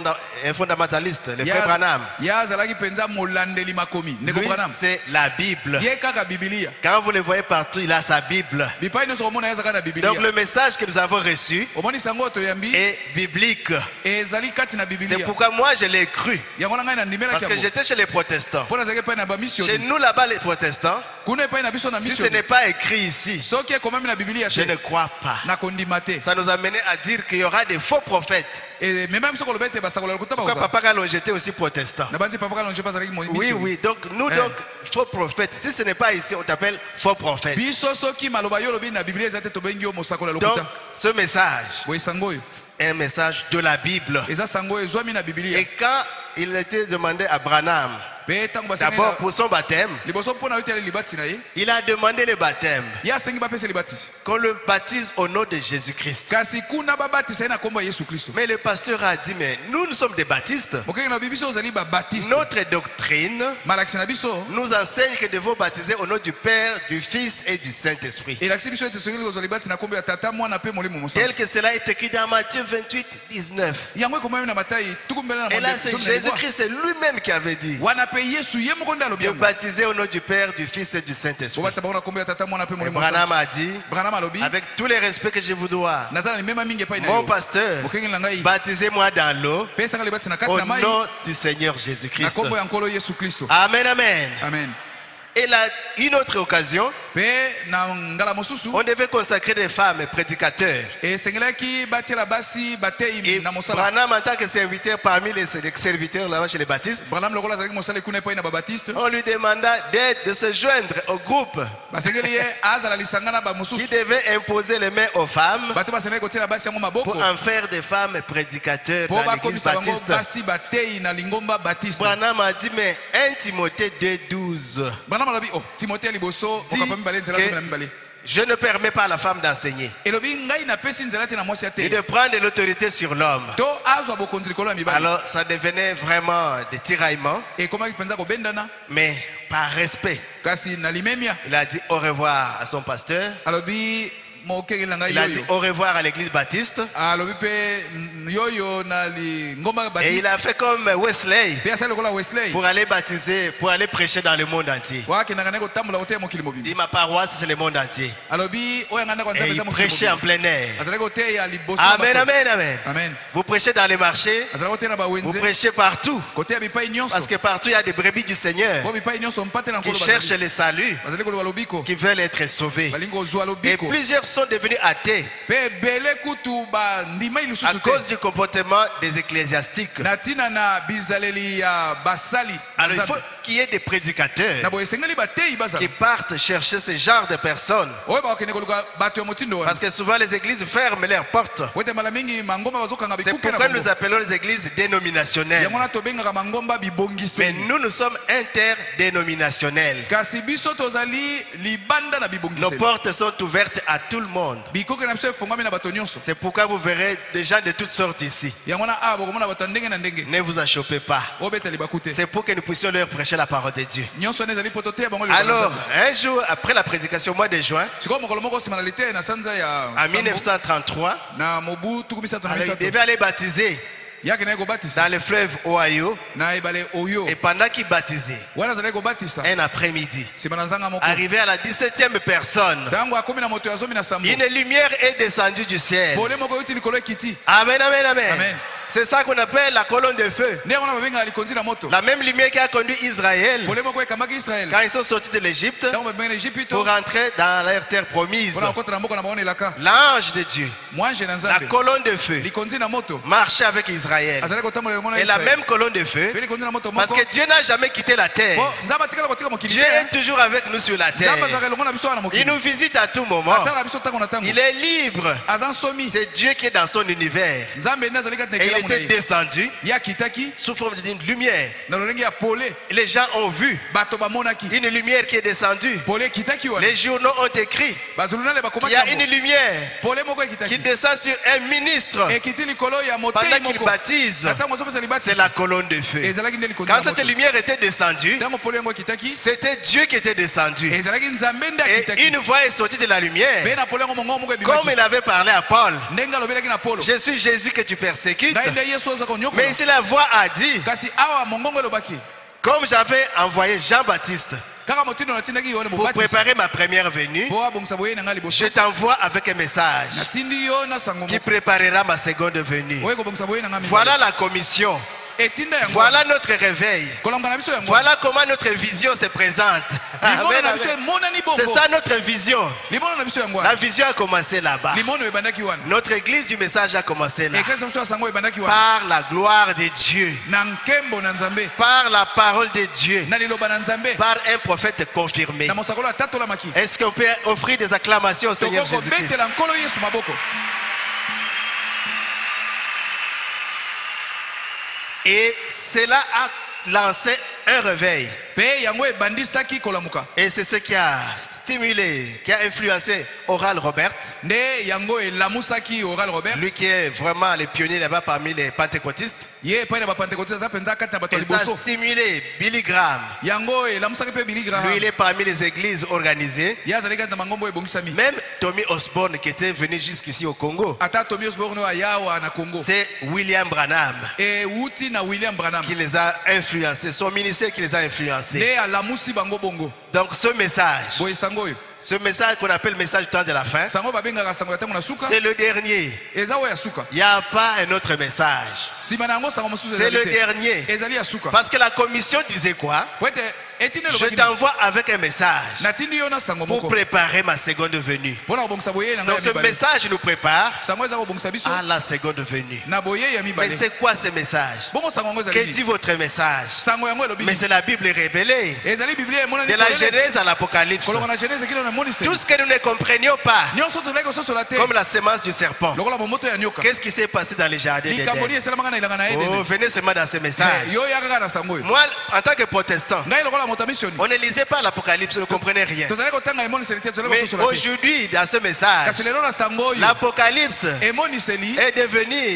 [SPEAKER 3] un fondamentaliste, le frère Branham.
[SPEAKER 5] Ya azalaki penza molandeli makomi. Ndeko
[SPEAKER 3] Lui,
[SPEAKER 5] Branham.
[SPEAKER 3] c'est la Bible.
[SPEAKER 5] Ye kaka Biblia.
[SPEAKER 3] Quand vous le voyez partout, il a sa Bible.
[SPEAKER 5] Bipai no somona yazaka na Biblia.
[SPEAKER 3] Donc le message que nous avons reçu
[SPEAKER 5] Omoni sango to yambi
[SPEAKER 3] est biblique.
[SPEAKER 5] ezali kati na
[SPEAKER 3] C'est
[SPEAKER 5] Biblia.
[SPEAKER 3] pourquoi moi je l'ai cru.
[SPEAKER 5] Yango na ngai na ndimela
[SPEAKER 3] Parce que
[SPEAKER 5] kiambo.
[SPEAKER 3] j'étais chez les protestants.
[SPEAKER 5] Pona zake pa na ba mission.
[SPEAKER 3] Chez nous là-bas les protestants,
[SPEAKER 5] Kuna pa na biso na
[SPEAKER 3] si
[SPEAKER 5] mission.
[SPEAKER 3] ce n'est pas écrit ici,
[SPEAKER 5] Soki ekomami na Biblia
[SPEAKER 3] je
[SPEAKER 5] te.
[SPEAKER 3] ne crois pas.
[SPEAKER 5] Na kondima te.
[SPEAKER 3] Ça nous a mené à dire qu'il y aura des faux prophètes.
[SPEAKER 5] Et même soko lobete basakola kuta ba
[SPEAKER 3] Pourquoi
[SPEAKER 5] uza.
[SPEAKER 3] Papa Galon j'étais aussi protestant?
[SPEAKER 5] Na banzi papa kalonje pa zalaki mo
[SPEAKER 3] Oui,
[SPEAKER 5] mission.
[SPEAKER 3] oui. Donc nous donc faux prophètes. Si ce n'est pas ici, on t'appelle faux prophète.
[SPEAKER 5] Biso soki maloba yo lobi na Biblia ezate to bengi yo mosakola
[SPEAKER 3] Donc
[SPEAKER 5] lokuta.
[SPEAKER 3] ce message
[SPEAKER 5] Boy sango yo.
[SPEAKER 3] est un message de la Bible.
[SPEAKER 5] Eza sango ezwami na Biblia.
[SPEAKER 3] Et quand il était demandé à Branham,
[SPEAKER 5] Pe tango
[SPEAKER 3] d'abord
[SPEAKER 5] basengela.
[SPEAKER 3] pour son baptême,
[SPEAKER 5] Liboso pona yo tele libati na ye.
[SPEAKER 3] il a demandé le baptême,
[SPEAKER 5] Ya sengi ba pese libati.
[SPEAKER 3] qu'on le baptise au nom de Jésus-Christ.
[SPEAKER 5] Kasi kuna babati na kombo ya Yesu Kristo.
[SPEAKER 3] Mais le pasteur a dit, mais nous sommes des baptistes.
[SPEAKER 5] Mokenga na bibiso ozali ba baptiste.
[SPEAKER 3] Notre doctrine
[SPEAKER 5] Malakisi na biso.
[SPEAKER 3] nous enseigne que nous devons baptiser au nom du Père, du Fils et du Saint-Esprit.
[SPEAKER 5] Elakisi biso ete sengeli kozwa libati na kombo ya tata mwana pe molimo mosantu.
[SPEAKER 3] Tel que cela est écrit dans Matthieu 28, 19.
[SPEAKER 5] Yango ekomami na Matayi tukumbela na
[SPEAKER 3] Et là, c'est Jésus-Christ, c'est lui-même qui avait dit
[SPEAKER 5] wana pe Yesu ye moko nde alobi
[SPEAKER 3] de
[SPEAKER 5] yango.
[SPEAKER 3] baptiser au nom du Père, du Fils et du Saint-Esprit.
[SPEAKER 5] Bobatisa bango na kombo ya tata mwana pe
[SPEAKER 3] Et
[SPEAKER 5] molimo
[SPEAKER 3] Branham
[SPEAKER 5] mosantu.
[SPEAKER 3] a dit,
[SPEAKER 5] Branham alobi
[SPEAKER 3] avec tous les respects que je vous dois,
[SPEAKER 5] nazala ni mema mingi epai na
[SPEAKER 3] mon
[SPEAKER 5] yo.
[SPEAKER 3] pasteur,
[SPEAKER 5] Mokengeli na ngai
[SPEAKER 3] baptisez-moi dans l'eau
[SPEAKER 5] pesanga libati na kati
[SPEAKER 3] au
[SPEAKER 5] na mai
[SPEAKER 3] nom du Seigneur
[SPEAKER 5] na
[SPEAKER 3] Jésus-Christ.
[SPEAKER 5] kombo ya nkolo Yesu Kristo.
[SPEAKER 3] Amen, amen.
[SPEAKER 5] Amen.
[SPEAKER 3] Et là, une autre occasion,
[SPEAKER 5] Pe na ngala mosusu
[SPEAKER 3] on devait consacrer des femmes prédicateurs.
[SPEAKER 5] esengelaki batiela basi
[SPEAKER 3] Et
[SPEAKER 5] batei na mosala.
[SPEAKER 3] Branham, en tant que serviteur parmi les serviteurs là-bas chez les baptistes,
[SPEAKER 5] Branham lokola azalaki mosala kuna epai na babaptiste.
[SPEAKER 3] on lui demanda d'aide, de se joindre au groupe
[SPEAKER 5] Basengeli ye azala lisanga na
[SPEAKER 3] qui
[SPEAKER 5] bamosusu.
[SPEAKER 3] devait imposer les mains aux femmes
[SPEAKER 5] Bato basengeli kotiela basi yango maboko.
[SPEAKER 3] pour en faire des femmes prédicateurs
[SPEAKER 5] Po
[SPEAKER 3] dans l'église
[SPEAKER 5] bakomisa bango
[SPEAKER 3] baptiste.
[SPEAKER 5] basi batei na lingomba baptiste.
[SPEAKER 3] Branham a dit, mais 1 Timothée 2,12.
[SPEAKER 5] Branham alobi oh Timothée liboso
[SPEAKER 3] Dit
[SPEAKER 5] okapa mibale nzela
[SPEAKER 3] que
[SPEAKER 5] zomi na mibale.
[SPEAKER 3] je ne permets pas à la femme d'enseigner
[SPEAKER 5] Elobi ngai napesi nzela te na mwasi
[SPEAKER 3] et
[SPEAKER 5] ate.
[SPEAKER 3] de prendre l'autorité sur l'homme.
[SPEAKER 5] To azwa bokonzi likolo ya mibale.
[SPEAKER 3] Alors ça devenait vraiment des tiraillements,
[SPEAKER 5] Ekomaki penza kobendana
[SPEAKER 3] mais par respect.
[SPEAKER 5] kasi na limemia.
[SPEAKER 3] Il a dit au revoir à son pasteur.
[SPEAKER 5] Alobi mokengeli na ngai
[SPEAKER 3] Il a dit
[SPEAKER 5] yoyo.
[SPEAKER 3] au revoir à l'église baptiste.
[SPEAKER 5] Alobi pe yoyo na lingomba
[SPEAKER 3] Et il
[SPEAKER 5] baptiste.
[SPEAKER 3] a fait comme Wesley
[SPEAKER 5] Pe asali lokola Wesley.
[SPEAKER 3] pour aller baptiser, pour aller prêcher dans le monde entier.
[SPEAKER 5] Wakendaka naye kotambola koteya mokili
[SPEAKER 3] Il
[SPEAKER 5] mobimba.
[SPEAKER 3] dit, ma paroisse, c'est le monde entier.
[SPEAKER 5] Alobi oyo nganda kwa
[SPEAKER 3] Et
[SPEAKER 5] nzambe
[SPEAKER 3] il
[SPEAKER 5] eza mokili
[SPEAKER 3] prêchait en
[SPEAKER 5] mobimba.
[SPEAKER 3] plein air.
[SPEAKER 5] Azali koteya liboso ya
[SPEAKER 3] Amen,
[SPEAKER 5] bato.
[SPEAKER 3] amen, amen.
[SPEAKER 5] Amen.
[SPEAKER 3] Vous prêchez dans les marchés,
[SPEAKER 5] Azali koteya na
[SPEAKER 3] vous
[SPEAKER 5] bawenze.
[SPEAKER 3] prêchez partout.
[SPEAKER 5] Koteya bipai nyonso.
[SPEAKER 3] Parce que partout, il y a des brebis du Seigneur
[SPEAKER 5] Po bipai nyonso mpate na
[SPEAKER 3] qui
[SPEAKER 5] nkolo
[SPEAKER 3] cherchent
[SPEAKER 5] bazali.
[SPEAKER 3] le salut,
[SPEAKER 5] Bazali koloba lobiko.
[SPEAKER 3] qui veulent être sauvés.
[SPEAKER 5] Balingi kozwa
[SPEAKER 3] Et
[SPEAKER 5] lobiko.
[SPEAKER 3] plusieurs sont devenus athées
[SPEAKER 5] Pe ebele kutu bandimai
[SPEAKER 3] à
[SPEAKER 5] lisusu
[SPEAKER 3] cause
[SPEAKER 5] te.
[SPEAKER 3] du comportement des ecclésiastiques.
[SPEAKER 5] Na ntina na bizaleli ya basali.
[SPEAKER 3] Alors qu'il y ait des prédicateurs
[SPEAKER 5] na boye sengeli bateyi bazala
[SPEAKER 3] qui partent chercher ce genre de personnes.
[SPEAKER 5] oyo bakokende koluka bato ya motindo wana
[SPEAKER 3] Parce que souvent les églises ferment leurs portes.
[SPEAKER 5] po ete mbala mingi mangomba bazokanga
[SPEAKER 3] C'est
[SPEAKER 5] bikuke na
[SPEAKER 3] pourquoi
[SPEAKER 5] bango
[SPEAKER 3] nous appelons les églises dénominationnelles.
[SPEAKER 5] yango wana tobengaka mangomba
[SPEAKER 3] Mais
[SPEAKER 5] bibongiseli
[SPEAKER 3] nous sommes interdénominationnels.
[SPEAKER 5] kasi biso tozali libanda na
[SPEAKER 3] Nos
[SPEAKER 5] bibongiseli
[SPEAKER 3] portes sont ouvertes à tout le monde.
[SPEAKER 5] bikuke na biso efongwami na bato nyonso
[SPEAKER 3] C'est pourquoi vous verrez des gens de toutes sortes ici.
[SPEAKER 5] yango wana awa bokomona bato ya ndenge na ndenge
[SPEAKER 3] Ne vous achoppez pas.
[SPEAKER 5] obeteli bakute
[SPEAKER 3] C'est pour que nous puissions leur prêcher la parole de Dieu.
[SPEAKER 5] nyonso wana ezali po toteya bango liloba na
[SPEAKER 3] Alors,
[SPEAKER 5] Nzambe.
[SPEAKER 3] un jour après la prédication au mois de juin,
[SPEAKER 5] sikoyo mokolo moko nsima na lite na sanza ya
[SPEAKER 3] en
[SPEAKER 5] Sambo,
[SPEAKER 3] 1933,
[SPEAKER 5] na mobu tuku misato na
[SPEAKER 3] alors, il
[SPEAKER 5] misato
[SPEAKER 3] devait aller baptiser
[SPEAKER 5] yake naye kobatisa
[SPEAKER 3] dans le fleuve Ohio.
[SPEAKER 5] na ebale oyo
[SPEAKER 3] Et pendant qu'il baptisait,
[SPEAKER 5] wana azalaki kobatisa
[SPEAKER 3] un après-midi,
[SPEAKER 5] nsima na nzanga moko
[SPEAKER 3] arrivé à la 17e personne,
[SPEAKER 5] ntango akomi na moto ya zomi na sambo
[SPEAKER 3] une lumière est descendue du ciel.
[SPEAKER 5] bole moko euti likolo ekiti
[SPEAKER 3] Amen, amen, amen.
[SPEAKER 5] Amen.
[SPEAKER 3] C'est ça qu'on appelle la colonne de feu.
[SPEAKER 5] nde wana babengaka likonzi na moto
[SPEAKER 3] La même lumière qui a conduit Israël
[SPEAKER 5] bole moko ekambaki israele
[SPEAKER 3] quand ils sont sortis de l'Égypte
[SPEAKER 5] ntango babengaka na egypito
[SPEAKER 3] pour rentrer dans leur terre promise.
[SPEAKER 5] mpona kokota na mboka na bango na elaka
[SPEAKER 3] L'ange de Dieu,
[SPEAKER 5] mwange na
[SPEAKER 3] la
[SPEAKER 5] nzambe
[SPEAKER 3] colonne de feu,
[SPEAKER 5] likonzi na moto
[SPEAKER 3] marchait avec Israël.
[SPEAKER 5] azalaki kotambola elongo na
[SPEAKER 3] Et la
[SPEAKER 5] israele
[SPEAKER 3] même colonne de feu,
[SPEAKER 5] pe likonzi na moto
[SPEAKER 3] parce
[SPEAKER 5] moko
[SPEAKER 3] que Dieu n'a jamais quitté la terre.
[SPEAKER 5] po nzambe atikala kotika mokili
[SPEAKER 3] Dieu
[SPEAKER 5] te
[SPEAKER 3] est toujours avec nous sur la terre.
[SPEAKER 5] nzambe azalaka elongo na biso wana
[SPEAKER 3] Il
[SPEAKER 5] mokili
[SPEAKER 3] nous visite à tout moment.
[SPEAKER 5] atala biso ntango na ntango
[SPEAKER 3] Il est libre.
[SPEAKER 5] aza nsomi
[SPEAKER 3] C'est Dieu qui est dans son univers.
[SPEAKER 5] nzambe nde azali kati na
[SPEAKER 3] Et il
[SPEAKER 5] ekelamu na
[SPEAKER 3] était
[SPEAKER 5] ye
[SPEAKER 3] descendu
[SPEAKER 5] ye akitaki
[SPEAKER 3] sous forme d'une lumière.
[SPEAKER 5] na lolenge ya pole
[SPEAKER 3] Et les gens ont vu
[SPEAKER 5] bato bamonaki
[SPEAKER 3] une lumière qui est descendue.
[SPEAKER 5] pole ekitaki wana
[SPEAKER 3] Les journaux ont écrit
[SPEAKER 5] bazolunale
[SPEAKER 3] qu'il
[SPEAKER 5] bakomaki
[SPEAKER 3] y a une
[SPEAKER 5] yango
[SPEAKER 3] lumière
[SPEAKER 5] pole moko
[SPEAKER 3] qui
[SPEAKER 5] ekitaki
[SPEAKER 3] descend sur un ministre
[SPEAKER 5] ekiti likolo ya
[SPEAKER 3] pendant
[SPEAKER 5] motei
[SPEAKER 3] qu'il
[SPEAKER 5] moko
[SPEAKER 3] baptise.
[SPEAKER 5] na ntango azopesa
[SPEAKER 3] C'est
[SPEAKER 5] libati
[SPEAKER 3] la colonne de feu.
[SPEAKER 5] ezalaki nde likonzi
[SPEAKER 3] Quand
[SPEAKER 5] na
[SPEAKER 3] cette
[SPEAKER 5] moto
[SPEAKER 3] lumière était descendue,
[SPEAKER 5] ntango pole yango ekitaki
[SPEAKER 3] c'était Dieu qui était descendu.
[SPEAKER 5] ezalaki nzambe nde
[SPEAKER 3] Et
[SPEAKER 5] akitaki
[SPEAKER 3] une voix est sortie de la lumière.
[SPEAKER 5] mpe na pole yango mongo moko
[SPEAKER 3] Comme
[SPEAKER 5] ebimaki
[SPEAKER 3] il avait parlé à Paul.
[SPEAKER 5] ndenge alobelaki na polo
[SPEAKER 3] Je suis Jésus que tu persécutes.
[SPEAKER 5] ngai nde yesu oza
[SPEAKER 3] Mais
[SPEAKER 5] konyokola
[SPEAKER 3] ici la voix a dit,
[SPEAKER 5] kasi awa mongongo elobaki
[SPEAKER 3] comme j'avais envoyé Jean-Baptiste
[SPEAKER 5] kaka motindo natindaki yo ne
[SPEAKER 3] pour
[SPEAKER 5] mobatisi
[SPEAKER 3] préparer ma première venue,
[SPEAKER 5] po abongisa boye na ngai liboso
[SPEAKER 3] je t'envoie avec un message
[SPEAKER 5] natindi yo na sango
[SPEAKER 3] qui
[SPEAKER 5] moko
[SPEAKER 3] préparera ma seconde venue.
[SPEAKER 5] oye kobongisa boye na ngai
[SPEAKER 3] Voilà la commission.
[SPEAKER 5] etinda yango
[SPEAKER 3] Voilà notre réveil.
[SPEAKER 5] kolonga na biso yango
[SPEAKER 3] Voilà comment notre vision se présente.
[SPEAKER 5] limono
[SPEAKER 3] Amen,
[SPEAKER 5] na biso
[SPEAKER 3] amen.
[SPEAKER 5] emonani
[SPEAKER 3] C'est
[SPEAKER 5] bongo
[SPEAKER 3] ça notre vision.
[SPEAKER 5] limono na biso yango
[SPEAKER 3] La vision a commencé là-bas.
[SPEAKER 5] limono ebandaki wana
[SPEAKER 3] Notre église du message a commencé là.
[SPEAKER 5] eklesi biso ya sango ebandaki wana
[SPEAKER 3] Par la gloire de Dieu.
[SPEAKER 5] na nkembo na nzambe
[SPEAKER 3] Par la parole de Dieu.
[SPEAKER 5] na liloba na nzambe
[SPEAKER 3] Par un prophète confirmé.
[SPEAKER 5] na mosakolo atatolamaki
[SPEAKER 3] Est-ce qu'on peut offrir des acclamations au Seigneur
[SPEAKER 5] toko
[SPEAKER 3] Jésus-Christ?
[SPEAKER 5] kobetela nkolo yesu maboko
[SPEAKER 3] Et cela a lancé un réveil.
[SPEAKER 5] mpe yango ebandisaki kolamuka
[SPEAKER 3] Et c'est ce qui a stimulé, qui a influencé Oral Robert,
[SPEAKER 5] nde yango elamusaki oral robert
[SPEAKER 3] lui qui est vraiment le pionnier là-bas parmi les pentecôtistes.
[SPEAKER 5] ye epai na bapentekote aza mpenza kati na bato ya
[SPEAKER 3] Et ça a
[SPEAKER 5] liboso
[SPEAKER 3] stimulé Billy Graham.
[SPEAKER 5] yango elamusaki mpe bili
[SPEAKER 3] Lui, il
[SPEAKER 5] graham
[SPEAKER 3] est parmi les églises organisées.
[SPEAKER 5] ye azali kati na mangombo ebongisami
[SPEAKER 3] Même Tommy Osborne qui était venu jusqu'ici au Congo.
[SPEAKER 5] ata tomi osborne oyo ayawa na congo
[SPEAKER 3] C'est William Branham
[SPEAKER 5] ewuti na william branham
[SPEAKER 3] qui les a influencés, son ministère qui les a influencés.
[SPEAKER 5] nde alamusi bango bongo
[SPEAKER 3] Donc ce message,
[SPEAKER 5] boye sango oyo
[SPEAKER 3] ce message qu'on appelle message du temps de la fin,
[SPEAKER 5] sango babengaka sango ya ntango na suka
[SPEAKER 3] c'est le dernier.
[SPEAKER 5] eza oyo ya suka
[SPEAKER 3] Il n'y a pas un autre message.
[SPEAKER 5] nsima na yango sango mosusu
[SPEAKER 3] C'est le
[SPEAKER 5] ezali te
[SPEAKER 3] dernier.
[SPEAKER 5] ezali ya suka
[SPEAKER 3] Parce que la commission disait quoi?
[SPEAKER 5] po ete etindi
[SPEAKER 3] Je
[SPEAKER 5] elobaki
[SPEAKER 3] t'envoie avec un message
[SPEAKER 5] natindi yo na sango
[SPEAKER 3] pour
[SPEAKER 5] moko
[SPEAKER 3] préparer ma seconde venue.
[SPEAKER 5] mpo na kobongisa boye na ngai
[SPEAKER 3] Donc
[SPEAKER 5] ya
[SPEAKER 3] ce
[SPEAKER 5] mibale
[SPEAKER 3] message nous prépare
[SPEAKER 5] sango eza kobongisa biso
[SPEAKER 3] à la seconde venue.
[SPEAKER 5] na boye ya
[SPEAKER 3] Mais
[SPEAKER 5] mibale
[SPEAKER 3] c'est quoi ce message?
[SPEAKER 5] bongo sango yango
[SPEAKER 3] Que
[SPEAKER 5] ezali
[SPEAKER 3] dit votre message?
[SPEAKER 5] sango yango elobi
[SPEAKER 3] Mais c'est la Bible révélée.
[SPEAKER 5] ezali biblia emonani
[SPEAKER 3] De la
[SPEAKER 5] polele.
[SPEAKER 3] Genèse à l'Apocalypse.
[SPEAKER 5] kolonga na genese ekili na emonisi
[SPEAKER 3] Tout ce que nous ne comprenions pas,
[SPEAKER 5] nyonso tozalaki kososola te
[SPEAKER 3] comme la semence du serpent.
[SPEAKER 5] lokola momoto ya nyoka
[SPEAKER 3] Qu'est-ce qui s'est passé dans les jardins
[SPEAKER 5] likambo nini
[SPEAKER 3] d'Éden?
[SPEAKER 5] esalamaka na elanga na
[SPEAKER 3] Oh,
[SPEAKER 5] edene
[SPEAKER 3] venez seulement dans ce message.
[SPEAKER 5] yo ya kaka na sango oyo
[SPEAKER 3] Moi, en tant que protestant,
[SPEAKER 5] ngai lokola moto ya misioni
[SPEAKER 3] on ne lisait pas l'Apocalypse, on ne comprenait rien.
[SPEAKER 5] tozali kotanga emoniseli te tozali
[SPEAKER 3] Mais
[SPEAKER 5] kososola te
[SPEAKER 3] aujourd'hui, dans ce message,
[SPEAKER 5] kasi lelo na sango oyo
[SPEAKER 3] l'Apocalypse
[SPEAKER 5] emoniseli
[SPEAKER 3] est devenu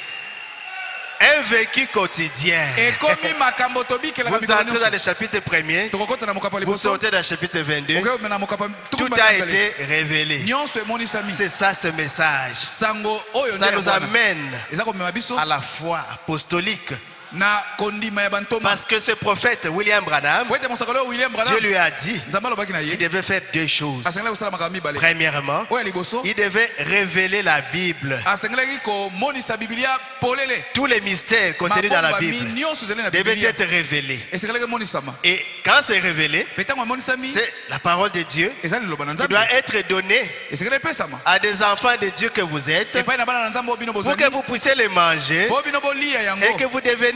[SPEAKER 3] un vécu quotidien.
[SPEAKER 5] ekomi makambo tobikelaka
[SPEAKER 3] Vous
[SPEAKER 5] mikolo
[SPEAKER 3] entrez dans
[SPEAKER 5] nyonso
[SPEAKER 3] le chapitre 1er,
[SPEAKER 5] tokokota na mokapa
[SPEAKER 3] vous
[SPEAKER 5] liboso
[SPEAKER 3] sortez dans le chapitre 22,
[SPEAKER 5] okei na mokapa
[SPEAKER 3] tout a été révélé.
[SPEAKER 5] nyonso emonisami
[SPEAKER 3] C'est ça ce message.
[SPEAKER 5] sango oyo
[SPEAKER 3] Ça
[SPEAKER 5] nde
[SPEAKER 3] nous
[SPEAKER 5] yango wana.
[SPEAKER 3] amène
[SPEAKER 5] eza komema biso
[SPEAKER 3] à la foi apostolique.
[SPEAKER 5] na kondima ya bantoma
[SPEAKER 3] Parce que ce prophète William Branham,
[SPEAKER 5] po ete mosakoli oyo william
[SPEAKER 3] Dieu
[SPEAKER 5] branham
[SPEAKER 3] lui a dit
[SPEAKER 5] nzambe alobaki na
[SPEAKER 3] qu'il
[SPEAKER 5] ye
[SPEAKER 3] devait faire deux choses.
[SPEAKER 5] asengelaki kosala makambo mibale
[SPEAKER 3] Premièrement,
[SPEAKER 5] oyo ya liboso
[SPEAKER 3] il devait révéler la Bible.
[SPEAKER 5] asengelaki komonisa bibilia polele
[SPEAKER 3] Tous les mystères contenus dans la
[SPEAKER 5] mabombami
[SPEAKER 3] Bible
[SPEAKER 5] nyonso ezali na
[SPEAKER 3] devaient
[SPEAKER 5] bibilia
[SPEAKER 3] être révélés.
[SPEAKER 5] esengelaki emonisama
[SPEAKER 3] Et quand c'est révélé,
[SPEAKER 5] mpe ntango emonisami
[SPEAKER 3] c'est la parole de Dieu
[SPEAKER 5] eza liloba na
[SPEAKER 3] qui
[SPEAKER 5] nzambe
[SPEAKER 3] doit être donnée
[SPEAKER 5] esengeli epesama
[SPEAKER 3] à des enfants de Dieu que vous êtes
[SPEAKER 5] epai na bana na nzambe oyo bino
[SPEAKER 3] pour
[SPEAKER 5] bozali
[SPEAKER 3] que vous puissiez les manger
[SPEAKER 5] po bino bolia
[SPEAKER 3] et
[SPEAKER 5] yango
[SPEAKER 3] que vous devenez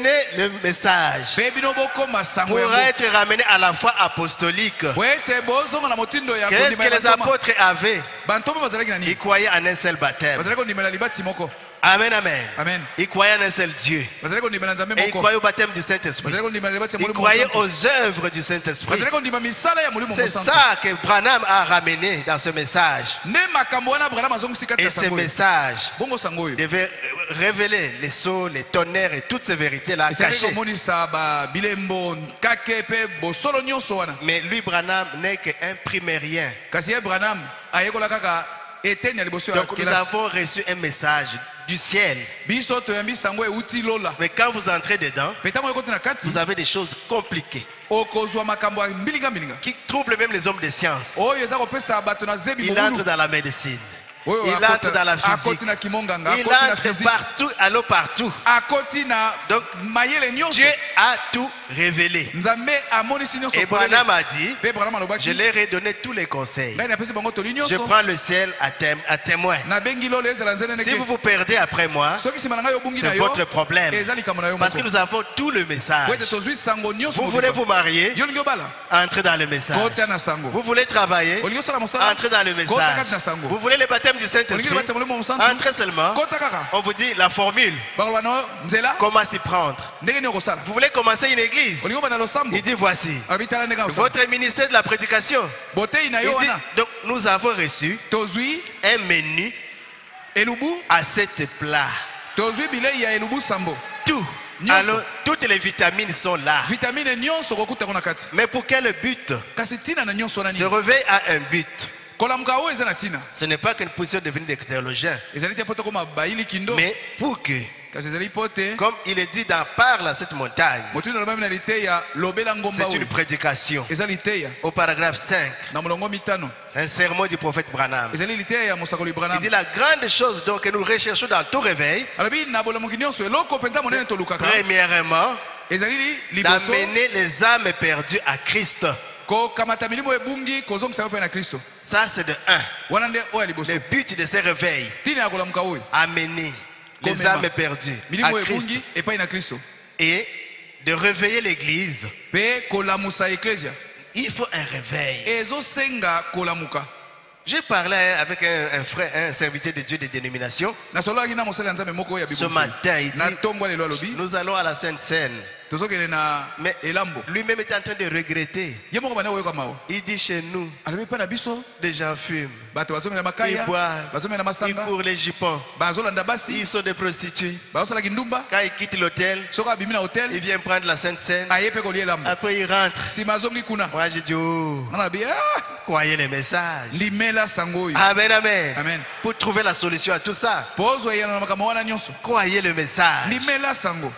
[SPEAKER 3] devenez le message
[SPEAKER 5] Pe bino bokoma sango
[SPEAKER 3] pour
[SPEAKER 5] yango.
[SPEAKER 3] être ramené à la foi apostolique.
[SPEAKER 5] Wete bozonga na motindo ya
[SPEAKER 3] Qu'est-ce
[SPEAKER 5] kondima
[SPEAKER 3] que
[SPEAKER 5] ya
[SPEAKER 3] les
[SPEAKER 5] bantoma.
[SPEAKER 3] apôtres avaient?
[SPEAKER 5] Bantoma bazalaki na nini?
[SPEAKER 3] Ils croyaient en un seul baptême.
[SPEAKER 5] Bazalaki kondimela libati moko.
[SPEAKER 3] Amen, amen.
[SPEAKER 5] Amen.
[SPEAKER 3] Ils croyaient en un seul Dieu.
[SPEAKER 5] Bazalaki kondimela nzambe
[SPEAKER 3] Et ils
[SPEAKER 5] moko.
[SPEAKER 3] croyaient au baptême du Saint-Esprit.
[SPEAKER 5] Bazalaki kondimela libati ya
[SPEAKER 3] Ils
[SPEAKER 5] molimo
[SPEAKER 3] croyaient
[SPEAKER 5] mosantu.
[SPEAKER 3] aux œuvres du Saint-Esprit.
[SPEAKER 5] Bazalaki kondima misala ya molimo
[SPEAKER 3] C'est
[SPEAKER 5] mosantu.
[SPEAKER 3] ça que Branham a ramené dans ce message.
[SPEAKER 5] Nde makambo wana Branham azongisi kati
[SPEAKER 3] Et
[SPEAKER 5] ya
[SPEAKER 3] ce
[SPEAKER 5] sango oyo.
[SPEAKER 3] message
[SPEAKER 5] Bongo sango oyo.
[SPEAKER 3] devait révéler les sauts, les tonnerres et toutes ces vérités-là
[SPEAKER 5] Ezalaki
[SPEAKER 3] cachées.
[SPEAKER 5] komonisa ba bilembo kake pe bosolo nyonso wana.
[SPEAKER 3] Mais lui, Branham, n'est qu'un primérien.
[SPEAKER 5] Kasi ye Branham ayekola kaka eteni ya liboso ya
[SPEAKER 3] Donc nous
[SPEAKER 5] kelasi.
[SPEAKER 3] avons reçu un message du ciel.
[SPEAKER 5] Biso toyambi sango euti lola.
[SPEAKER 3] Mais quand vous entrez dedans,
[SPEAKER 5] Petango ekoti na kati.
[SPEAKER 3] vous avez des choses compliquées
[SPEAKER 5] Okozwa makambo ya mbilinga mbilinga.
[SPEAKER 3] qui troublent même les hommes de science.
[SPEAKER 5] Oyo eza kopesa bato na zebi
[SPEAKER 3] Il
[SPEAKER 5] mobulu.
[SPEAKER 3] entre dans la médecine.
[SPEAKER 5] Oyo
[SPEAKER 3] Il
[SPEAKER 5] akota-
[SPEAKER 3] entre dans la physique.
[SPEAKER 5] akoti na kimonganga,
[SPEAKER 3] Il
[SPEAKER 5] akoti na
[SPEAKER 3] entre
[SPEAKER 5] physique,
[SPEAKER 3] partout, allô partout.
[SPEAKER 5] akoti na
[SPEAKER 3] Donc,
[SPEAKER 5] mayele nyonso.
[SPEAKER 3] Dieu a tout révélé.
[SPEAKER 5] Nzambe amonisi nyonso
[SPEAKER 3] Et
[SPEAKER 5] polele.
[SPEAKER 3] Branham a dit,
[SPEAKER 5] Pe Branham
[SPEAKER 3] je
[SPEAKER 5] alobaki,
[SPEAKER 3] leur ai donné tous les conseils.
[SPEAKER 5] ngai napesi bango toli
[SPEAKER 3] Je
[SPEAKER 5] nyonso.
[SPEAKER 3] prends le ciel à témoin.
[SPEAKER 5] Nabengi lolo ezala nzene
[SPEAKER 3] Si
[SPEAKER 5] neke.
[SPEAKER 3] vous vous perdez après moi,
[SPEAKER 5] Soki nsima na ngai obungi na
[SPEAKER 3] c'est
[SPEAKER 5] yo,
[SPEAKER 3] votre problème.
[SPEAKER 5] eza likambo na yo
[SPEAKER 3] Parce que
[SPEAKER 5] moko.
[SPEAKER 3] nous avons tout le message.
[SPEAKER 5] Po ete tozwi sango nyonso
[SPEAKER 3] Vous voulez
[SPEAKER 5] mobimba.
[SPEAKER 3] vous marier,
[SPEAKER 5] Yo lingi obala,
[SPEAKER 3] entrez dans le message.
[SPEAKER 5] kota na sango.
[SPEAKER 3] Vous voulez travailler,
[SPEAKER 5] Olingi osala mosala,
[SPEAKER 3] entrez dans le
[SPEAKER 5] kota kati na
[SPEAKER 3] message.
[SPEAKER 5] sango.
[SPEAKER 3] Vous voulez le baptême du
[SPEAKER 5] Olingi
[SPEAKER 3] Saint-Esprit,
[SPEAKER 5] libati ya molimo mosantu,
[SPEAKER 3] entrez seulement.
[SPEAKER 5] kota kaka.
[SPEAKER 3] On vous dit la formule,
[SPEAKER 5] Bakoloba no nzela,
[SPEAKER 3] comment s'y prendre.
[SPEAKER 5] ndenge nini okosala.
[SPEAKER 3] Vous voulez commencer une église,
[SPEAKER 5] Olingi obanda losambo,
[SPEAKER 3] il dit voici.
[SPEAKER 5] alobi tala ndenge osala.
[SPEAKER 3] Votre ministère de la prédication.
[SPEAKER 5] Botei na
[SPEAKER 3] Il
[SPEAKER 5] yo
[SPEAKER 3] dit,
[SPEAKER 5] wana,
[SPEAKER 3] donc nous avons reçu
[SPEAKER 5] tozwi
[SPEAKER 3] un menu
[SPEAKER 5] elubu,
[SPEAKER 3] à sept plats.
[SPEAKER 5] tozwi bilei ya elubu sambo.
[SPEAKER 3] Tout.
[SPEAKER 5] Nyonso.
[SPEAKER 3] Alors, toutes les vitamines sont là.
[SPEAKER 5] Vitamine nyonso kokutako na kati.
[SPEAKER 3] Mais pour quel but?
[SPEAKER 5] Kasi tina na nyonso wana
[SPEAKER 3] Se
[SPEAKER 5] nini?
[SPEAKER 3] réveil a un but.
[SPEAKER 5] Kolamuka oyo eza na tina.
[SPEAKER 3] Ce n'est pas que nous puissions devenir des théologiens,
[SPEAKER 5] Ezali te poto koma bayili kindo.
[SPEAKER 3] mais pour que,
[SPEAKER 5] Kasi ezali pote.
[SPEAKER 3] comme il est dit dans Parle à cette montagne,
[SPEAKER 5] Motu na loba na liteya lobela ngomba
[SPEAKER 3] c'est une
[SPEAKER 5] oyo.
[SPEAKER 3] prédication.
[SPEAKER 5] Ezali liteya
[SPEAKER 3] Au paragraphe 5,
[SPEAKER 5] na molongo mitano.
[SPEAKER 3] c'est un sermon du prophète Branham.
[SPEAKER 5] Ezali liteya ya mosakoli
[SPEAKER 3] Il
[SPEAKER 5] Branham.
[SPEAKER 3] dit la grande chose donc que nous recherchons dans tout réveil,
[SPEAKER 5] Alobi na bolamuki nyonso eloko penza monene tolukaka.
[SPEAKER 3] premièrement,
[SPEAKER 5] Ezali liboso
[SPEAKER 3] d'amener les âmes perdues à Christ.
[SPEAKER 5] ko kamata milimo ebungi kozongisa yo pe na Kristo.
[SPEAKER 3] Ça, c'est de un.
[SPEAKER 5] Wana nde oyo ya liboso.
[SPEAKER 3] Le but de ce réveil,
[SPEAKER 5] Tina ya kolamuka oyo.
[SPEAKER 3] amener les
[SPEAKER 5] Komema.
[SPEAKER 3] âmes perdues à
[SPEAKER 5] Milimo
[SPEAKER 3] Christ
[SPEAKER 5] ebungi epai na Kristo.
[SPEAKER 3] et de réveiller l'église.
[SPEAKER 5] Pe kolamusa eklesia.
[SPEAKER 3] Il faut un réveil.
[SPEAKER 5] Ezosenga kolamuka.
[SPEAKER 3] J'ai parlé avec un frère, un serviteur de Dieu de dénomination.
[SPEAKER 5] nasololaki na mosala ya nzambe moko oyo ya
[SPEAKER 3] Ce
[SPEAKER 5] bibongiseli.
[SPEAKER 3] matin, il
[SPEAKER 5] na
[SPEAKER 3] dit,
[SPEAKER 5] ntongo ya lelo alobi
[SPEAKER 3] nous allons à la Sainte Seine.
[SPEAKER 5] tozokende na
[SPEAKER 3] Mais
[SPEAKER 5] elambo
[SPEAKER 3] lui-même était en train de regretter.
[SPEAKER 5] ye moko bana oyoka mawa
[SPEAKER 3] Il dit chez nous,
[SPEAKER 5] alobi mpe na biso
[SPEAKER 3] les gens fument,
[SPEAKER 5] bato bazomela
[SPEAKER 3] ils
[SPEAKER 5] makaya
[SPEAKER 3] boivent,
[SPEAKER 5] bazomela
[SPEAKER 3] ils
[SPEAKER 5] masanga
[SPEAKER 3] courent les jupons,
[SPEAKER 5] bazolanda basi
[SPEAKER 3] ils sont des prostituées.
[SPEAKER 5] bazosalaki ndumba
[SPEAKER 3] Quand ils quittent l'hôtel,
[SPEAKER 5] soki abimi na
[SPEAKER 3] ils
[SPEAKER 5] hotel
[SPEAKER 3] viennent prendre la Sainte Seine.
[SPEAKER 5] aye mpe kolia elambo
[SPEAKER 3] Après, ils rentrent.
[SPEAKER 5] nsima azongi kuna
[SPEAKER 3] Moi, je dis, oh,
[SPEAKER 5] nga na bi
[SPEAKER 3] croyez les messages.
[SPEAKER 5] ndimela sango oyo
[SPEAKER 3] Amen, amen.
[SPEAKER 5] Amen.
[SPEAKER 3] Pour trouver la solution à tout ça,
[SPEAKER 5] po ozwa eyano na makambo wana nyonso
[SPEAKER 3] croyez le message.
[SPEAKER 5] ndimela sango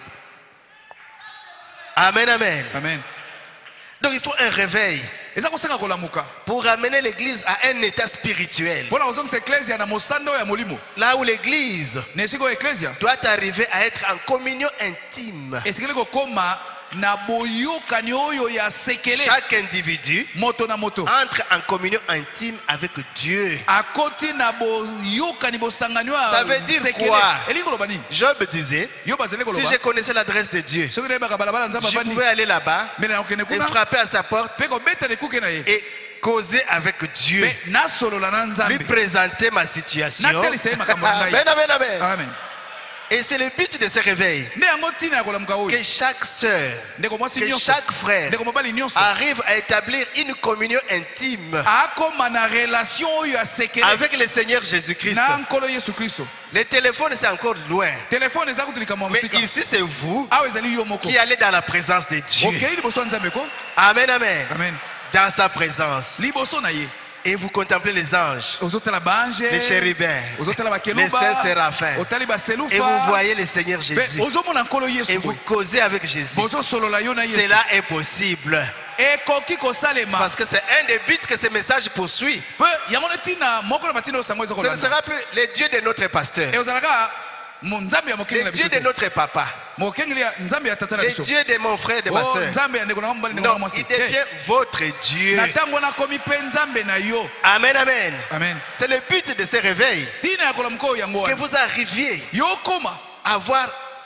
[SPEAKER 3] Amen, amen.
[SPEAKER 5] amen
[SPEAKER 3] Donc, il faut un réveil
[SPEAKER 5] eza kosenga kolamuka
[SPEAKER 3] pour ramener l'église à un état spirituel.
[SPEAKER 5] mpona kozongisa eklesia na mosanda oyo ya molimo
[SPEAKER 3] Là où l'église
[SPEAKER 5] na esika oyo eklesia
[SPEAKER 3] doit arriver à être en communion intime.
[SPEAKER 5] esikeli kokóma na boyokani oyo ya sekele
[SPEAKER 3] Chaque individu
[SPEAKER 5] moto na moto
[SPEAKER 3] entre en communion intime avec Dieu.
[SPEAKER 5] akoti na boyokani bosangani oyo
[SPEAKER 3] Ça veut dire
[SPEAKER 5] sekele
[SPEAKER 3] quoi?
[SPEAKER 5] elingi koloba nini
[SPEAKER 3] Job disait,
[SPEAKER 5] yo bazali
[SPEAKER 3] si
[SPEAKER 5] koloba
[SPEAKER 3] je connaissais l'adresse de Dieu,
[SPEAKER 5] soki nayebaka balabala nzambe
[SPEAKER 3] je
[SPEAKER 5] avandi
[SPEAKER 3] pouvais aller là-bas
[SPEAKER 5] mbele nakokende
[SPEAKER 3] et
[SPEAKER 5] kuna
[SPEAKER 3] frapper à sa porte
[SPEAKER 5] mpe kobeta lekuke na ye
[SPEAKER 3] et causer avec Dieu.
[SPEAKER 5] mpe nasolola na
[SPEAKER 3] Lui
[SPEAKER 5] nzambe
[SPEAKER 3] présenter ma situation.
[SPEAKER 5] natalisa ye makambo na ngai
[SPEAKER 3] Amen, amen, amen.
[SPEAKER 5] amen
[SPEAKER 3] Et c'est le but de ce réveil.
[SPEAKER 5] nde yango ntina ya kolamuka oyo
[SPEAKER 3] Que chaque sœur,
[SPEAKER 5] ndeko mwasi
[SPEAKER 3] que
[SPEAKER 5] nyonso
[SPEAKER 3] chaque frère
[SPEAKER 5] ndeko mobali nyonso
[SPEAKER 3] arrive à établir une communion intime
[SPEAKER 5] akoma na relation oyo ya sekele
[SPEAKER 3] avec le Seigneur Jésus-Christ.
[SPEAKER 5] na nkolo yesu kristo
[SPEAKER 3] Le téléphone, c'est encore loin.
[SPEAKER 5] telefone eza kutu likambo ya
[SPEAKER 3] Mais
[SPEAKER 5] mosika
[SPEAKER 3] ici, c'est vous
[SPEAKER 5] awa ezali yo moko
[SPEAKER 3] qui allez dans la présence de Dieu.
[SPEAKER 5] okei liboso ya nzambe ko
[SPEAKER 3] Amen, amen.
[SPEAKER 5] amen
[SPEAKER 3] Dans sa présence.
[SPEAKER 5] liboso na ye
[SPEAKER 3] Et vous contemplez les anges,
[SPEAKER 5] ozotala baange
[SPEAKER 3] les chérubins,
[SPEAKER 5] ozotala
[SPEAKER 3] les saints
[SPEAKER 5] bakeluba
[SPEAKER 3] séraphins.
[SPEAKER 5] otali
[SPEAKER 3] Et vous
[SPEAKER 5] baselufa
[SPEAKER 3] voyez le Seigneur
[SPEAKER 5] mpe
[SPEAKER 3] Jésus.
[SPEAKER 5] ozomona nkolo
[SPEAKER 3] Et
[SPEAKER 5] yesu
[SPEAKER 3] vous
[SPEAKER 5] boye
[SPEAKER 3] causez avec Jésus.
[SPEAKER 5] bozosolola yo na yesu
[SPEAKER 3] Cela est possible.
[SPEAKER 5] ekoki kosalema
[SPEAKER 3] Parce que c'est un des buts que ce message poursuit.
[SPEAKER 5] mpe yango ntina moko na batina oyo sango eza
[SPEAKER 3] Ce ne
[SPEAKER 5] kolanda
[SPEAKER 3] sera plus le Dieu de notre pasteur,
[SPEAKER 5] e ozalaka nzambe ya mokengeli
[SPEAKER 3] le
[SPEAKER 5] na
[SPEAKER 3] Dieu
[SPEAKER 5] biso
[SPEAKER 3] de
[SPEAKER 5] te
[SPEAKER 3] notre papa,
[SPEAKER 5] mokengeli ya nzambe ya tata na
[SPEAKER 3] le
[SPEAKER 5] biso
[SPEAKER 3] Dieu de mon frère, de ma
[SPEAKER 5] o
[SPEAKER 3] soeur.
[SPEAKER 5] nzambe ya ndeko na mobali ndeko na
[SPEAKER 3] Non,
[SPEAKER 5] mwasi
[SPEAKER 3] il devient votre Dieu.
[SPEAKER 5] na ntango nakomi mpe nzambe na yo
[SPEAKER 3] Amen, amen.
[SPEAKER 5] amen
[SPEAKER 3] C'est le but de ce réveil.
[SPEAKER 5] ntina ya kolamuka oyo yango
[SPEAKER 3] Que
[SPEAKER 5] wana
[SPEAKER 3] vous arriviez
[SPEAKER 5] yo okoma
[SPEAKER 3] à avoir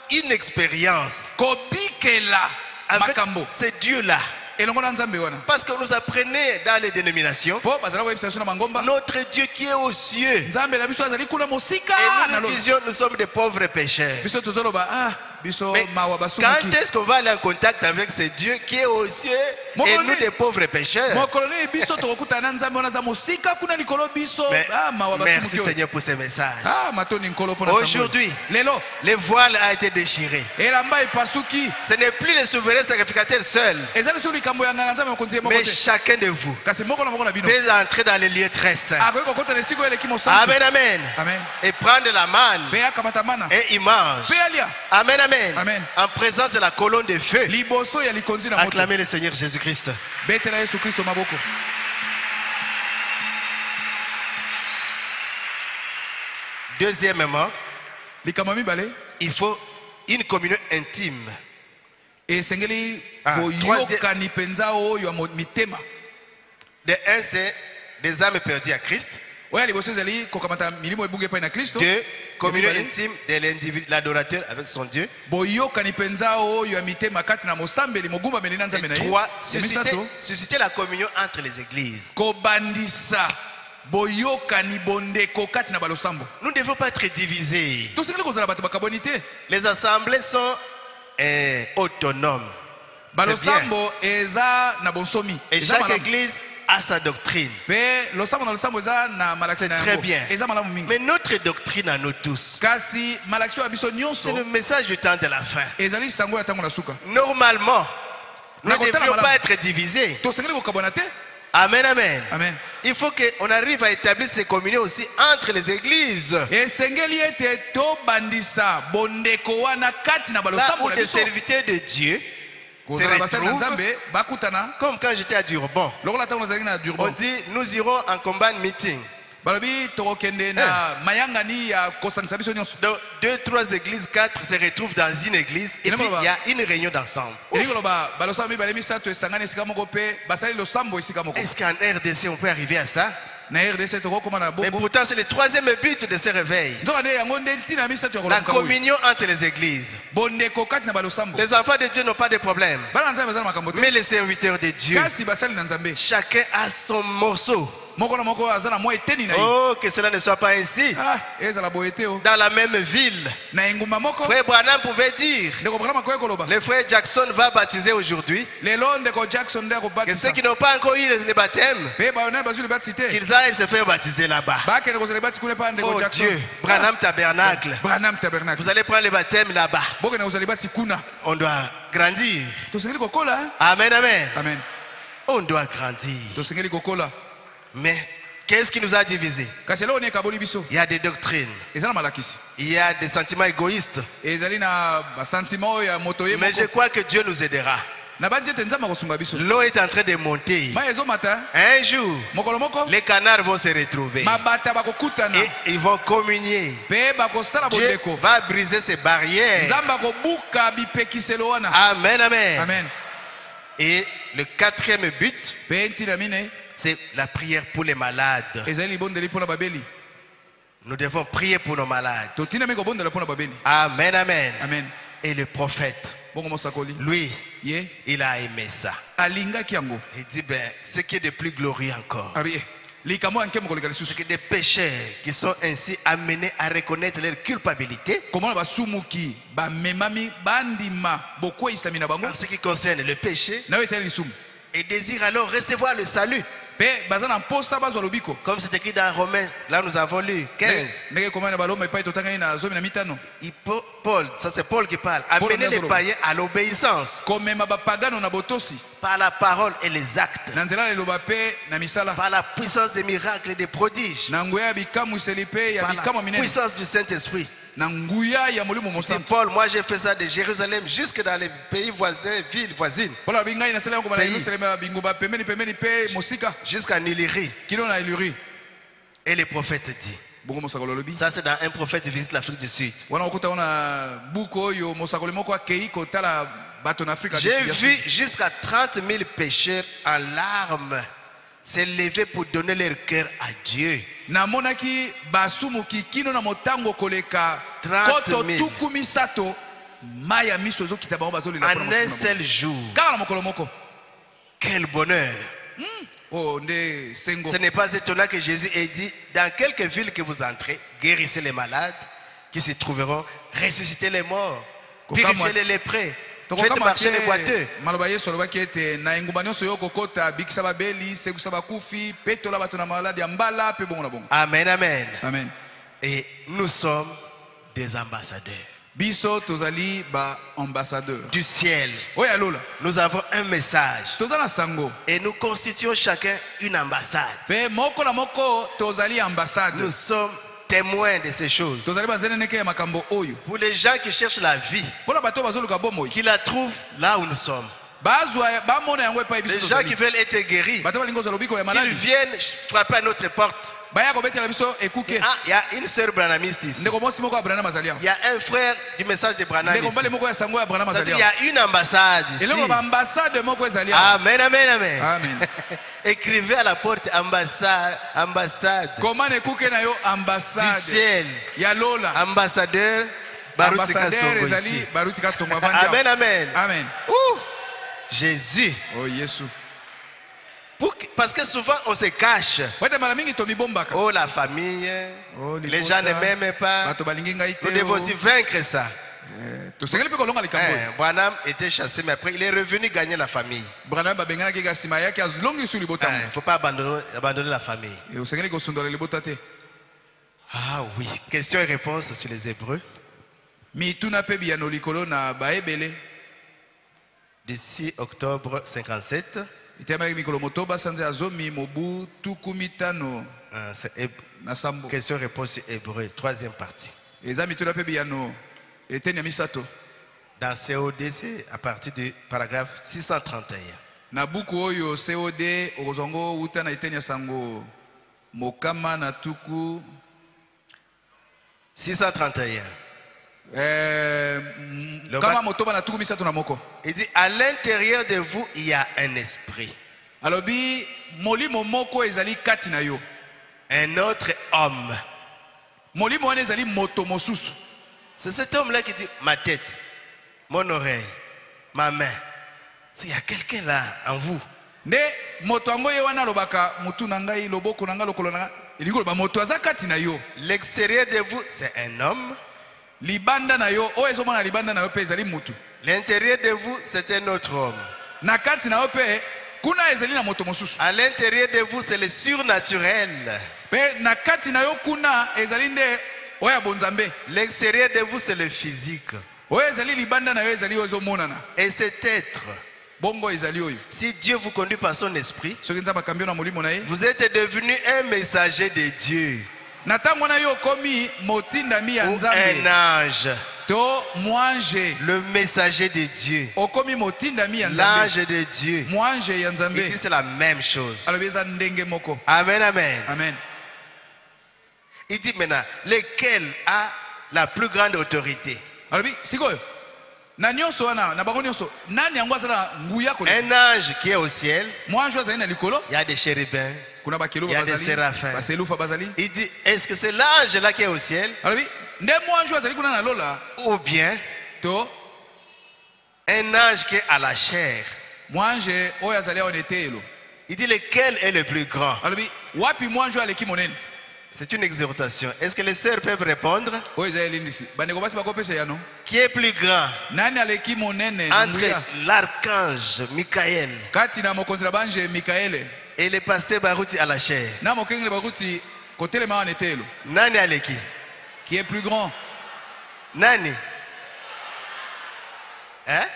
[SPEAKER 3] une expérience
[SPEAKER 5] kobikela
[SPEAKER 3] avec
[SPEAKER 5] makambo
[SPEAKER 3] ce Dieu-là.
[SPEAKER 5] elongo na nzambe wana
[SPEAKER 3] Parce que nous apprenons dans les dénominations
[SPEAKER 5] po bazala koyebisa biso na mangomba
[SPEAKER 3] notre Dieu qui est aux cieux.
[SPEAKER 5] nzambe na biso azali kuna mosika
[SPEAKER 3] Et
[SPEAKER 5] na
[SPEAKER 3] nous
[SPEAKER 5] lo
[SPEAKER 3] disions, nous sommes des pauvres pécheurs.
[SPEAKER 5] biso tozoloba biso
[SPEAKER 3] Mais
[SPEAKER 5] mawa
[SPEAKER 3] quand
[SPEAKER 5] basumuki
[SPEAKER 3] est-ce qu'on va aller en contact avec ce Dieu qui est aux cieux et nous des pauvres pécheurs?
[SPEAKER 5] mokolo nini biso tokokutana na nzambe wana za mosika kuna likolo biso
[SPEAKER 3] Mais
[SPEAKER 5] mawa
[SPEAKER 3] merci
[SPEAKER 5] basumuki oyo.
[SPEAKER 3] Seigneur pour ce message.
[SPEAKER 5] matoni nkolo mpona sango.
[SPEAKER 3] Aujourd'hui,
[SPEAKER 5] lelo
[SPEAKER 3] le voile a été déchiré.
[SPEAKER 5] elamba epasuki
[SPEAKER 3] Ce n'est plus le souverain sacrificateur seul,
[SPEAKER 5] ezali so likambo ya nganga nzambe mokonzi ye moko
[SPEAKER 3] mais
[SPEAKER 5] te
[SPEAKER 3] chacun de vous
[SPEAKER 5] kasi moko na moko na bino
[SPEAKER 3] peut entrer dans les lieux très saints.
[SPEAKER 5] akoki kokota na esika oyo eleki mosantu
[SPEAKER 3] Amen, amen.
[SPEAKER 5] amen
[SPEAKER 3] Et prendre la manne
[SPEAKER 5] mpe akamata mana
[SPEAKER 3] et il mange.
[SPEAKER 5] mpe alia
[SPEAKER 3] Amen, amen.
[SPEAKER 5] Amen.
[SPEAKER 3] En présence de la colonne de feu,
[SPEAKER 5] liboso ya likonzi na moto
[SPEAKER 3] acclamez le Seigneur Jésus-Christ.
[SPEAKER 5] betela yesu kristo maboko
[SPEAKER 3] Deuxièmement,
[SPEAKER 5] likambo ya mibale
[SPEAKER 3] il faut une communion intime.
[SPEAKER 5] esengeli
[SPEAKER 3] troisième.
[SPEAKER 5] boyokani mpenza oyo ya mitema
[SPEAKER 3] De un, c'est des âmes perdues à Christ.
[SPEAKER 5] oyo ya liboso ezali kokamata milimo ebungi epai na kristo
[SPEAKER 3] Deux, communion
[SPEAKER 5] mibale.
[SPEAKER 3] intime de l'individu, l'adorateur avec son Dieu.
[SPEAKER 5] boyokani mpenza oyo ya mitema kati na mosambeli mogumbameli na nzambe na
[SPEAKER 3] Et
[SPEAKER 5] ye
[SPEAKER 3] trois,
[SPEAKER 5] Ya misato,
[SPEAKER 3] susciter la communion entre les églises.
[SPEAKER 5] kobandisa boyokani bondeko kati na balosambo
[SPEAKER 3] Nous ne devons pas être divisés.
[SPEAKER 5] tosengeli kozala bato bakaboni te
[SPEAKER 3] Les assemblées sont autonomes. C'est bien.
[SPEAKER 5] balosambo eza na bonsomi
[SPEAKER 3] Et
[SPEAKER 5] eza
[SPEAKER 3] chaque
[SPEAKER 5] malamu.
[SPEAKER 3] église a sa doctrine.
[SPEAKER 5] mpe losambo na losambo eza na malakisi
[SPEAKER 3] C'est
[SPEAKER 5] na
[SPEAKER 3] très
[SPEAKER 5] yango
[SPEAKER 3] bien.
[SPEAKER 5] eza malamu mingi
[SPEAKER 3] Mais notre doctrine à nous tous,
[SPEAKER 5] kasi malakisi oyo ya biso
[SPEAKER 3] c'est le
[SPEAKER 5] nyonso
[SPEAKER 3] message du temps de la fin.
[SPEAKER 5] ezali sango ya ntango na suka
[SPEAKER 3] Normalement, nous ne
[SPEAKER 5] Nakotala
[SPEAKER 3] devrions
[SPEAKER 5] malamu.
[SPEAKER 3] pas être divisés.
[SPEAKER 5] tosengeli kokabwana te
[SPEAKER 3] Amen, amen.
[SPEAKER 5] amen
[SPEAKER 3] Il faut qu'on arrive à établir ces communions aussi entre les églises.
[SPEAKER 5] esengeli ete tobandisa bondeko wana kati na
[SPEAKER 3] Là
[SPEAKER 5] balosambo
[SPEAKER 3] où
[SPEAKER 5] na
[SPEAKER 3] des
[SPEAKER 5] biso
[SPEAKER 3] serviteurs de Dieu se
[SPEAKER 5] kozala basali na
[SPEAKER 3] retrouvent,
[SPEAKER 5] nzambe bakutana
[SPEAKER 3] comme quand j'étais à Durban.
[SPEAKER 5] lokola ntango nazalaki na
[SPEAKER 3] On
[SPEAKER 5] durban
[SPEAKER 3] dit, nous irons en combat meeting.
[SPEAKER 5] balobi tokokende na mayangani ya kosangisa biso nyonso
[SPEAKER 3] Donc, 2, 3 églises, 4 se retrouvent dans une église et puis il y a une réunion d'ensemble.
[SPEAKER 5] elingi koloba balosambo mibale misato esangani esika moko mpe basali losambo esika moko
[SPEAKER 3] Est-ce qu'en RDC on peut arriver à ça?
[SPEAKER 5] na rdc tokokoma na
[SPEAKER 3] Mais
[SPEAKER 5] bongo
[SPEAKER 3] pourtant, c'est le troisième but de ce réveil.
[SPEAKER 5] nzoka nde yango nde ntina misato ya
[SPEAKER 3] La
[SPEAKER 5] kolomuka oyo
[SPEAKER 3] communion entre les églises.
[SPEAKER 5] bondeko kati na balosambo
[SPEAKER 3] Les enfants de Dieu n'ont pas de problème.
[SPEAKER 5] bana na nzambe baza na makambo te
[SPEAKER 3] Mais les serviteurs de Dieu,
[SPEAKER 5] kasi basali na nzambe
[SPEAKER 3] chacun a son morceau.
[SPEAKER 5] moko na moko aza na mwa eteni na ye
[SPEAKER 3] Oh, que cela ne soit pas ainsi.
[SPEAKER 5] ezala boye te o
[SPEAKER 3] Dans la même ville,
[SPEAKER 5] na engumba moko
[SPEAKER 3] frère Branham pouvait dire,
[SPEAKER 5] ndeko branham akoki koloba
[SPEAKER 3] le frère Jackson va baptiser aujourd'hui.
[SPEAKER 5] lelo ndeko jackson nde
[SPEAKER 3] Que
[SPEAKER 5] akobatisa
[SPEAKER 3] ceux qui n'ont pas encore eu le baptême,
[SPEAKER 5] mpe bayoneli bazwi libatisi te
[SPEAKER 3] qu'ils aillent se faire baptiser là-bas.
[SPEAKER 5] bakende kozala libatisi kuna epa ndeko
[SPEAKER 3] Oh
[SPEAKER 5] jackson
[SPEAKER 3] Dieu, Branham Tabernacle.
[SPEAKER 5] branham tabernacle
[SPEAKER 3] Vous allez prendre le baptême là-bas.
[SPEAKER 5] bokende kozala libatisi kuna
[SPEAKER 3] On doit grandir.
[SPEAKER 5] tosengeli kokola
[SPEAKER 3] Amen, amen.
[SPEAKER 5] amen
[SPEAKER 3] On doit grandir.
[SPEAKER 5] tosengeli kokola
[SPEAKER 3] Mais qu'est-ce qui nous a divisés?
[SPEAKER 5] kasi eloko nini ekaboli biso
[SPEAKER 3] Il y a des doctrines.
[SPEAKER 5] eza na malakisi
[SPEAKER 3] Il y a des sentiments égoïstes.
[SPEAKER 5] ezali na basentiment oyo ya moto ye
[SPEAKER 3] Mais je
[SPEAKER 5] moko
[SPEAKER 3] crois que Dieu nous aidera.
[SPEAKER 5] na bandi ete nzambe akosunga biso
[SPEAKER 3] L'eau est en train de monter.
[SPEAKER 5] mai ezomata
[SPEAKER 3] Un jour,
[SPEAKER 5] mokolo moko
[SPEAKER 3] les canards vont se retrouver.
[SPEAKER 5] mabata bakokutana
[SPEAKER 3] Et ils vont communier.
[SPEAKER 5] mpe bakosala
[SPEAKER 3] Dieu
[SPEAKER 5] bondeko
[SPEAKER 3] va briser ces barrières.
[SPEAKER 5] nzambe akobuka bipekiselo wana
[SPEAKER 3] Amen, amen.
[SPEAKER 5] amen
[SPEAKER 3] Et le quatrième but,
[SPEAKER 5] mpe ntina mine
[SPEAKER 3] c'est la prière pour les malades.
[SPEAKER 5] ezali libondeli mpona babeli
[SPEAKER 3] Nous devons prier pour nos malades.
[SPEAKER 5] totinami kobondela mpona babeli
[SPEAKER 3] Amen, amen.
[SPEAKER 5] amen
[SPEAKER 3] Et le prophète,
[SPEAKER 5] bongo mosakoli
[SPEAKER 3] lui,
[SPEAKER 5] ye
[SPEAKER 3] il a aimé ça.
[SPEAKER 5] alingaki yango
[SPEAKER 3] Il dit, ben, ce qui est de plus glorieux encore,
[SPEAKER 5] alobi likambo ya nkemo koleka
[SPEAKER 3] c'est
[SPEAKER 5] lisusu
[SPEAKER 3] que des pécheurs qui sont ainsi amenés à reconnaître leur culpabilité
[SPEAKER 5] komona basumuki bamemami bandima bokweyisami na bango
[SPEAKER 3] en ce qui concerne le péché
[SPEAKER 5] na oyo etali lisumu
[SPEAKER 3] et désirent alors recevoir le salut.
[SPEAKER 5] mpe baza na mposa bazwa lobiko
[SPEAKER 3] Comme c'est écrit dans Romains, là nous avons lu 15.
[SPEAKER 5] ndenge ekomani na baloma epai totangani na 15
[SPEAKER 3] Paul, ça c'est Paul qui parle, amener les païens à l'obéissance
[SPEAKER 5] komema bapagano na botosi
[SPEAKER 3] par la parole et les actes,
[SPEAKER 5] na nzela liloba mpe na misala
[SPEAKER 3] par la puissance des miracles et des prodiges,
[SPEAKER 5] na nguya ya bikamwiseli mpe ya
[SPEAKER 3] par la
[SPEAKER 5] bikamwa minene
[SPEAKER 3] puissance du Saint-Esprit.
[SPEAKER 5] na nguya ya molimo
[SPEAKER 3] C'est
[SPEAKER 5] mosantu
[SPEAKER 3] Paul, moi j'ai fait ça de Jérusalem jusque dans les pays voisins, villes voisines,
[SPEAKER 5] mpona lobi ngai nasala yango bana
[SPEAKER 3] Pays.
[SPEAKER 5] yerusaleme ya bingumba pembeni pembeni mpe mosika
[SPEAKER 3] jusqu'en Illyrie.
[SPEAKER 5] kino na iluri
[SPEAKER 3] Et le prophète dit,
[SPEAKER 5] bongo mosakoli olobi
[SPEAKER 3] ça c'est dans un prophète qui visite l'Afrique du Sud.
[SPEAKER 5] wana okuta wana buku oyo mosakoli moko akei kotala bato na afrika
[SPEAKER 3] J'ai vu jusqu'à 30 000 pécheurs en larmes se lever pour donner leur cœur à Dieu.
[SPEAKER 5] namonaki basumuki kino na motango koleka
[SPEAKER 3] 30 000.
[SPEAKER 5] koto tuku misato maya miso ezokita bango bazolila
[SPEAKER 3] En un seul jour.
[SPEAKER 5] kaka na mokolo moko.
[SPEAKER 3] Quel bonheur.
[SPEAKER 5] Oh nde sengo.
[SPEAKER 3] Ce n'est pas étonnant que Jésus ait dit, dans quelques villes que vous entrez, guérissez les malades qui se trouveront, ressuscitez les morts, purifiez les lépreux, faites marcher les boiteux.
[SPEAKER 5] Maloba Yesu alobaki ete na engumba nyonso yo kokota bikisa babeli sekusa bakufi petola bato na maladi ya mbala pe bongo na bongo.
[SPEAKER 3] Amen, amen.
[SPEAKER 5] Amen.
[SPEAKER 3] Et nous sommes des ambassadeurs
[SPEAKER 5] Biso tozali ba ambassadeur
[SPEAKER 3] du ciel.
[SPEAKER 5] Oya lola.
[SPEAKER 3] Nous avons un message
[SPEAKER 5] Tozana sango.
[SPEAKER 3] et nous constituons chacun une ambassade.
[SPEAKER 5] Pe moko na moko tozali ambassade.
[SPEAKER 3] Nous sommes témoins de ces choses.
[SPEAKER 5] Tozali bazeneneke ya makambo oyo.
[SPEAKER 3] Pour les gens qui cherchent la vie,
[SPEAKER 5] Pona bato bazoluka bomoi.
[SPEAKER 3] qui la trouvent là où nous sommes.
[SPEAKER 5] Bazwa ba mona yango epai biso
[SPEAKER 3] Les gens
[SPEAKER 5] tozali.
[SPEAKER 3] qui veulent être guéris,
[SPEAKER 5] Bato balingo zalobiko ya
[SPEAKER 3] ils
[SPEAKER 5] maladi.
[SPEAKER 3] viennent frapper à notre porte.
[SPEAKER 5] Baya kobetela biso ekuke.
[SPEAKER 3] Ah, il y a une sœur branhamiste ici.
[SPEAKER 5] Ndeko mosi moko ya Branham azali.
[SPEAKER 3] Il y a un frère du message de Branham
[SPEAKER 5] Ndeko
[SPEAKER 3] ici.
[SPEAKER 5] bale moko ya sango ya Branham
[SPEAKER 3] C'est-à-dire,
[SPEAKER 5] azali.
[SPEAKER 3] il y a une ambassade ici.
[SPEAKER 5] Eloko ba ambassade moko ezali.
[SPEAKER 3] Amen, amen, amen.
[SPEAKER 5] Amen.
[SPEAKER 3] Écrivez à la porte ambassade
[SPEAKER 5] Comment ekuke na yo
[SPEAKER 3] du
[SPEAKER 5] ambassade
[SPEAKER 3] ciel.
[SPEAKER 5] ya lola.
[SPEAKER 3] Ambassadeur Baruti
[SPEAKER 5] Ambassadeur
[SPEAKER 3] Kasongo
[SPEAKER 5] ezali
[SPEAKER 3] ici.
[SPEAKER 5] Baruti Kasongo avandi.
[SPEAKER 3] Amen, amen.
[SPEAKER 5] Amen.
[SPEAKER 3] Ouh, Jésus.
[SPEAKER 5] Oh Yesu.
[SPEAKER 3] Parce que souvent on se cache.
[SPEAKER 5] Wete mara mingi to mibombaka.
[SPEAKER 3] Oh, la famille.
[SPEAKER 5] Oh,
[SPEAKER 3] Les gens ne m'aiment pas.
[SPEAKER 5] Bato balingi ngai te.
[SPEAKER 3] Nous devons aussi vaincre ça.
[SPEAKER 5] To sengeli pe kolonga likambo.
[SPEAKER 3] Branham était chassé, mais après il est revenu gagner la famille.
[SPEAKER 5] Branham babengana ke gasima yake azulongi sur libota.
[SPEAKER 3] Il ne faut pas abandonner la famille.
[SPEAKER 5] Et o sengeli ko sundola libota te.
[SPEAKER 3] Ah oui, questions et réponses sur les Hébreux.
[SPEAKER 5] Mituna pe biano likolo na baebele.
[SPEAKER 3] D'ici octobre 57.
[SPEAKER 5] Itema mikolo motoba sanze azomi mobu tukumitano na sambo.
[SPEAKER 3] Questions et réponses sur Hébreux, troisième partie.
[SPEAKER 5] Eza mituna pe biano etenya misato.
[SPEAKER 3] Dans COD, c'est à partir du paragraphe 631.
[SPEAKER 5] Na buku oyo COD okozongo uta na etenya sango mokama na tuku
[SPEAKER 3] 631.
[SPEAKER 5] Kama motoba na tuku misato na moko.
[SPEAKER 3] Il dit, à l'intérieur de vous, il y a un esprit.
[SPEAKER 5] Alobi molimo moko ezali kati na yo.
[SPEAKER 3] Un autre homme.
[SPEAKER 5] Molimo wana ezali moto mosusu.
[SPEAKER 3] C'est cet homme-là qui dit, ma tête, mon oreille, ma main. Il y a quelqu'un là en vous.
[SPEAKER 5] Ne moto ango ye wana lobaka mutu na ngai loboko na ngai lokolo na ngai. Elingo ba moto aza kati na yo.
[SPEAKER 3] L'extérieur de vous, c'est un homme.
[SPEAKER 5] Libanda na yo o ezomona libanda na yo pe ezali mutu.
[SPEAKER 3] L'intérieur de vous, c'est un autre homme.
[SPEAKER 5] Na kati na yo pe kuna ezali na moto mosusu.
[SPEAKER 3] À l'intérieur de vous, c'est le surnaturel.
[SPEAKER 5] Pe na kati na yo kuna ezali nde oya bonzambe.
[SPEAKER 3] L'extérieur de vous, c'est le physique.
[SPEAKER 5] O ezali libanda na yo ezali ozomonana.
[SPEAKER 3] Et cet être,
[SPEAKER 5] bongo ezali oyo.
[SPEAKER 3] si Dieu vous conduit par son esprit,
[SPEAKER 5] Soki nzamba kambio na molimo na ye.
[SPEAKER 3] vous êtes devenu un messager de Dieu.
[SPEAKER 5] Na tango na yo komi motindami ya
[SPEAKER 3] Ou
[SPEAKER 5] nzambe.
[SPEAKER 3] un ange.
[SPEAKER 5] To mwange.
[SPEAKER 3] Le messager de Dieu.
[SPEAKER 5] Okomi motindami ya nzambe.
[SPEAKER 3] L'ange de Dieu.
[SPEAKER 5] Mwange ya nzambe.
[SPEAKER 3] Il dit c'est la même chose.
[SPEAKER 5] Alobi eza ndenge moko.
[SPEAKER 3] Amen, amen.
[SPEAKER 5] Amen.
[SPEAKER 3] Il dit maintenant, lequel a la plus grande autorité?
[SPEAKER 5] Alobi sikoyo. Na nyonso wana na bango nyonso nani yango azana nguya ko.
[SPEAKER 3] Un ange qui est au ciel.
[SPEAKER 5] Mwange azali na likolo.
[SPEAKER 3] Il y a des chérubins.
[SPEAKER 5] Kuna bakeluba
[SPEAKER 3] Il y a des
[SPEAKER 5] bazali.
[SPEAKER 3] séraphins.
[SPEAKER 5] Baselufa bazali.
[SPEAKER 3] Il dit, est-ce que c'est l'ange là qui est au ciel?
[SPEAKER 5] Alobi nde mwange azali kuna na lola.
[SPEAKER 3] Ou bien
[SPEAKER 5] To
[SPEAKER 3] un ange qui est à la chair?
[SPEAKER 5] mwange oyo azali awa netelo.
[SPEAKER 3] Il dit, lequel est le plus grand?
[SPEAKER 5] Alobi wapi mwange aleki monene.
[SPEAKER 3] C'est une exhortation. Est-ce que les sœurs peuvent répondre?
[SPEAKER 5] Oyo ezali lindisi. Bandeko basi bakopesa yano.
[SPEAKER 3] Qui est plus grand
[SPEAKER 5] Nani aleki monene
[SPEAKER 3] entre
[SPEAKER 5] nguya.
[SPEAKER 3] l'archange Michael
[SPEAKER 5] Kati na mokonzi na banje Mikaele.
[SPEAKER 3] et le passé Baruti à la chair?
[SPEAKER 5] Na mokengele bakuti kotelema wana netelo.
[SPEAKER 3] Nani aleki?
[SPEAKER 5] Qui est plus grand?
[SPEAKER 3] Nani? Hein?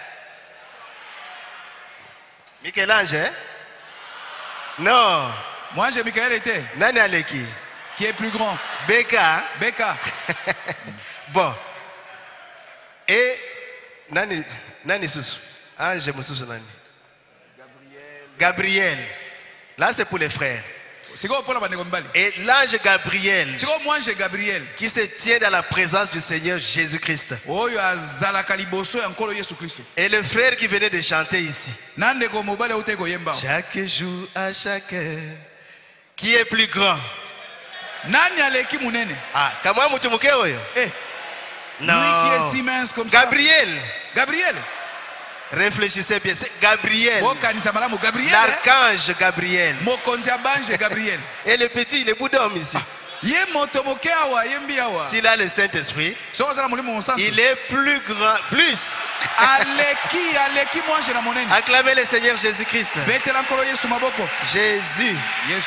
[SPEAKER 3] Michel-Ange, hein? Non.
[SPEAKER 5] Mwange Mikaele était.
[SPEAKER 3] Nani aleki?
[SPEAKER 5] Qui est plus grand?
[SPEAKER 3] Beka.
[SPEAKER 5] Beka.
[SPEAKER 3] Bon. Et Nani Susu? Ange Mususu Nani? Gabriel. Là, c'est pour les frères.
[SPEAKER 5] Siko pona bandeko mbali.
[SPEAKER 3] Et l'ange Gabriel
[SPEAKER 5] Siko mwange Gabriel.
[SPEAKER 3] qui se tient dans la présence du Seigneur Jésus-Christ.
[SPEAKER 5] Oyo azalaka liboso ya nkolo Yesu Kristo.
[SPEAKER 3] Et le frère qui venait de chanter ici.
[SPEAKER 5] Nandeko mobali uteko yemba.
[SPEAKER 3] Chaque jour à chaque heure. Qui est plus grand?
[SPEAKER 5] Nani aleki munene?
[SPEAKER 3] Ah, kama mtu mke huyo?
[SPEAKER 5] Eh.
[SPEAKER 3] Non.
[SPEAKER 5] Lui qui est si mince comme ça.
[SPEAKER 3] Gabriel.
[SPEAKER 5] Gabriel.
[SPEAKER 3] Réfléchissez bien, c'est Gabriel.
[SPEAKER 5] Bokanisa malamu Gabriel.
[SPEAKER 3] L'archange Gabriel.
[SPEAKER 5] Mokonzi bange Gabriel.
[SPEAKER 3] Et le petit, il est boudom ici.
[SPEAKER 5] Ye moto moke awa, yembi awa.
[SPEAKER 3] S'il a le Saint-Esprit,
[SPEAKER 5] So ozala molimo mosantu.
[SPEAKER 3] il est plus grand, plus.
[SPEAKER 5] Aleki mwanje na monene.
[SPEAKER 3] Acclamez le Seigneur Jésus-Christ.
[SPEAKER 5] Betela nkolo Yesu maboko.
[SPEAKER 3] Jésus.
[SPEAKER 5] Yesu.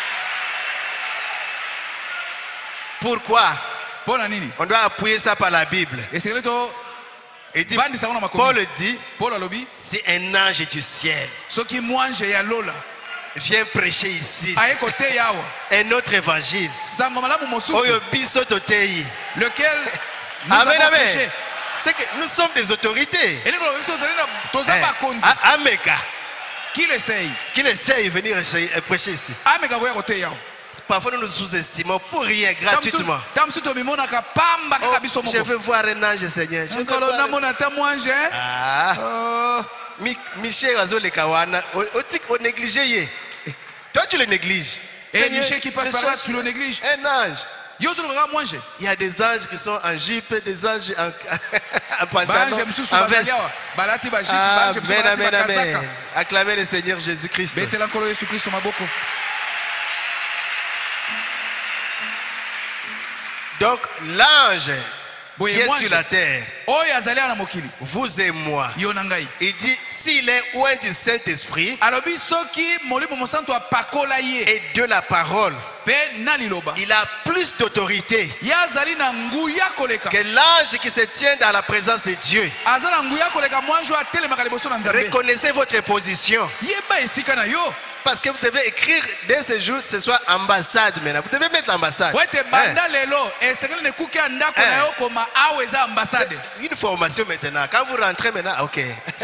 [SPEAKER 3] Pourquoi?
[SPEAKER 5] Pona nini?
[SPEAKER 3] On doit appuyer ça par la Bible.
[SPEAKER 5] Et c'est to
[SPEAKER 3] Et dit,
[SPEAKER 5] Vandi sango na makomi.
[SPEAKER 3] Paul dit,
[SPEAKER 5] Paul alobi.
[SPEAKER 3] c'est un ange du ciel.
[SPEAKER 5] Soki mwanje ya lola.
[SPEAKER 3] Viens prêcher ici.
[SPEAKER 5] Aye kote yawa.
[SPEAKER 3] Un autre évangile.
[SPEAKER 5] Sango malamu mosusu.
[SPEAKER 3] Oyo biso totei.
[SPEAKER 5] Lequel nous
[SPEAKER 3] Amen,
[SPEAKER 5] avons
[SPEAKER 3] amen.
[SPEAKER 5] prêché.
[SPEAKER 3] C'est que nous sommes des autorités.
[SPEAKER 5] Et nous avons toza ba konzi.
[SPEAKER 3] Ameka.
[SPEAKER 5] Qui l'essaye?
[SPEAKER 3] Qui essaye de venir prêcher ici.
[SPEAKER 5] Ameka voya kote yawa.
[SPEAKER 3] Parfois nous nous sous-estimons pour rien, gratuitement. Je veux voir un ange, Seigneur. Je veux voir... Ah. Michel Azole Kawana, on néglige. Toi, tu le négliges.
[SPEAKER 5] Et Michel qui passe par là, tu le négliges.
[SPEAKER 3] Un ange. Il y a des anges qui sont en jupe, des anges en pantalon, en veste. Amen, amen, amen. Acclamez le Seigneur Jésus-Christ. Donc l'ange qui est sur la terre, vous et moi, il dit s'il est loin du Saint-Esprit et de la parole, il a plus d'autorité que l'ange qui se tient dans la présence de Dieu. Reconnaissez votre position. Parce que vous devez écrire dès ce jour, ce soit ambassade maintenant. Vous devez mettre l'ambassade. Une formation maintenant. Quand vous rentrez maintenant, ok.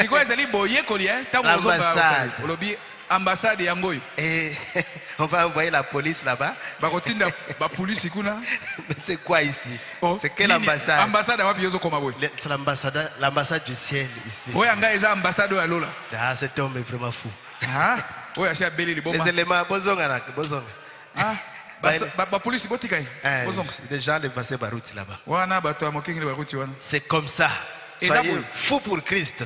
[SPEAKER 5] Ambassade.
[SPEAKER 3] Et on va envoyer la police là-bas. C'est quoi ici? C'est quelle ambassade? C'est l'ambassade du ciel ici. Ah, cet homme est vraiment fou. Les éléments, bozonga. Des gens de passer barouti là-bas. C'est comme ça. Soyez fous pour Christ.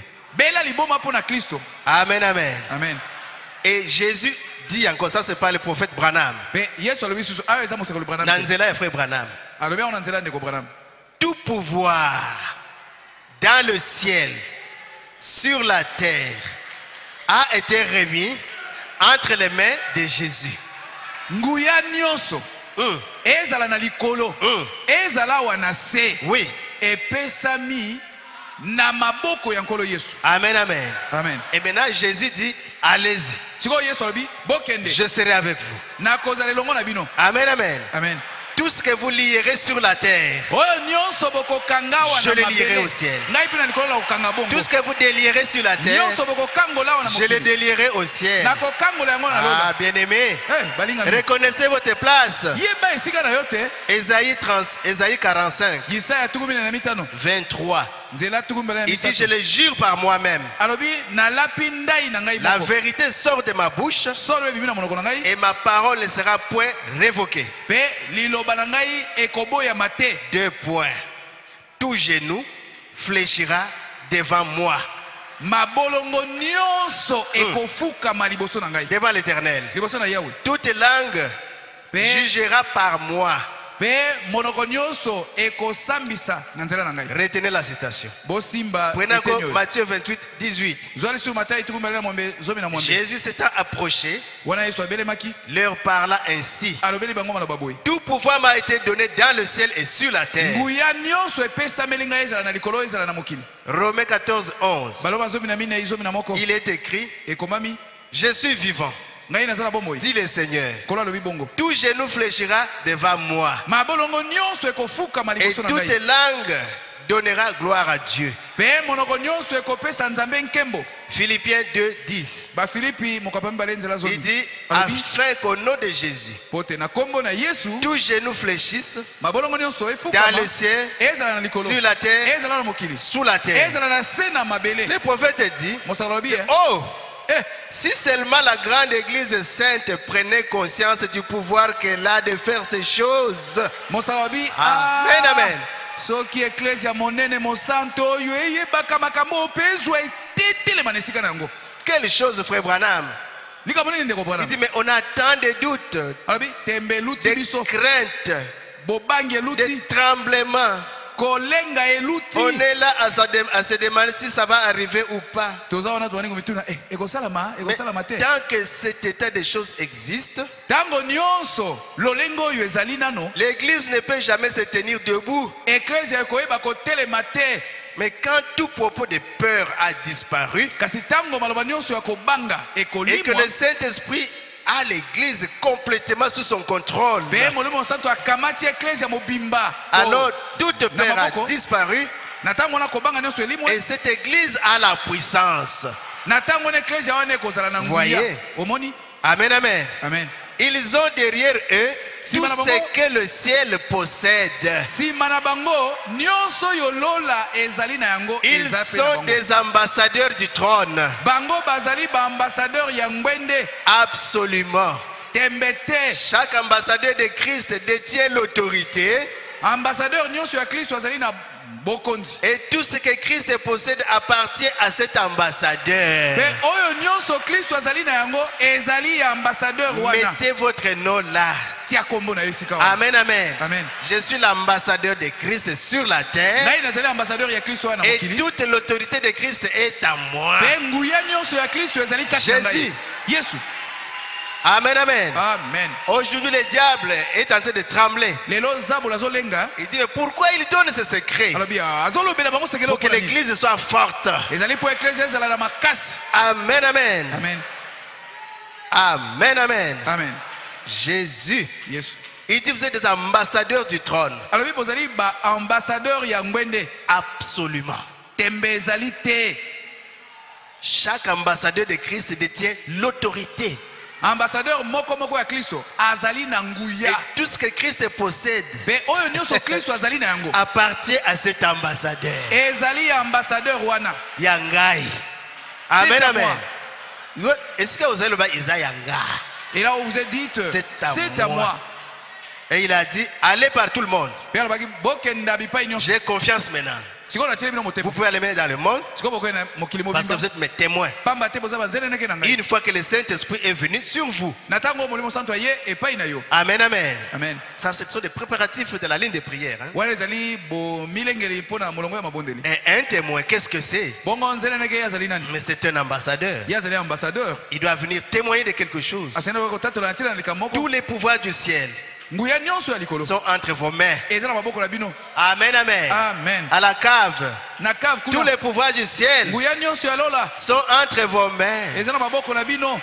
[SPEAKER 3] Amen, amen.
[SPEAKER 5] Amen.
[SPEAKER 3] Et Jésus dit encore, ça c'est pas le prophète Branham. Nanzela et frère Branham. Tout pouvoir dans le ciel, sur la terre, a été remis entre les mains de Jésus.
[SPEAKER 5] Nguya nyonso. Ezala na likolo. Ezala wana se.
[SPEAKER 3] Oui.
[SPEAKER 5] Epesami na maboko ya nkolo Yesu.
[SPEAKER 3] Amen, amen.
[SPEAKER 5] Amen.
[SPEAKER 3] Et maintenant Jésus dit, allez-y. Je serai avec vous. Amen, amen.
[SPEAKER 5] Amen.
[SPEAKER 3] Tout ce que vous lierez sur la terre, je le lierai au ciel. Tout ce que vous délierez sur la terre, je le délierai au ciel. Ah, bien-aimé, reconnaissez votre place. Ésaïe 45, 23. Il dit, je le jure par moi-même. La vérité sort de ma bouche et ma parole ne sera point révoquée. 2 points. Tout genou fléchira devant moi. Devant l'Éternel. Toute langue jugera par moi. Retenez la citation. Prenez Matthieu 28, 18. Jésus s'étant approché, leur parla ainsi. Tout pouvoir m'a été donné dans le ciel et sur la terre. Romains 14, 11. Il est écrit, je suis vivant, dit le Seigneur. Tout genou fléchira devant moi. Et toute langue donnera gloire à Dieu. Philippiens 2, 10. Il dit, afin qu'au nom de Jésus, tout genou fléchisse dans le ciel, sur la terre, sous la terre. Le prophète dit, oh, si seulement la grande église sainte prenait conscience du pouvoir qu'elle a de faire ces choses. Amen, amen.
[SPEAKER 5] soki ecclesia monene mosanto oyo eyebaka makambo opezwa etetele manesika nango.
[SPEAKER 3] Quelle chose, frère Branham?
[SPEAKER 5] Likambo nini ndeko
[SPEAKER 3] Il
[SPEAKER 5] Branham?
[SPEAKER 3] dit, mais on a tant de doutes,
[SPEAKER 5] Alobi tembe luti
[SPEAKER 3] de
[SPEAKER 5] biso,
[SPEAKER 3] craintes,
[SPEAKER 5] bobange
[SPEAKER 3] de
[SPEAKER 5] luti,
[SPEAKER 3] tremblements.
[SPEAKER 5] kolenga
[SPEAKER 3] On
[SPEAKER 5] eluti.
[SPEAKER 3] est là à se demander si ça va arriver ou pas.
[SPEAKER 5] Toza wana tuwani ngomituna ekosalama
[SPEAKER 3] Mais
[SPEAKER 5] ekosalama te.
[SPEAKER 3] tant que cet état de choses existe,
[SPEAKER 5] Tango nyonso lolengo oyo ezali nano,
[SPEAKER 3] l'église ne peut jamais se tenir debout.
[SPEAKER 5] ecclesia ekoyeba kotelema te.
[SPEAKER 3] Mais quand tout propos de peur a disparu
[SPEAKER 5] Kasi tango maloba nyonso ya kobanga
[SPEAKER 3] et que
[SPEAKER 5] ekolimwa,
[SPEAKER 3] le Saint-Esprit a l'église complètement sous son contrôle,
[SPEAKER 5] pe molimo santo akamati ecclesia mobimba.
[SPEAKER 3] alors toute peur a
[SPEAKER 5] maboko.
[SPEAKER 3] disparu
[SPEAKER 5] Na tango na kobanga nyonso elimwa,
[SPEAKER 3] et cette église a la puissance.
[SPEAKER 5] na tango na ecclesia wana ekozala na nguya.
[SPEAKER 3] Voyez.
[SPEAKER 5] Omoni?
[SPEAKER 3] Amen, amen.
[SPEAKER 5] Amen.
[SPEAKER 3] Ils ont derrière eux
[SPEAKER 5] Si
[SPEAKER 3] tout
[SPEAKER 5] madame
[SPEAKER 3] ce
[SPEAKER 5] Bongo.
[SPEAKER 3] que le ciel possède.
[SPEAKER 5] Sima na bango nyonso yo lola ezali na yango
[SPEAKER 3] Ils
[SPEAKER 5] eza pe na
[SPEAKER 3] sont
[SPEAKER 5] bango.
[SPEAKER 3] des ambassadeurs du trône.
[SPEAKER 5] Bango bazali ba ambassadeur ya ngwende.
[SPEAKER 3] Absolument.
[SPEAKER 5] Tembete.
[SPEAKER 3] Chaque ambassadeur de Christ détient l'autorité
[SPEAKER 5] Ambassadeur nyonso ya Kristo azali na bokonzi.
[SPEAKER 3] et tout ce que Christ possède appartient à cet ambassadeur.
[SPEAKER 5] Pe oyo nyonso Kristo azali na yango ezali ya ambassadeur wana.
[SPEAKER 3] Mettez votre nom là.
[SPEAKER 5] Tia kombo na yesika wana.
[SPEAKER 3] Amen, amen.
[SPEAKER 5] Amen.
[SPEAKER 3] Je suis l'ambassadeur de Christ sur la terre
[SPEAKER 5] Ngai nazali ambassadeur ya Kristo wana
[SPEAKER 3] et
[SPEAKER 5] mokili.
[SPEAKER 3] toute l'autorité de Christ est à moi.
[SPEAKER 5] Pe nguya nyonso ya Kristo ezali kati na ngai.
[SPEAKER 3] Jésus.
[SPEAKER 5] Yesu.
[SPEAKER 3] Amen, amen.
[SPEAKER 5] Amen.
[SPEAKER 3] Aujourd'hui, le diable est en train de trembler.
[SPEAKER 5] Lelo nzambo nazolenga.
[SPEAKER 3] Il dit, mais pourquoi il donne ce secret?
[SPEAKER 5] Alobi azolobela bango sekelo
[SPEAKER 3] Pour que
[SPEAKER 5] mpona nini?
[SPEAKER 3] l'église soit forte.
[SPEAKER 5] Ezali po ecclesia ezala na makasi.
[SPEAKER 3] Amen, amen.
[SPEAKER 5] Amen.
[SPEAKER 3] Amen, amen.
[SPEAKER 5] Amen.
[SPEAKER 3] Jésus.
[SPEAKER 5] Yesu.
[SPEAKER 3] Il dit, vous êtes des ambassadeurs du trône.
[SPEAKER 5] Alobi bozali ba ambassadeur ya ngwende.
[SPEAKER 3] Absolument.
[SPEAKER 5] Tembe ezali te.
[SPEAKER 3] Chaque ambassadeur de Christ détient l'autorité.
[SPEAKER 5] Ambassadeur moko moko ya Kristo azali na
[SPEAKER 3] Et
[SPEAKER 5] nguya.
[SPEAKER 3] tout ce que Christ possède
[SPEAKER 5] Pe oyo nyonso Kristo azali na yango
[SPEAKER 3] appartient à cet ambassadeur.
[SPEAKER 5] ezali ya ambassadeur wana.
[SPEAKER 3] Yangai. Amen,
[SPEAKER 5] C'est à
[SPEAKER 3] amen. Est-ce que vous avez le bas Isa Yanga?
[SPEAKER 5] Et là où vous êtes dit
[SPEAKER 3] C'est
[SPEAKER 5] c'est
[SPEAKER 3] à
[SPEAKER 5] à
[SPEAKER 3] moi.
[SPEAKER 5] moi.
[SPEAKER 3] Et il a dit, allez par tout le monde.
[SPEAKER 5] Pe alobaki bokenda bipai nyonso.
[SPEAKER 3] J'ai confiance maintenant.
[SPEAKER 5] Siko na tieli bino
[SPEAKER 3] Vous
[SPEAKER 5] motema.
[SPEAKER 3] pouvez aller mettre dans le monde
[SPEAKER 5] Siko bokwena mokili
[SPEAKER 3] parce que
[SPEAKER 5] mobimba.
[SPEAKER 3] vous êtes mes témoins.
[SPEAKER 5] Pamba te boza bazene neke na ngai.
[SPEAKER 3] Une fois que le Saint-Esprit est venu sur vous.
[SPEAKER 5] Na tango molimo santo aye epai na yo.
[SPEAKER 3] Amen, amen.
[SPEAKER 5] Amen.
[SPEAKER 3] Ça, ce sont des préparatifs de la ligne de prière. Hein.
[SPEAKER 5] Wana ezali bo milengeli mpona molongo ya mabondeli.
[SPEAKER 3] Et un témoin, qu'est-ce que c'est?
[SPEAKER 5] Bongo nzela neke yazali nani?
[SPEAKER 3] Mais c'est un ambassadeur.
[SPEAKER 5] Yazali ambassadeur.
[SPEAKER 3] Il doit venir témoigner de quelque chose.
[SPEAKER 5] Asenda ko tatola na tina na likambo
[SPEAKER 3] Tous
[SPEAKER 5] moko.
[SPEAKER 3] les pouvoirs du ciel
[SPEAKER 5] Nguya nyonso ya likolo.
[SPEAKER 3] sont entre vos mains.
[SPEAKER 5] Eza na maboko na bino.
[SPEAKER 3] Amen, amen.
[SPEAKER 5] Amen.
[SPEAKER 3] À la cave,
[SPEAKER 5] Na cave
[SPEAKER 3] tous
[SPEAKER 5] kuna.
[SPEAKER 3] les pouvoirs du ciel
[SPEAKER 5] Nguya nyonso ya lola.
[SPEAKER 3] sont entre vos mains.
[SPEAKER 5] Eza na maboko na bino.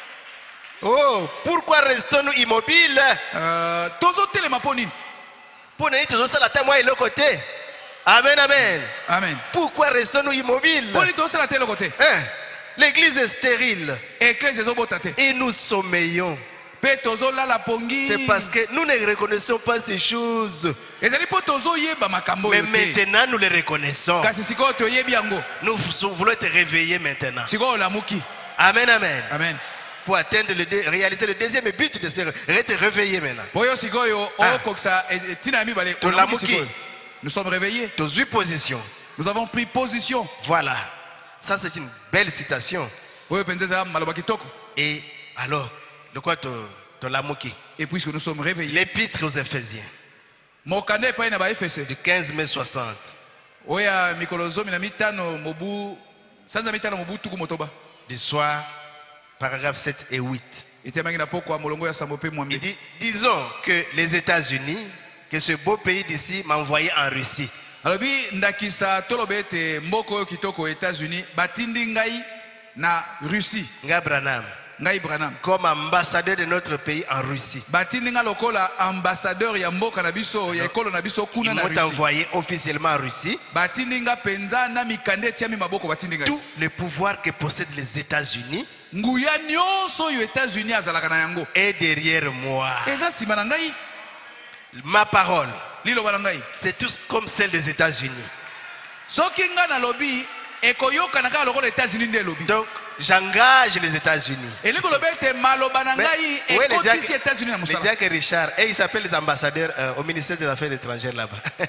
[SPEAKER 3] Oh, pourquoi restons-nous immobiles?
[SPEAKER 5] Tozotelema mpo nini?
[SPEAKER 3] Pour ne toujours ça la témoin et le côté. Amen, amen.
[SPEAKER 5] Amen.
[SPEAKER 3] Pourquoi restons-nous immobiles?
[SPEAKER 5] Mpo nini tozosala te eloko te?
[SPEAKER 3] Hein? L'église est stérile
[SPEAKER 5] Eklese ezobota te.
[SPEAKER 3] et nous sommeillons.
[SPEAKER 5] Mpe tozolala pongi.
[SPEAKER 3] C'est parce que nous ne reconnaissons pas ces choses.
[SPEAKER 5] Ezali mpo tozoyeba makambo
[SPEAKER 3] Mais
[SPEAKER 5] oyo te.
[SPEAKER 3] maintenant, nous les reconnaissons.
[SPEAKER 5] Kasi sikoyo toyebi yango.
[SPEAKER 3] Nous voulons te réveiller maintenant.
[SPEAKER 5] Sikoyo olamuki.
[SPEAKER 3] Amen, amen.
[SPEAKER 5] Amen.
[SPEAKER 3] Pour atteindre réaliser le deuxième but de se te réveiller maintenant.
[SPEAKER 5] Po yo sikoyo okokisa tina ya mibale olamuki
[SPEAKER 3] Tolamuki.
[SPEAKER 5] sikoyo. Nous sommes réveillés.
[SPEAKER 3] Tes 8 positions.
[SPEAKER 5] Nous avons pris position.
[SPEAKER 3] Voilà. Ça, c'est une belle citation.
[SPEAKER 5] Oyo penza eza maloba kitoko.
[SPEAKER 3] Et alors, de quoi te lamuki?
[SPEAKER 5] Et puisque nous sommes réveillés.
[SPEAKER 3] L'épître aux Éphésiens,
[SPEAKER 5] Mokanda epai na baefese.
[SPEAKER 3] du 15 mai 60.
[SPEAKER 5] Oya mikolo zomi na mitano mobu sanza mitano mobu tuku motoba.
[SPEAKER 3] Du soir, paragraphes 7 et 8.
[SPEAKER 5] Etiamangi na pokwa molongo ya sambo pe
[SPEAKER 3] Il
[SPEAKER 5] mwambe.
[SPEAKER 3] dit, disons que les États-Unis, que ce beau pays d'ici m'a envoyé en Russie.
[SPEAKER 5] Alobi ndakisa tolobe ete mboko oyo kitoko États-Unis batindi ngai na Russie.
[SPEAKER 3] Nga Branham,
[SPEAKER 5] Ngai Branham.
[SPEAKER 3] comme ambassadeur de notre pays en Russie.
[SPEAKER 5] Batindi nga lokola ambassadeur ya mboka na biso ya ekolo na biso
[SPEAKER 3] Ils
[SPEAKER 5] kuna na
[SPEAKER 3] m'ont
[SPEAKER 5] Russie.
[SPEAKER 3] envoyé officiellement en Russie.
[SPEAKER 5] Batindi nga penza na mikande etiami maboko batindi ngai.
[SPEAKER 3] Tout le pouvoir que possèdent les États-Unis
[SPEAKER 5] Nguya nyonso oyo États-Unis azalaka na yango.
[SPEAKER 3] est derrière moi.
[SPEAKER 5] Eza sima na ngai.
[SPEAKER 3] Ma parole,
[SPEAKER 5] Liloba na ngai.
[SPEAKER 3] c'est tous comme celle des États-Unis.
[SPEAKER 5] Soki nga na lobi ekoyoka na kaka lokola États-Unis nde lobi.
[SPEAKER 3] Donc, j'engage les États-Unis.
[SPEAKER 5] Elingo lobe ete maloba na
[SPEAKER 3] Mais,
[SPEAKER 5] ngai
[SPEAKER 3] ouais, les
[SPEAKER 5] ekotisi États-Unis na
[SPEAKER 3] les
[SPEAKER 5] mosala.
[SPEAKER 3] diacres Richard, et ils s'appellent les ambassadeurs au ministère des Affaires étrangères là-bas.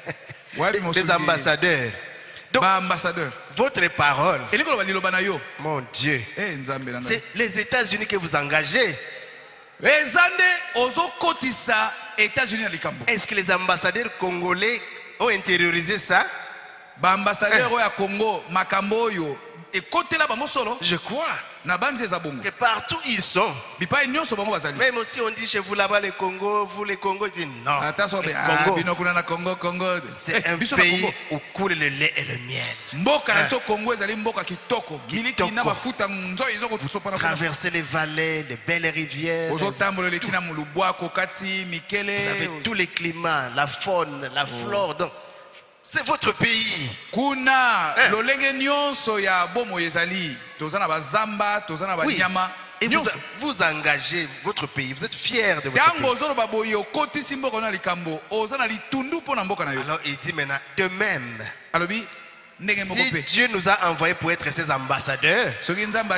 [SPEAKER 3] des ambassadeurs. Donc,
[SPEAKER 5] ambassadeur.
[SPEAKER 3] votre parole,
[SPEAKER 5] Mon
[SPEAKER 3] Dieu, c'est les États-Unis que vous engagez. Est-ce que les ambassadeurs congolais ont intériorisé ça? Je crois que partout ils sont. Même aussi on dit chez vous là-bas le Congo, vous les Congo, ils disent non. C'est un pays où coule le lait et le miel. Traverser les vallées, les belles rivières. Vous avez tous les climats, la faune, la flore. Donc, c'est votre pays.
[SPEAKER 5] Kuna lolenge nyonso ya bomo yezali tozana bazamba tozana banyama.
[SPEAKER 3] Et vous engagez votre pays, vous êtes fiers de votre pays. Alors il dit maintenant de même. Si Dieu nous a envoyés pour être ses ambassadeurs, tous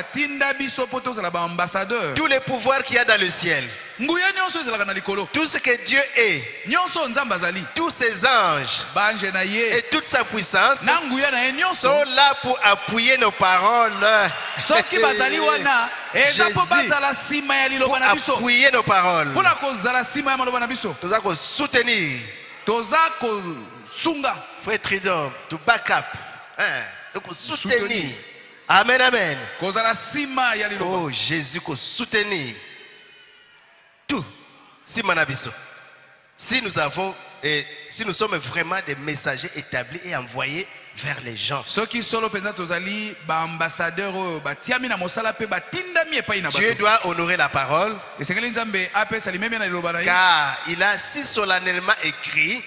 [SPEAKER 3] les pouvoirs qu'il y a dans le ciel, tout ce que Dieu est, tous ses anges et toute sa puissance sont là pour appuyer nos paroles. Jésus, pour appuyer nos paroles. Nous allons soutenir. Frère Tridon, to back up. Donc soutenir. Amen, amen. Oh Jésus, qu'on soutenir. Tout. Si nous avons, si nous sommes vraiment des messagers établis et envoyés vers les gens. Dieu doit honorer la parole. Car il a si solennellement écrit.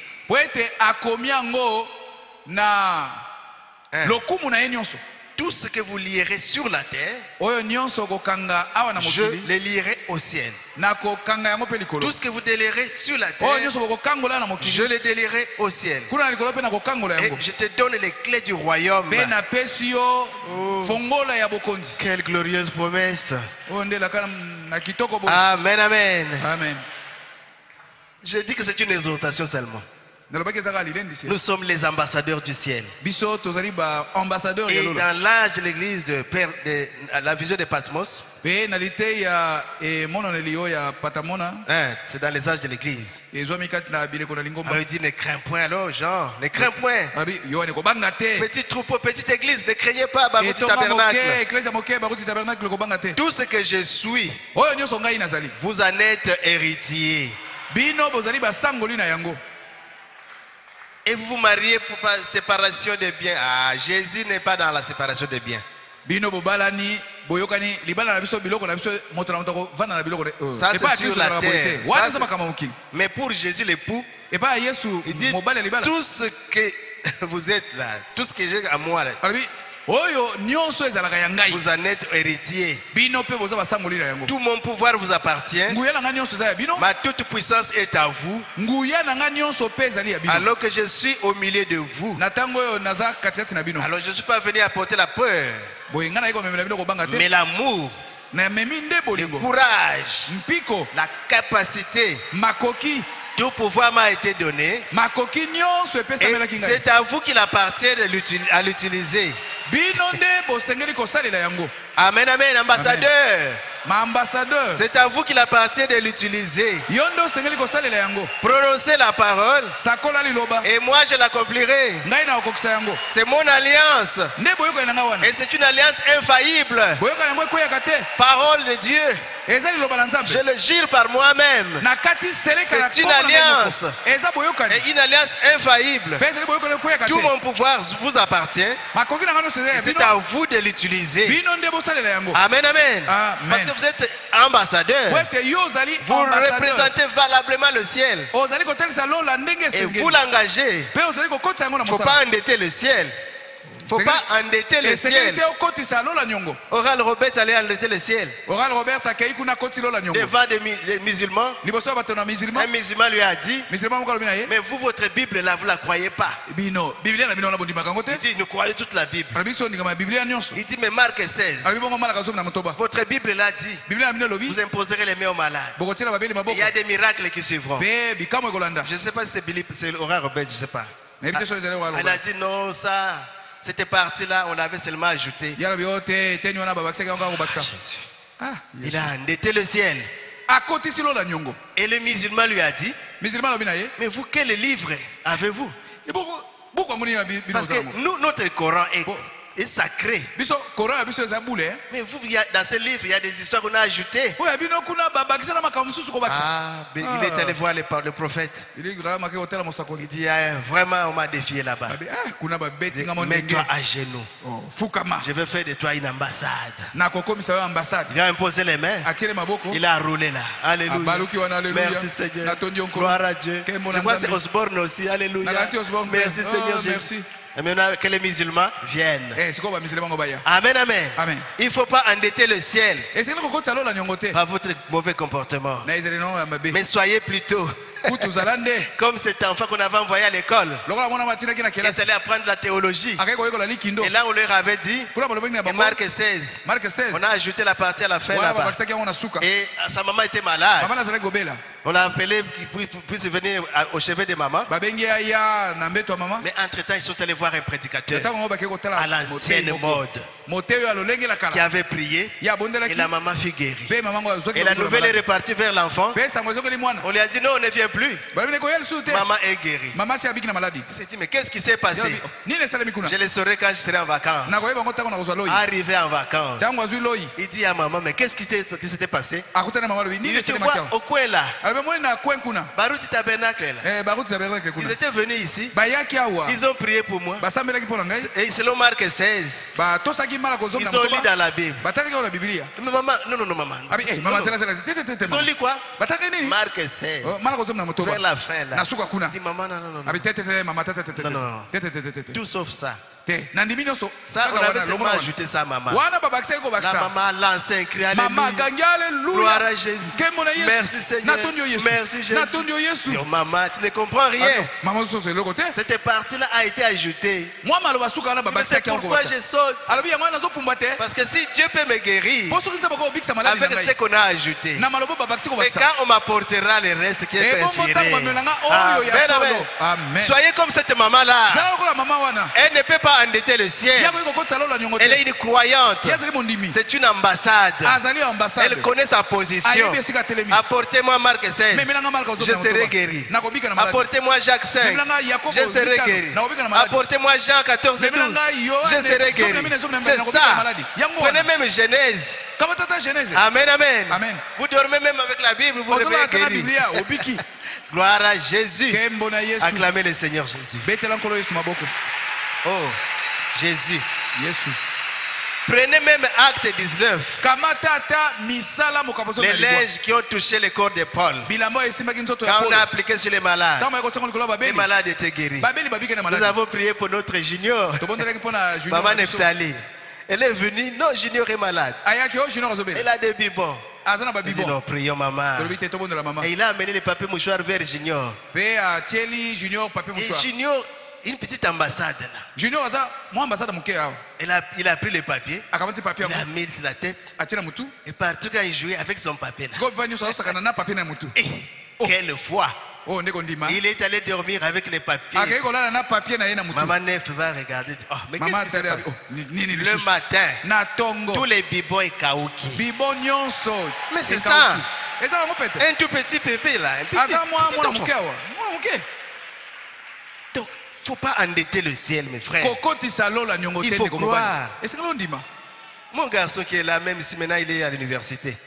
[SPEAKER 3] Tout ce que vous lierez sur la terre, je les lierai au ciel. Tout ce que vous délierez sur la terre, je les délierai au ciel. Et je te donne les clés du royaume. Quelle glorieuse promesse. Amen, amen.
[SPEAKER 5] Amen.
[SPEAKER 3] Je dis que c'est une exhortation seulement. Nous sommes les ambassadeurs du ciel. Et dans l'âge de l'église de la vision de Patmos, c'est dans les âges de l'église. Alors il dit ne crains point alors Jean, ne crains point. Petit troupeau, petite église, ne craignez pas Baruti tabernacle. Tout ce que je suis, vous en êtes héritiers. Et vous vous mariez pour séparation des biens. Ah, Jésus n'est pas dans la séparation des biens. Ça c'est sur la terre. Mais pour Jésus l'époux, il dit tout ce que vous êtes là, tout ce que j'ai à moi là, vous en êtes héritier. Tout mon pouvoir vous appartient. Ma toute puissance est à vous. Alors que je suis au milieu de vous. Alors je ne suis pas venu apporter la peur, mais l'amour, le courage, la capacité. Tout pouvoir m'a été donné. Et c'est à vous qu'il appartient à l'utiliser. Amen, amen, ambassadeur. C'est à vous qu'il appartient de l'utiliser. Prononcez la parole. Et moi je l'accomplirai. C'est mon alliance. Et c'est une alliance infaillible. Parole de Dieu. Je le jure par moi-même. C'est une alliance. Et une alliance infaillible. Tout mon pouvoir vous appartient. C'est à vous de l'utiliser. Amen, amen. Parce que vous êtes ambassadeur. Vous représentez valablement le ciel. Et vous l'engagez. Il ne faut pas endetter le ciel. Il ne faut pas endetter le ciel. Oral Robert allait endetter le ciel devant des musulmans. Un musulman lui a dit, mais vous, votre Bible là, vous ne la croyez pas. Il dit, nous croyons toute la Bible. Il dit, mais Marc 16, votre Bible là dit, vous imposerez les mains aux malades. Il y a des miracles qui suivront. Je ne sais pas si c'est Oral Robert, je ne sais pas.
[SPEAKER 5] Mais peut-être que c'est
[SPEAKER 3] Elle a dit non, ça, cette partie-là, on avait seulement ajouté. Jésus. Il a endetté le ciel. Et le musulman lui a dit, mais vous, quel livre avez-vous? Parce que nous, notre Coran est sacré. Mais vous, dans ce livre, il y a des histoires qu'on a ajoutées. Il est allé voir le prophète. Il dit, vraiment, on m'a défié là-bas. Mets-toi à genoux. Je vais faire de toi une ambassade. Il a imposé les mains. Il a roulé là. Alléluia. Merci Seigneur. Gloire à Dieu. Je crois que c'est Osborne aussi. Alléluia. Merci Seigneur Jésus. Et maintenant que les musulmans viennent. Amen, amen. Il ne faut pas endetter le ciel par votre mauvais comportement. Mais soyez plutôt comme cet enfant qu'on avait envoyé à l'école. Il est allé apprendre la théologie. Et là, on leur avait dit, Marc 16, on a ajouté la partie à la fin là-bas. Et sa maman était malade. On l'a appelé qu'il puisse venir au chevet de maman. Mais entre-temps, ils sont allés voir un prédicateur à l'ancienne mode qui avait prié. Et la maman fut guérie. Et la nouvelle est repartie vers l'enfant. On lui a dit non, on ne vient plus. Maman est guérie. Il s'est dit mais qu'est-ce qui s'est passé? Je le saurai quand je serai en vacances. Arrivé en vacances, il dit à maman mais qu'est-ce qui s'était passé? Il dit vois au coin là. Baruti Tabernacle là. Ils étaient venus ici. Ils ont prié pour moi. Et selon Marc 16, ils ont lu dans la Bible. Mais maman, non maman. Ils ont lu quoi? Marc 16. Vers la fin là. Dis maman non. Tout sauf ça. Ça, on avait seulement ajouté ça, maman. La maman lance un cri, alléluia. Gloire à Jésus. Merci Seigneur. Merci Jésus. Dis, maman, tu ne comprends rien. Cette partie-là a été ajoutée. C'est pourquoi je saute. Parce que si Dieu peut me guérir avec ce qu'on a ajouté, et quand on m'apportera le reste qui est inspiré. Amen. Soyez comme cette maman-là. Elle ne peut pas endetter le ciel. Elle est une croyante. C'est une ambassade. Elle connaît sa position. Apportez-moi Marc 16. Je serai guéri. Apportez-moi Jacques 5. Je serai guéri. Apportez-moi Jean 14 et 12. Je serai guéri. C'est ça. Prenez même Genèse. Amen, amen. Vous dormez même avec la Bible. Vous réveillez guéri. Gloire à Jésus. Acclamez le Seigneur Jésus. Oh, Jésus. Prenez même Acte 19. Les lèges qui ont touché le corps de Paul. Quand on a appliqué sur les malades, les malades étaient guéris. Nous avons prié pour notre Junior. Maman Neftali. Elle est venue. Non, Junior est malade. Elle a des bibons. Il dit non, prions maman. Et il a amené les papiers mouchoirs vers Junior. Et Junior, une petite ambassade là. Il a pris les papiers. Il a mis sur la tête. Et partout quand il jouait avec son papier là. Et quelle fois. Il est allé dormir avec les papiers. Maman Nef va regarder. Oh, mais qu'est-ce qui se passe? Le matin, tous les bibons et kaouki. Mais c'est ça. Un tout petit pépé là. Un petit enfant. Donc, il ne faut pas endetter le ciel, mes frères. Il faut croire. Mon garçon qui est là, même si maintenant il est à l'université.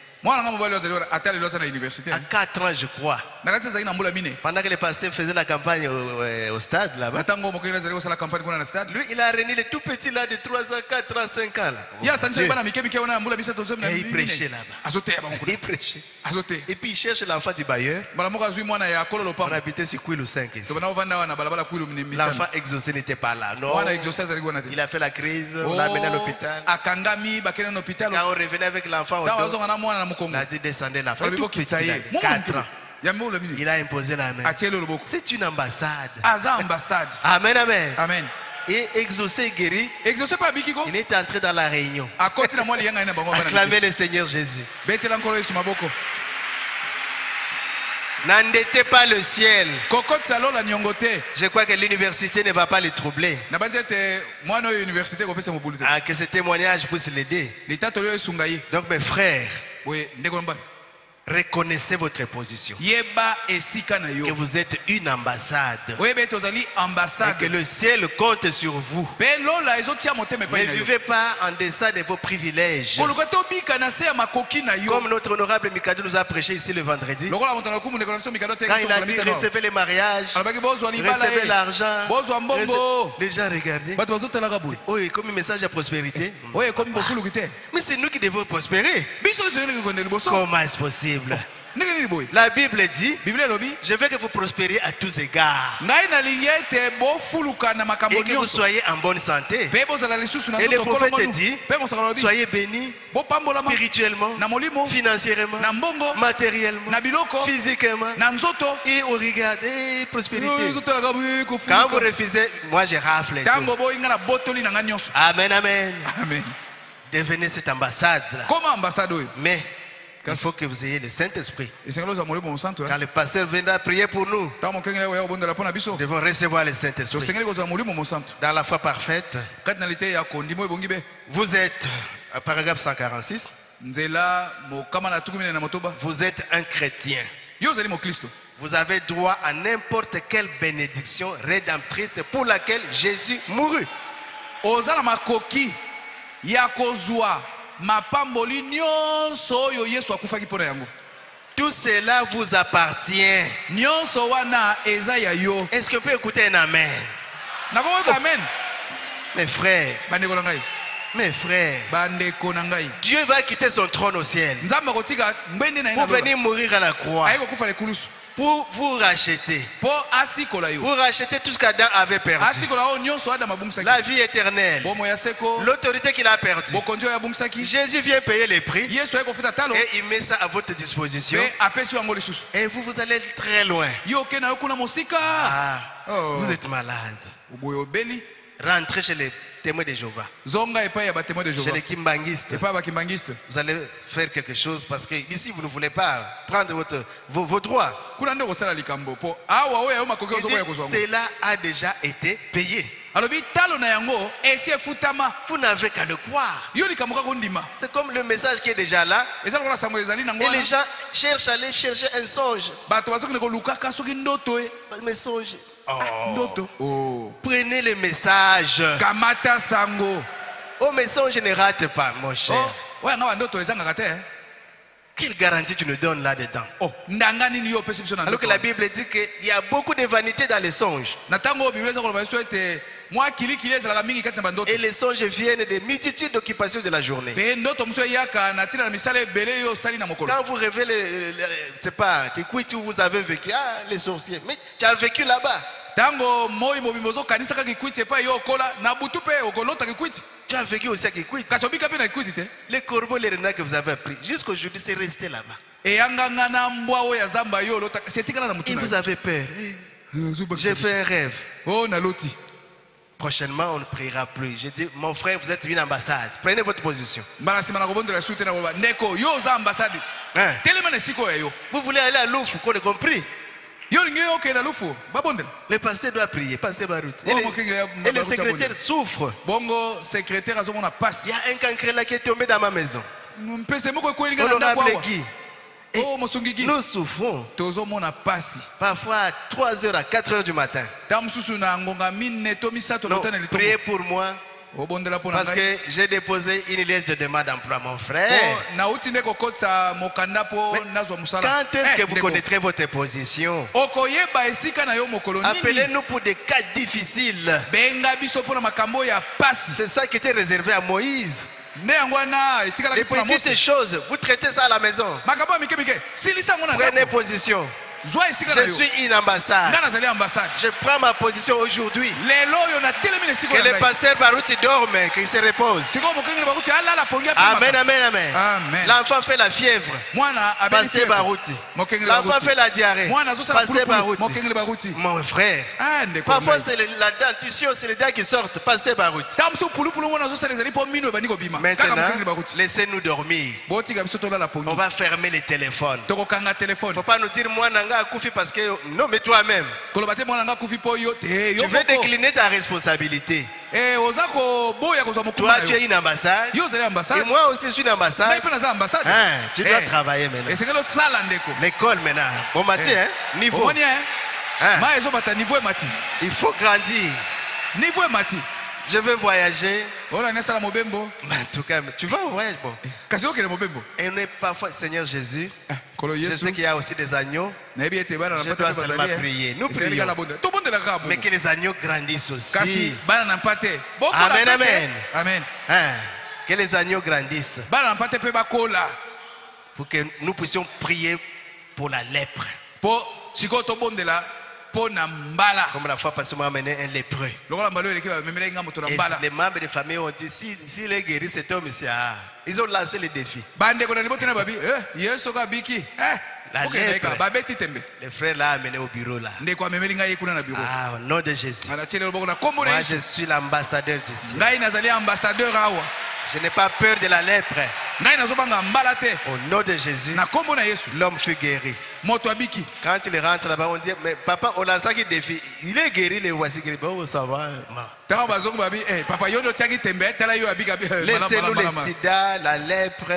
[SPEAKER 3] À 4 ans, je crois. Pendant que les pasteurs faisaient la campagne au stade là-bas, lui, il a réuni les tout petits là de 3 ans, 4 ans, 5 ans là. Et il prêchait là-bas. Il prêchait. Et puis il cherche l'enfant du bailleur. On habitait sur Kouilou 5 ici. L'enfant exaucé n'était pas là. Non. Il a fait la crise, on l'a amené à l'hôpital. Quand on revenait avec l'enfant, on a dit descendez l'enfant. Tout petit, 4 ans. Il a imposé la main. C'est une ambassade. Amen, amen. Et exaucé, guéri. Il est entré dans la réunion. Acclamez le Seigneur Jésus. N'endettez pas le ciel.
[SPEAKER 5] kokotisa lola niongo te.
[SPEAKER 3] Je crois que l'université ne va pas le troubler.
[SPEAKER 5] Nabandi ete mwana oyo université kopesa mobulu te.
[SPEAKER 3] Que ce témoignage puisse l'aider.
[SPEAKER 5] Litato lyo esunga ye.
[SPEAKER 3] Donc mes frères,
[SPEAKER 5] Boye ndeko mbana.
[SPEAKER 3] reconnaissez votre position.
[SPEAKER 5] Yeba esika na
[SPEAKER 3] Que
[SPEAKER 5] yo.
[SPEAKER 3] vous êtes une ambassade.
[SPEAKER 5] Oyebe tozali
[SPEAKER 3] Et
[SPEAKER 5] ambassade.
[SPEAKER 3] que le ciel compte sur vous.
[SPEAKER 5] Pe lola ezotia motema
[SPEAKER 3] Ne
[SPEAKER 5] epai na yo.
[SPEAKER 3] vivez pas en deçà de vos privilèges.
[SPEAKER 5] Koluka tobika na se ya makoki na yo.
[SPEAKER 3] Comme notre honorable Mikado nous a prêché ici le vendredi.
[SPEAKER 5] Lokola moto na kumu ndeko na biso mikado te.
[SPEAKER 3] Quand il a dit recevez les mariages,
[SPEAKER 5] Alabaki bozwa libala
[SPEAKER 3] recevez
[SPEAKER 5] ye.
[SPEAKER 3] l'argent.
[SPEAKER 5] Bozwa mbongo.
[SPEAKER 3] Les gens regardez.
[SPEAKER 5] Bato bazotalaka boye.
[SPEAKER 3] Oh, comme un message à prospérité.
[SPEAKER 5] Oye komi bofuluki te.
[SPEAKER 3] Mais c'est nous qui devons prospérer.
[SPEAKER 5] Biso ezoyeleki konde liboso.
[SPEAKER 3] Comment est-ce possible?
[SPEAKER 5] Ndenge nini boye.
[SPEAKER 3] La Bible dit,
[SPEAKER 5] Biblia elobi.
[SPEAKER 3] je veux que vous prospériez à tous égards.
[SPEAKER 5] Ngai nalingi ete bofuluka na makambo
[SPEAKER 3] Et que vous
[SPEAKER 5] nyonso.
[SPEAKER 3] soyez en bonne santé.
[SPEAKER 5] Pe bozala lisusu na
[SPEAKER 3] Et le
[SPEAKER 5] nzoto
[SPEAKER 3] prophète
[SPEAKER 5] kolongo
[SPEAKER 3] dit,
[SPEAKER 5] Pe mosakala lobi.
[SPEAKER 3] soyez bénis
[SPEAKER 5] Bopambolama.
[SPEAKER 3] spirituellement,
[SPEAKER 5] Na molimo.
[SPEAKER 3] financièrement,
[SPEAKER 5] Na mbongo.
[SPEAKER 3] matériellement,
[SPEAKER 5] Na biloko.
[SPEAKER 3] physiquement.
[SPEAKER 5] Na nzoto.
[SPEAKER 3] Et on regarde, prospérité.
[SPEAKER 5] Ezotalaka boye
[SPEAKER 3] Quand
[SPEAKER 5] kofuluka.
[SPEAKER 3] vous refusez, moi je rafle. et tout.
[SPEAKER 5] Tango boye nga na botoli na nga nyonso.
[SPEAKER 3] Amen, amen.
[SPEAKER 5] Amen.
[SPEAKER 3] Devenez cette ambassade-là.
[SPEAKER 5] Comment ambassade oyo?
[SPEAKER 3] Mais il faut que vous ayez le Saint-Esprit.
[SPEAKER 5] Esengelo za molimo mosantu.
[SPEAKER 3] Quand le pasteur viendra prier pour nous,
[SPEAKER 5] Ta mokengele oyo bondela pona biso.
[SPEAKER 3] nous devons recevoir le Saint-Esprit.
[SPEAKER 5] Tosengeli kozala molimo mosantu.
[SPEAKER 3] Dans la foi parfaite,
[SPEAKER 5] Kati na lite ya kondimo ebongi be.
[SPEAKER 3] vous êtes, paragraphe 146,
[SPEAKER 5] Nzela mokama na tukumine na motoba.
[SPEAKER 3] vous êtes un chrétien.
[SPEAKER 5] Yo zali mo Kristo.
[SPEAKER 3] Vous avez droit à n'importe quelle bénédiction rédemptrice pour laquelle Jésus mourut.
[SPEAKER 5] Ozala makoki ya kozwa mapamboli nyonso oyo Yesu akufaki pona yango.
[SPEAKER 3] Tout cela vous appartient.
[SPEAKER 5] Nyonso wana eza ya yo.
[SPEAKER 3] Est-ce qu'on peut écouter un amen?
[SPEAKER 5] Nakoka amen.
[SPEAKER 3] Mes frères,
[SPEAKER 5] Bandeko na ngai.
[SPEAKER 3] mes frères,
[SPEAKER 5] Bandeko na ngai.
[SPEAKER 3] Dieu va quitter son trône au ciel
[SPEAKER 5] Nzamba kotika mbende na
[SPEAKER 3] pour
[SPEAKER 5] ina.
[SPEAKER 3] venir mourir à la croix,
[SPEAKER 5] Ayiko kufa le kulusu.
[SPEAKER 3] pour vous racheter.
[SPEAKER 5] Po asikola yo.
[SPEAKER 3] Vous rachetez tout ce qu'Adam avait perdu.
[SPEAKER 5] Asikola o nyonso ada mabungisa.
[SPEAKER 3] La vie éternelle,
[SPEAKER 5] Bomo ya seko.
[SPEAKER 3] l'autorité qu'il a perdue.
[SPEAKER 5] Bokonjo ya bungsaki.
[SPEAKER 3] Jésus vient payer les prix
[SPEAKER 5] Yesu ayiko fita talo.
[SPEAKER 3] et il met ça à votre disposition.
[SPEAKER 5] Pe apesi yango lisusu.
[SPEAKER 3] Et vous allez être très loin.
[SPEAKER 5] Yo ke na yo kuna mosika.
[SPEAKER 3] Ah,
[SPEAKER 5] Oh.
[SPEAKER 3] vous êtes malade.
[SPEAKER 5] Boyo beli.
[SPEAKER 3] Rentrez chez les témoins de Jéhovah,
[SPEAKER 5] Zonga epai ya batémoin de
[SPEAKER 3] chez
[SPEAKER 5] Jéhovah.
[SPEAKER 3] les kimbangistes.
[SPEAKER 5] Epai ba kimbangiste.
[SPEAKER 3] Vous allez faire quelque chose parce que ici vous ne voulez pas prendre vos droits.
[SPEAKER 5] Kuna ndo kosala likambo po. Awa oyo makoki
[SPEAKER 3] Il
[SPEAKER 5] ozoko ya
[SPEAKER 3] dit,
[SPEAKER 5] kozwa.
[SPEAKER 3] cela a déjà été payé.
[SPEAKER 5] Alobi talo na yango esi efutama.
[SPEAKER 3] Vous n'avez qu'à le croire.
[SPEAKER 5] Yo likambo ka kondima.
[SPEAKER 3] C'est comme le message qui est déjà là.
[SPEAKER 5] Eza lokola sango ezali na
[SPEAKER 3] Et
[SPEAKER 5] ngwana.
[SPEAKER 3] les gens cherchent à aller chercher un songe.
[SPEAKER 5] Bato bazoki ne kolukaka soki ndoto e.
[SPEAKER 3] Mais songe.
[SPEAKER 5] Ndoto. Oh.
[SPEAKER 3] Prenez le message.
[SPEAKER 5] Kamata sango.
[SPEAKER 3] Oh, mais songe ne rate pas, mon cher.
[SPEAKER 5] Oh. Oya nga ndoto ezanga te.
[SPEAKER 3] Quelle garantie tu nous donnes là-dedans?
[SPEAKER 5] Oh, ndanga nini yo pesi biso na
[SPEAKER 3] Alors que
[SPEAKER 5] ndoto.
[SPEAKER 3] la Bible dit qu'il y a beaucoup de vanité dans les songes.
[SPEAKER 5] Na tango Biblia eza koloba biso ete mwa kilikili ezalaka mingi kati na bandoto.
[SPEAKER 3] Et les songes viennent des multitudes d'occupations de la journée.
[SPEAKER 5] Pe ndoto moso eyaka na tina na misala ebele yo sali na mokolo.
[SPEAKER 3] Quand vous rêvez, c'est pas, que où vous avez vécu, ah, les sorciers. Mais tu as vécu là-bas.
[SPEAKER 5] Tango moi mobimbo zo kanisa ka kikwiti epai yo okola na butu pe okolota kikwiti.
[SPEAKER 3] Tu as vécu aussi à Kikwit.
[SPEAKER 5] Kasi obika pe na kikwiti te.
[SPEAKER 3] Les corbeaux, les renards que vous avez appris, jusqu'aujourd'hui, c'est resté là-bas.
[SPEAKER 5] Eyanganga na mbwa oyo ya zamba yo lota setikala na mutu
[SPEAKER 3] Et
[SPEAKER 5] na.
[SPEAKER 3] vous avez peur. J'ai fait un rêve.
[SPEAKER 5] Oh na loti.
[SPEAKER 3] Prochainement, on ne priera plus. Je dis, mon frère, vous êtes une ambassade. Prenez votre position.
[SPEAKER 5] Mbana sima na kobondela suite na koloba ndeko yo za ambassade.
[SPEAKER 3] Hein?
[SPEAKER 5] Telema na siko ya yo.
[SPEAKER 3] Vous voulez aller à Louf, qu'on ait compris.
[SPEAKER 5] Yo lingi yo ke na lufu. Babondela.
[SPEAKER 3] Le pasteur doit prier, pasteur Barout.
[SPEAKER 5] Oh, mon King,
[SPEAKER 3] Et le secrétaire souffre.
[SPEAKER 5] Bongo secrétaire azomona
[SPEAKER 3] Il
[SPEAKER 5] passe.
[SPEAKER 3] y a un cancre là qui est tombé dans ma maison.
[SPEAKER 5] Mpese moko ekwelinga na ndako
[SPEAKER 3] Honorable
[SPEAKER 5] awa.
[SPEAKER 3] Guy. Et
[SPEAKER 5] Oh mosungigi.
[SPEAKER 3] nous souffrons.
[SPEAKER 5] Tozomona passe.
[SPEAKER 3] Parfois à 3h à 4h du matin.
[SPEAKER 5] Ta mususu na ngonga mine to misato
[SPEAKER 3] Non,
[SPEAKER 5] lotana litombo.
[SPEAKER 3] priez pour moi.
[SPEAKER 5] Obondela pona
[SPEAKER 3] Parce
[SPEAKER 5] ngai.
[SPEAKER 3] que j'ai déposé une liste de demande d'emploi, mon frère.
[SPEAKER 5] Oh na uti ndeko kotsa mokanda po
[SPEAKER 3] Mais
[SPEAKER 5] nazwa musala.
[SPEAKER 3] Quand est-ce que vous
[SPEAKER 5] ndeko.
[SPEAKER 3] connaîtrez votre position?
[SPEAKER 5] Okoyeba esika na yo mokolo nini.
[SPEAKER 3] Appelez-nous pour des cas difficiles.
[SPEAKER 5] Benga biso pona makambo ya passe.
[SPEAKER 3] C'est ça qui était réservé à Moïse.
[SPEAKER 5] Nde yango wana etikala
[SPEAKER 3] Les
[SPEAKER 5] pona
[SPEAKER 3] petites
[SPEAKER 5] Mose.
[SPEAKER 3] choses, vous traitez ça à la maison.
[SPEAKER 5] Makambo ya mike mike. Silisa ngona
[SPEAKER 3] Prenez
[SPEAKER 5] ndako.
[SPEAKER 3] position.
[SPEAKER 5] Zwa esika na
[SPEAKER 3] Je
[SPEAKER 5] yo.
[SPEAKER 3] suis une ambassade.
[SPEAKER 5] Nga nazali ambassade.
[SPEAKER 3] Je prends ma position aujourd'hui.
[SPEAKER 5] Lelo yo na telemi na siko
[SPEAKER 3] Que
[SPEAKER 5] na
[SPEAKER 3] le
[SPEAKER 5] ngai.
[SPEAKER 3] pasteur Barouti dorme, qu'il se repose.
[SPEAKER 5] Siko mokengele bakuti alala pongia pe
[SPEAKER 3] Amen,
[SPEAKER 5] maka.
[SPEAKER 3] amen, amen.
[SPEAKER 5] Amen.
[SPEAKER 3] L'enfant fait la fièvre.
[SPEAKER 5] Mwana abeli
[SPEAKER 3] Pasteur
[SPEAKER 5] fièvre.
[SPEAKER 3] Barouti.
[SPEAKER 5] Mokengele
[SPEAKER 3] L'enfant
[SPEAKER 5] bakuti.
[SPEAKER 3] fait la diarrhée.
[SPEAKER 5] Mwana azosala
[SPEAKER 3] Pasteur
[SPEAKER 5] pulupulu.
[SPEAKER 3] Barouti.
[SPEAKER 5] Mokengele bakuti.
[SPEAKER 3] Mon frère.
[SPEAKER 5] Ah ndeko.
[SPEAKER 3] Parfois, c'est la dentition, c'est les dents qui sortent. Pasteur Barouti.
[SPEAKER 5] Tamso pulupulu mwana azosala ezali po mino ebandi kobima. Kaka
[SPEAKER 3] Maintenant,
[SPEAKER 5] mokengele bakuti.
[SPEAKER 3] laissez-nous dormir.
[SPEAKER 5] Botika biso tolala pongi.
[SPEAKER 3] On va fermer les téléphones.
[SPEAKER 5] Tokokanga telefone.
[SPEAKER 3] Faut pas nous dire, moi, Mwananga Koufi parce que non, mais toi-même. Tu veux décliner ta responsabilité. Toi, tu es une ambassade. Et moi aussi, je suis une ambassade. Tu dois travailler maintenant. L'école maintenant. Bon, Mathieu, niveau. Il faut grandir. Je veux voyager. Mais en tout cas, tu vas au voyage, bon. Et on est parfois, Seigneur Jésus, je sais qu'il y a aussi des agneaux. Je dois seulement prier. Nous prions. Mais que les agneaux grandissent aussi. Amen, amen.
[SPEAKER 5] Amen.
[SPEAKER 3] Que les agneaux grandissent. Pour que nous puissions prier pour la lèpre. Comme la fois passée, on m'a amené un lépreux. Et les membres de famille ont dit, s'il est guéri, cet homme ici, ils ont lancé le défi. La lèpre, le frère l'a amené au bureau là. Au nom de Jésus. Moi, je suis l'ambassadeur du ciel. Je n'ai pas peur de la lèpre. Au nom de Jésus, l'homme fut guéri. Quand il rentre là-bas, on dit, mais papa, on a ça qui défie. Il est guéri, les voici guéris. Bon, ça va. Laissez-nous les sida, la lèpre,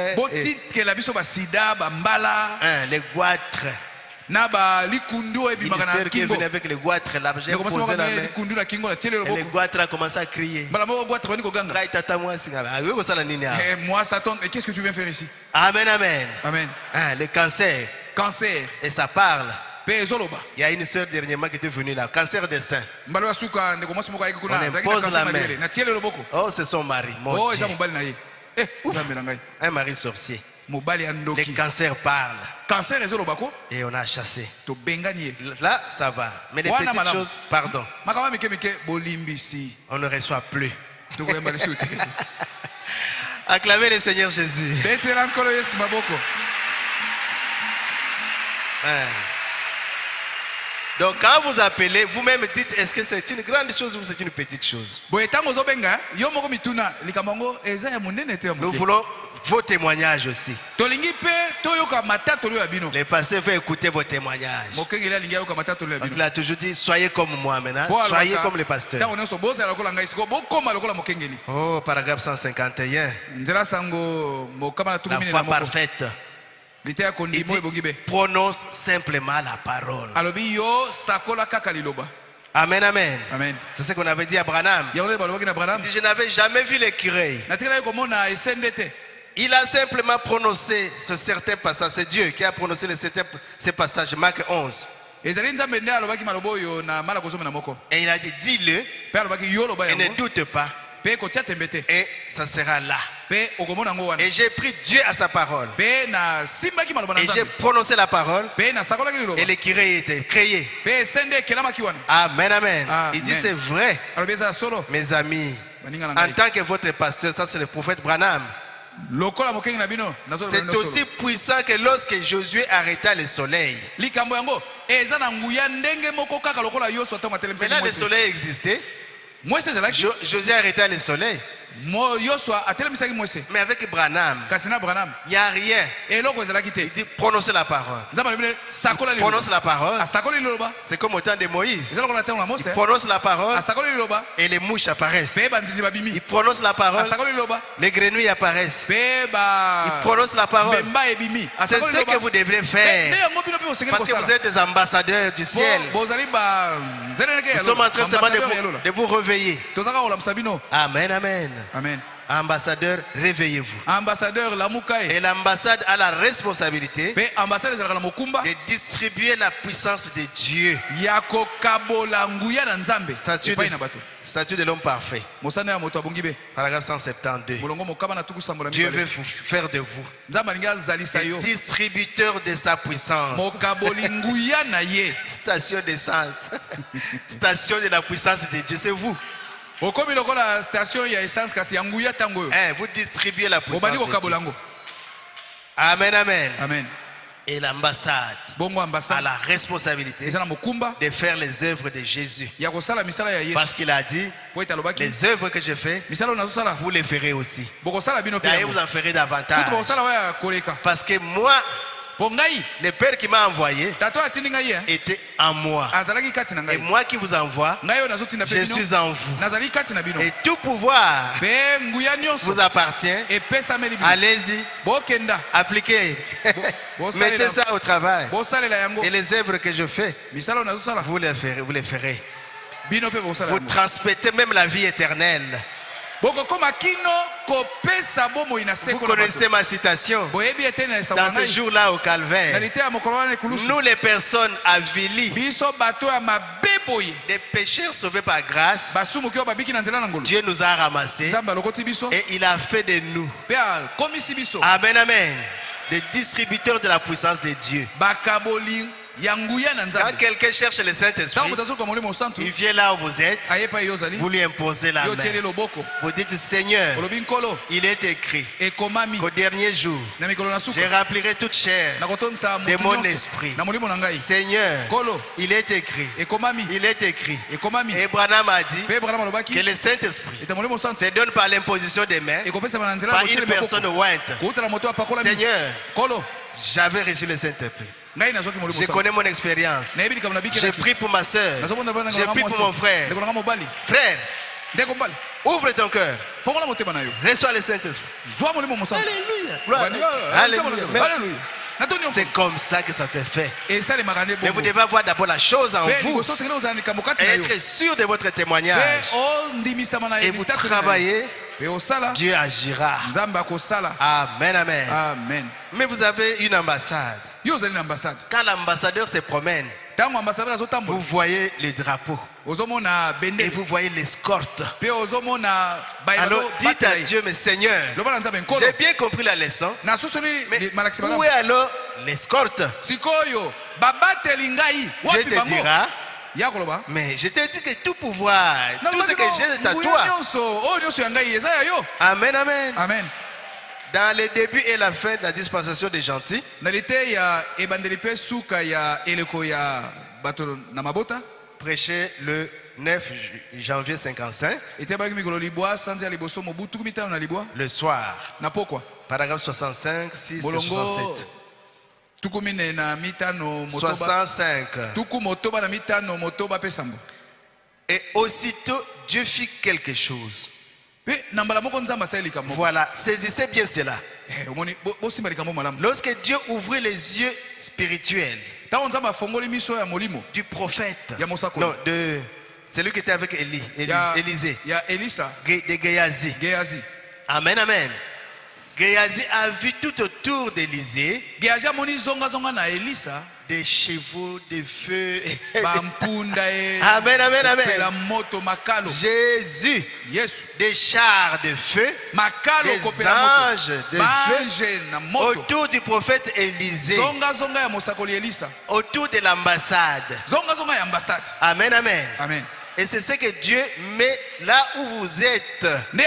[SPEAKER 3] les goitres. Une sœur qui est venue avec les goitres là, j'ai posé la main. Et les goitres ont commencé à crier.
[SPEAKER 5] Moi, Satan, qu'est-ce que tu viens faire ici?
[SPEAKER 3] Amen, amen.
[SPEAKER 5] Amen.
[SPEAKER 3] Le cancer.
[SPEAKER 5] Cancer.
[SPEAKER 3] Et ça parle. Il y a une sœur dernièrement qui était venue là, cancer des seins. On impose la main. Oh, c'est son mari. Mon Dieu. Un mari sorcier. Les cancers parlent. Et on a chassé. Là, ça va. Mais les petites choses, pardon. On ne reçoit plus. Acclamez le Seigneur Jésus. Donc quand vous appelez, vous-même dites, est-ce que c'est une grande chose ou c'est une petite chose? Nous voulons vos témoignages aussi. Les pasteurs veulent écouter vos témoignages. Parce qu'il a toujours dit, soyez comme moi maintenant, soyez comme les pasteurs. Oh, paragraphe 151. La foi parfaite. Il dit, prononce simplement la parole. Amen, amen.
[SPEAKER 5] Amen.
[SPEAKER 3] C'est ce qu'on avait dit à Branham. Il dit, je n'avais jamais vu l'écureuil. Il a simplement prononcé ce certain passage. C'est Dieu qui a prononcé ce passage, Marc 11. Et il a dit, dis-le et ne doute pas. Et ça sera là. Et j'ai pris Dieu à sa parole. Et j'ai prononcé la parole. Et l'écureuil était créé. Amen, amen. Il dit, c'est vrai. Mes amis, en tant que votre pasteur, ça c'est le prophète Branham. C'est aussi puissant que lorsque Josué arrêta le soleil. Mais là, le soleil existait. Josué arrêta le soleil. Mais avec Branham, il n'y a rien. Il dit prononcer la parole. Il prononce la parole. C'est comme au temps de Moïse. Il prononce la parole et les mouches apparaissent. Il prononce la parole. Les grenouilles apparaissent. Il prononce la parole. C'est ce que vous devrez faire. Parce que vous êtes des ambassadeurs du ciel. Nous sommes en train seulement de vous réveiller. Amen, amen.
[SPEAKER 5] Amen.
[SPEAKER 3] Ambassadeur, réveillez-vous.
[SPEAKER 5] Ambassadeur,
[SPEAKER 3] et l'ambassade a la responsabilité de distribuer la puissance de Dieu. Statut de l'homme parfait. Paragraphe 172. Dieu veut faire de vous des distributeurs de sa puissance. Station d'essence. Station de la puissance de Dieu, c'est vous. Vous distribuez la puissance de Dieu. Amen, amen.
[SPEAKER 5] Amen.
[SPEAKER 3] Et l'ambassade a la responsabilité de faire les œuvres de Jésus. Parce qu'il a dit, les œuvres que je fais, vous les ferez aussi. D'ailleurs, vous en ferez davantage. Parce que moi, Le Père qui m'a envoyé était en moi. Et moi qui vous envoie, je suis en vous. Et tout pouvoir vous appartient. Allez-y, appliquez. Mettez ça au travail. Et les œuvres que je fais, vous les ferez. Vous transmettez même la vie éternelle. Vous connaissez ma citation. Dans ce jour-là au calvaire, nous les personnes avilies, des pécheurs sauvés par grâce, Dieu nous a ramassés et il a fait de nous, amen, amen, des distributeurs de la puissance de Dieu. Quand quelqu'un cherche le Saint-Esprit, il vient là où vous êtes, vous lui imposez la main. Vous dites, Seigneur, il est écrit qu'au dernier jour, je remplirai toute chair de mon esprit. Seigneur, il est écrit. Et Branham a dit que le Saint-Esprit se donne par l'imposition des mains, par une personne ointe. Seigneur, j'avais reçu le Saint-Esprit. Je connais mon expérience. J'ai pris pour ma soeur. J'ai pris pour mon frère. Frère, ouvre ton cœur. Reçois le Saint-Esprit. Alléluia. Alléluia. C'est comme ça que ça s'est fait. Mais vous devez avoir d'abord la chose en vous et être sûr de votre témoignage. Et vous travaillez, Dieu agira. Amen, amen.
[SPEAKER 5] Amen.
[SPEAKER 3] Mais vous avez une ambassade. Quand l'ambassadeur se promène, vous voyez le drapeau et vous voyez l'escorte. Alors dites à Dieu, mais Seigneur, j'ai bien compris la leçon, mais où est alors l'escorte? Dieu te dira, mais je t'ai dit que tout pouvoir, tout ce que j'ai, c'est à toi. Amen, amen.
[SPEAKER 5] Amen.
[SPEAKER 3] Dans le début et la fin de la dispensation des gentils, prêché le 9 janvier 55, le soir, paragraphe 65, 6 et 67. 65. Et aussitôt, Dieu fit quelque chose. Voilà, saisissez bien cela. Lorsque Dieu ouvrit les yeux spirituels du prophète, non, de celui qui était avec Élisée, de Géasi. Amen, amen. Géasi a vu tout autour d'Élisée des chevaux, des feux. Amen, amen, amen. Jésus, des chars de feu, des anges de feu autour du prophète Élisée, autour de l'ambassade. Amen, amen.
[SPEAKER 5] Amen.
[SPEAKER 3] Et c'est ce que Dieu met là où vous êtes.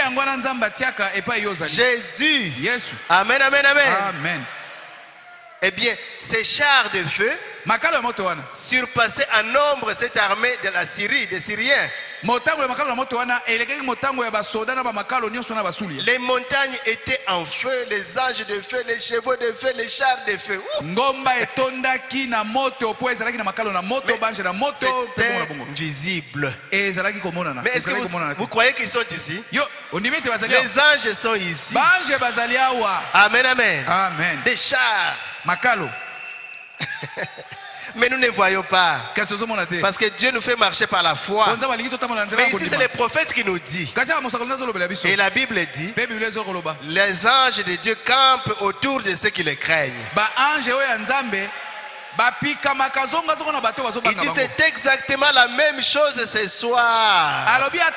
[SPEAKER 3] Jésus. Amen, amen, amen.
[SPEAKER 5] Amen.
[SPEAKER 3] Eh bien, ces chars de feu surpassaient en nombre cette armée de la Syrie, des Syriens. Les montagnes étaient en feu, les anges de feu, les chevaux de feu, les chars de feu. C'était visible. Mais est-ce que vous croyez qu'ils sont ici? Les anges sont ici. Amen, amen.
[SPEAKER 5] Amen.
[SPEAKER 3] Des chars.
[SPEAKER 5] Makalo.
[SPEAKER 3] Mais nous ne voyons pas. Parce que Dieu nous fait marcher par la foi. Mais ici c'est le prophète qui nous dit. Et la Bible dit, les anges de Dieu campent autour de ceux qui le craignent. Il dit c'est exactement la même chose ce soir.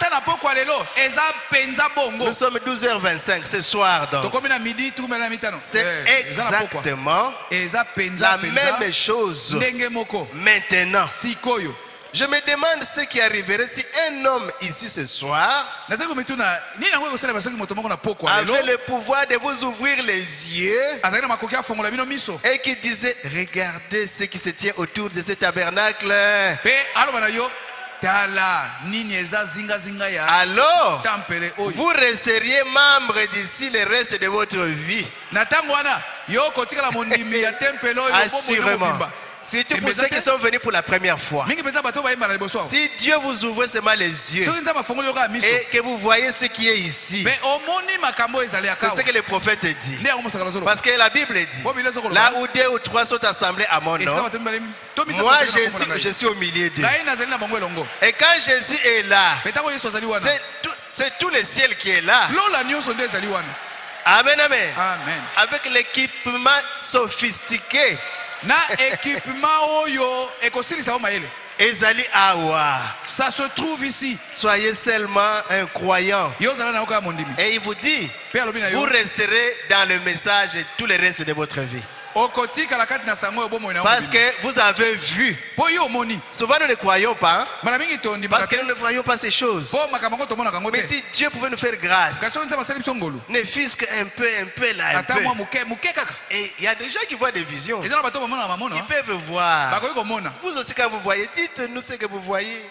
[SPEAKER 3] Nous sommes 12h25 ce soir donc. C'est exactement la même chose maintenant. Je me demande ce qui arriverait si un homme ici ce soir avait le pouvoir de vous ouvrir les yeux et qui disait regardez ce qui se tient autour de ce tabernacle. Alors vous resteriez membre d'ici le reste de votre vie. Assurément. Surtout pour ceux qui sont venus pour la première fois. Si Dieu vous ouvre seulement les yeux et que vous voyez ce qui est ici, c'est ce que le prophète dit. Parce que la Bible dit, là où 2 ou 3 sont assemblés à mon nom, moi je suis au milieu d'eux. Et quand Jésus est là, c'est tout le ciel qui est là. Amen, amen.
[SPEAKER 5] Amen.
[SPEAKER 3] Avec l'équipement sophistiqué.
[SPEAKER 5] Na équipement oyo ekosilisa o maele.
[SPEAKER 3] Ezali awa.
[SPEAKER 5] Ça se trouve ici.
[SPEAKER 3] Soyez seulement un croyant. Et il vous dit, vous resterez dans le message tout le reste de votre vie. Parce que vous avez vu. Souvent nous ne croyons pas. Parce que nous ne voyons pas ces choses. Mais si Dieu pouvait nous faire grâce, ne fût-ce qu'un peu là, un peu. Et il y a des gens qui voient des visions. Ils peuvent voir. Vous aussi quand vous voyez, dites-nous ce que vous voyez.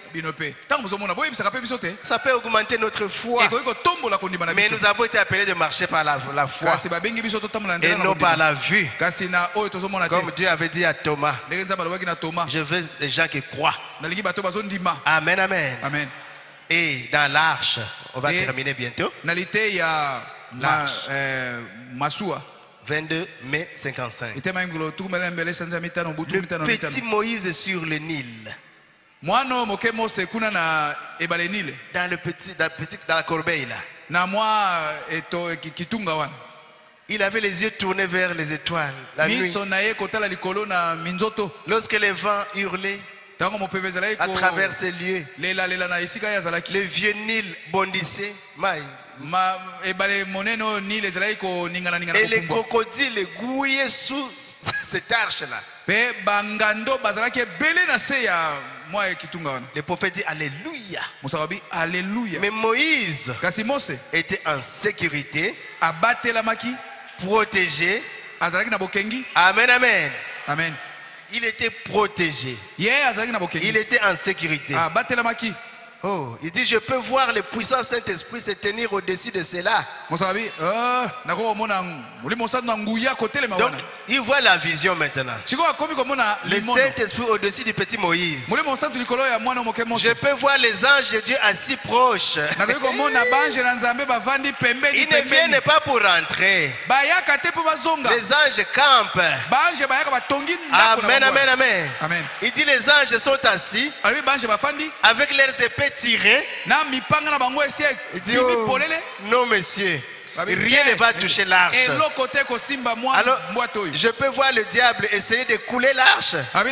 [SPEAKER 3] Ça peut augmenter notre foi. Mais nous avons été appelés de marcher par la foi et non par la vue. Comme Dieu avait dit à Thomas, je veux des gens qui croient. Amen, amen.
[SPEAKER 5] Amen.
[SPEAKER 3] Et dans l'arche, on va terminer bientôt. L'arche. 22 mai 55. Le petit Moïse sur le Nil. Dans la corbeille là. Il avait les yeux tournés vers les étoiles la nuit. Lorsque les vents hurlaient à travers ces lieux, le vieux Nil bondissait. Et les crocodiles gouillaient sous cette arche-là. Le prophète dit Alléluia. Mais Moïse était en sécurité, protégé. Amen, amen.
[SPEAKER 5] Amen.
[SPEAKER 3] Il était protégé. Il était en sécurité. Oh, il dit, je peux voir le puissant Saint-Esprit se tenir au-dessus de cela. Donc, il voit la vision maintenant. Le Saint-Esprit au-dessus du petit Moïse. Je peux voir les anges de Dieu assis proches. Ils ne viennent pas pour rentrer. Les anges campent. Amen, amen, amen. Il dit, les anges sont assis avec leurs épées tirées. Il dit, oh, non, monsieur. Rien ne va toucher l'arche. Alors, je peux voir le diable essayer de couler l'arche.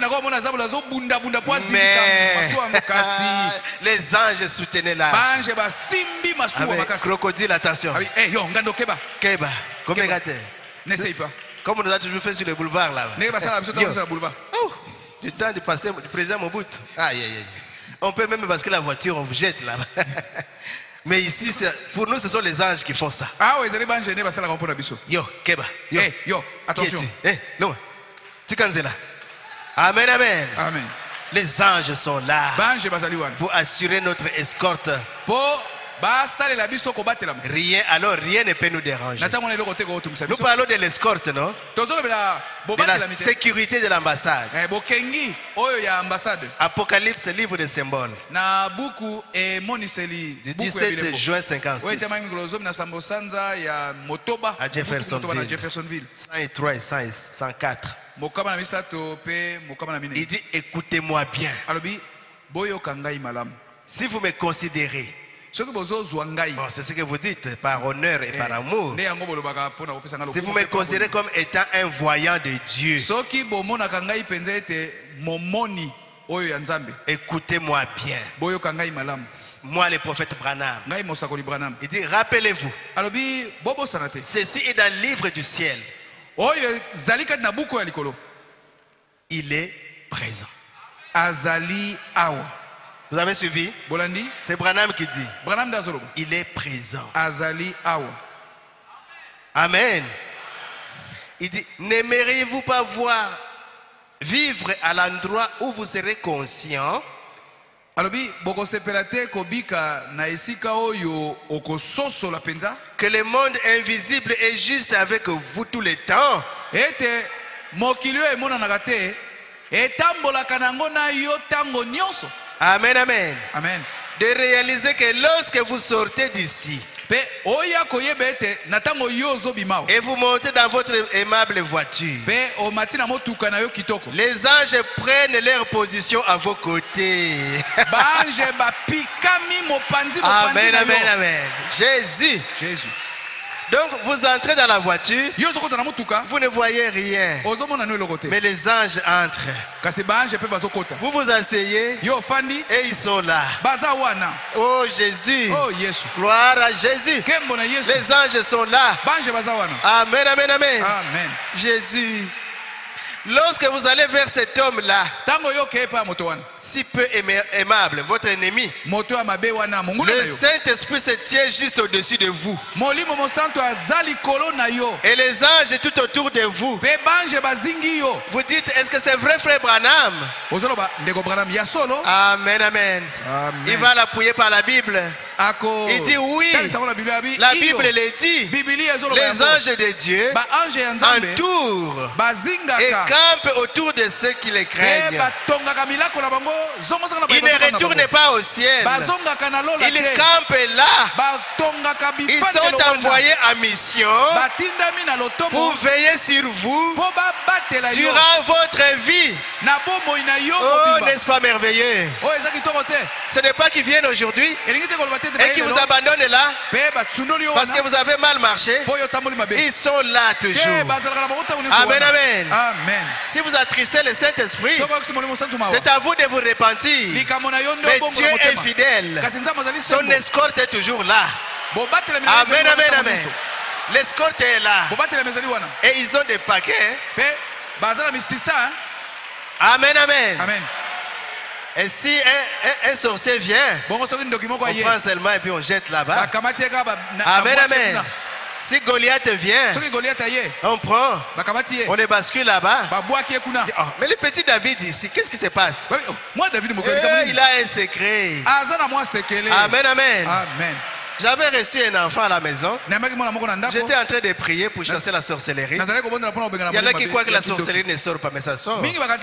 [SPEAKER 3] Mais les anges soutenaient l'arche. Avec crocodile, attention. Keba,
[SPEAKER 5] n'essaye pas.
[SPEAKER 3] Comme on nous a toujours fait sur le boulevard là. Oh, du temps du pasteur, du président Mobutu. Aïe, aïe, aïe. On peut même basculer la voiture, on vous jette là. Mais ici, pour nous, ce sont les anges qui font ça. Yo, Keba. Yo,
[SPEAKER 5] yo, attention.
[SPEAKER 3] Loin. Tikanzela. Amen, amen.
[SPEAKER 5] Amen.
[SPEAKER 3] Les anges sont là pour assurer notre escorte. Rien, alors rien ne peut nous déranger. Nous parlons de l'escorte, non? De la sécurité de l'ambassade. Apocalypse, livre de symboles. Du 17 juin 56. À Jeffersonville. 103 et 104. Il dit, écoutez-moi bien. Si vous me considérez, bon, c'est ce que vous dites, par honneur et par amour. Si vous me considérez comme étant un voyant de Dieu, écoutez-moi bien. Moi, le prophète Branham, il dit, rappelez-vous, ceci est dans le livre du ciel. Il est présent. Vous avez suivi? C'est Branham qui dit. Il est présent. Amen. Il dit, n'aimeriez-vous pas voir vivre à l'endroit où vous serez conscient que le monde invisible est juste avec vous tout le temps?
[SPEAKER 5] ete mokili oyo emonanaka te etambolaka nango na yo tango nyonso.
[SPEAKER 3] Amen, amen.
[SPEAKER 5] Amen.
[SPEAKER 3] De réaliser que lorsque vous sortez d'ici
[SPEAKER 5] et
[SPEAKER 3] vous montez dans votre aimable voiture, les anges prennent leur position à vos côtés. Amen, amen, amen. Jésus. Donc vous entrez dans la voiture, vous ne voyez rien, mais les anges entrent. Vous vous asseyez et ils sont là. Oh Jésus, gloire à Jésus. Les anges sont là. Amen, amen, amen. Jésus. Lorsque vous allez vers cet homme-là, si peu aimable, votre ennemi, le Saint-Esprit se tient juste au-dessus de vous. Et les anges tout autour de vous. Vous dites, est-ce que c'est vrai, frère Branham? Amen, amen. Il va l'appuyer par la Bible. Il dit oui. La Bible le dit. Les anges de Dieu entourent et campent autour de ceux qui les craignent. Ils ne retournent pas au ciel. Ils campent là. Ils sont envoyés en mission pour veiller sur vous durant votre vie. Oh, n'est-ce pas merveilleux? Ce n'est pas qu'ils viennent aujourd'hui et qui vous abandonnent là parce que vous avez mal marché. Ils sont là toujours. Amen, amen. Si vous attristez le Saint-Esprit, c'est à vous de vous repentir. Mais Dieu est fidèle. Son escorte est toujours là. Amen, amen, amen. L'escorte est là. Et ils ont des paquets. Amen, amen. Et si un sorcier vient, on prend seulement et puis on jette là-bas. Amen, amen. Si Goliath vient, on prend, on les bascule là-bas. Oh, mais le petit David ici, qu'est-ce qui se passe? Il a un secret. Amen, amen. J'avais reçu un enfant à la maison. J'étais en train de prier pour chasser la sorcellerie. Il y en a qui croient que la sorcellerie ne sort pas, mais ça sort.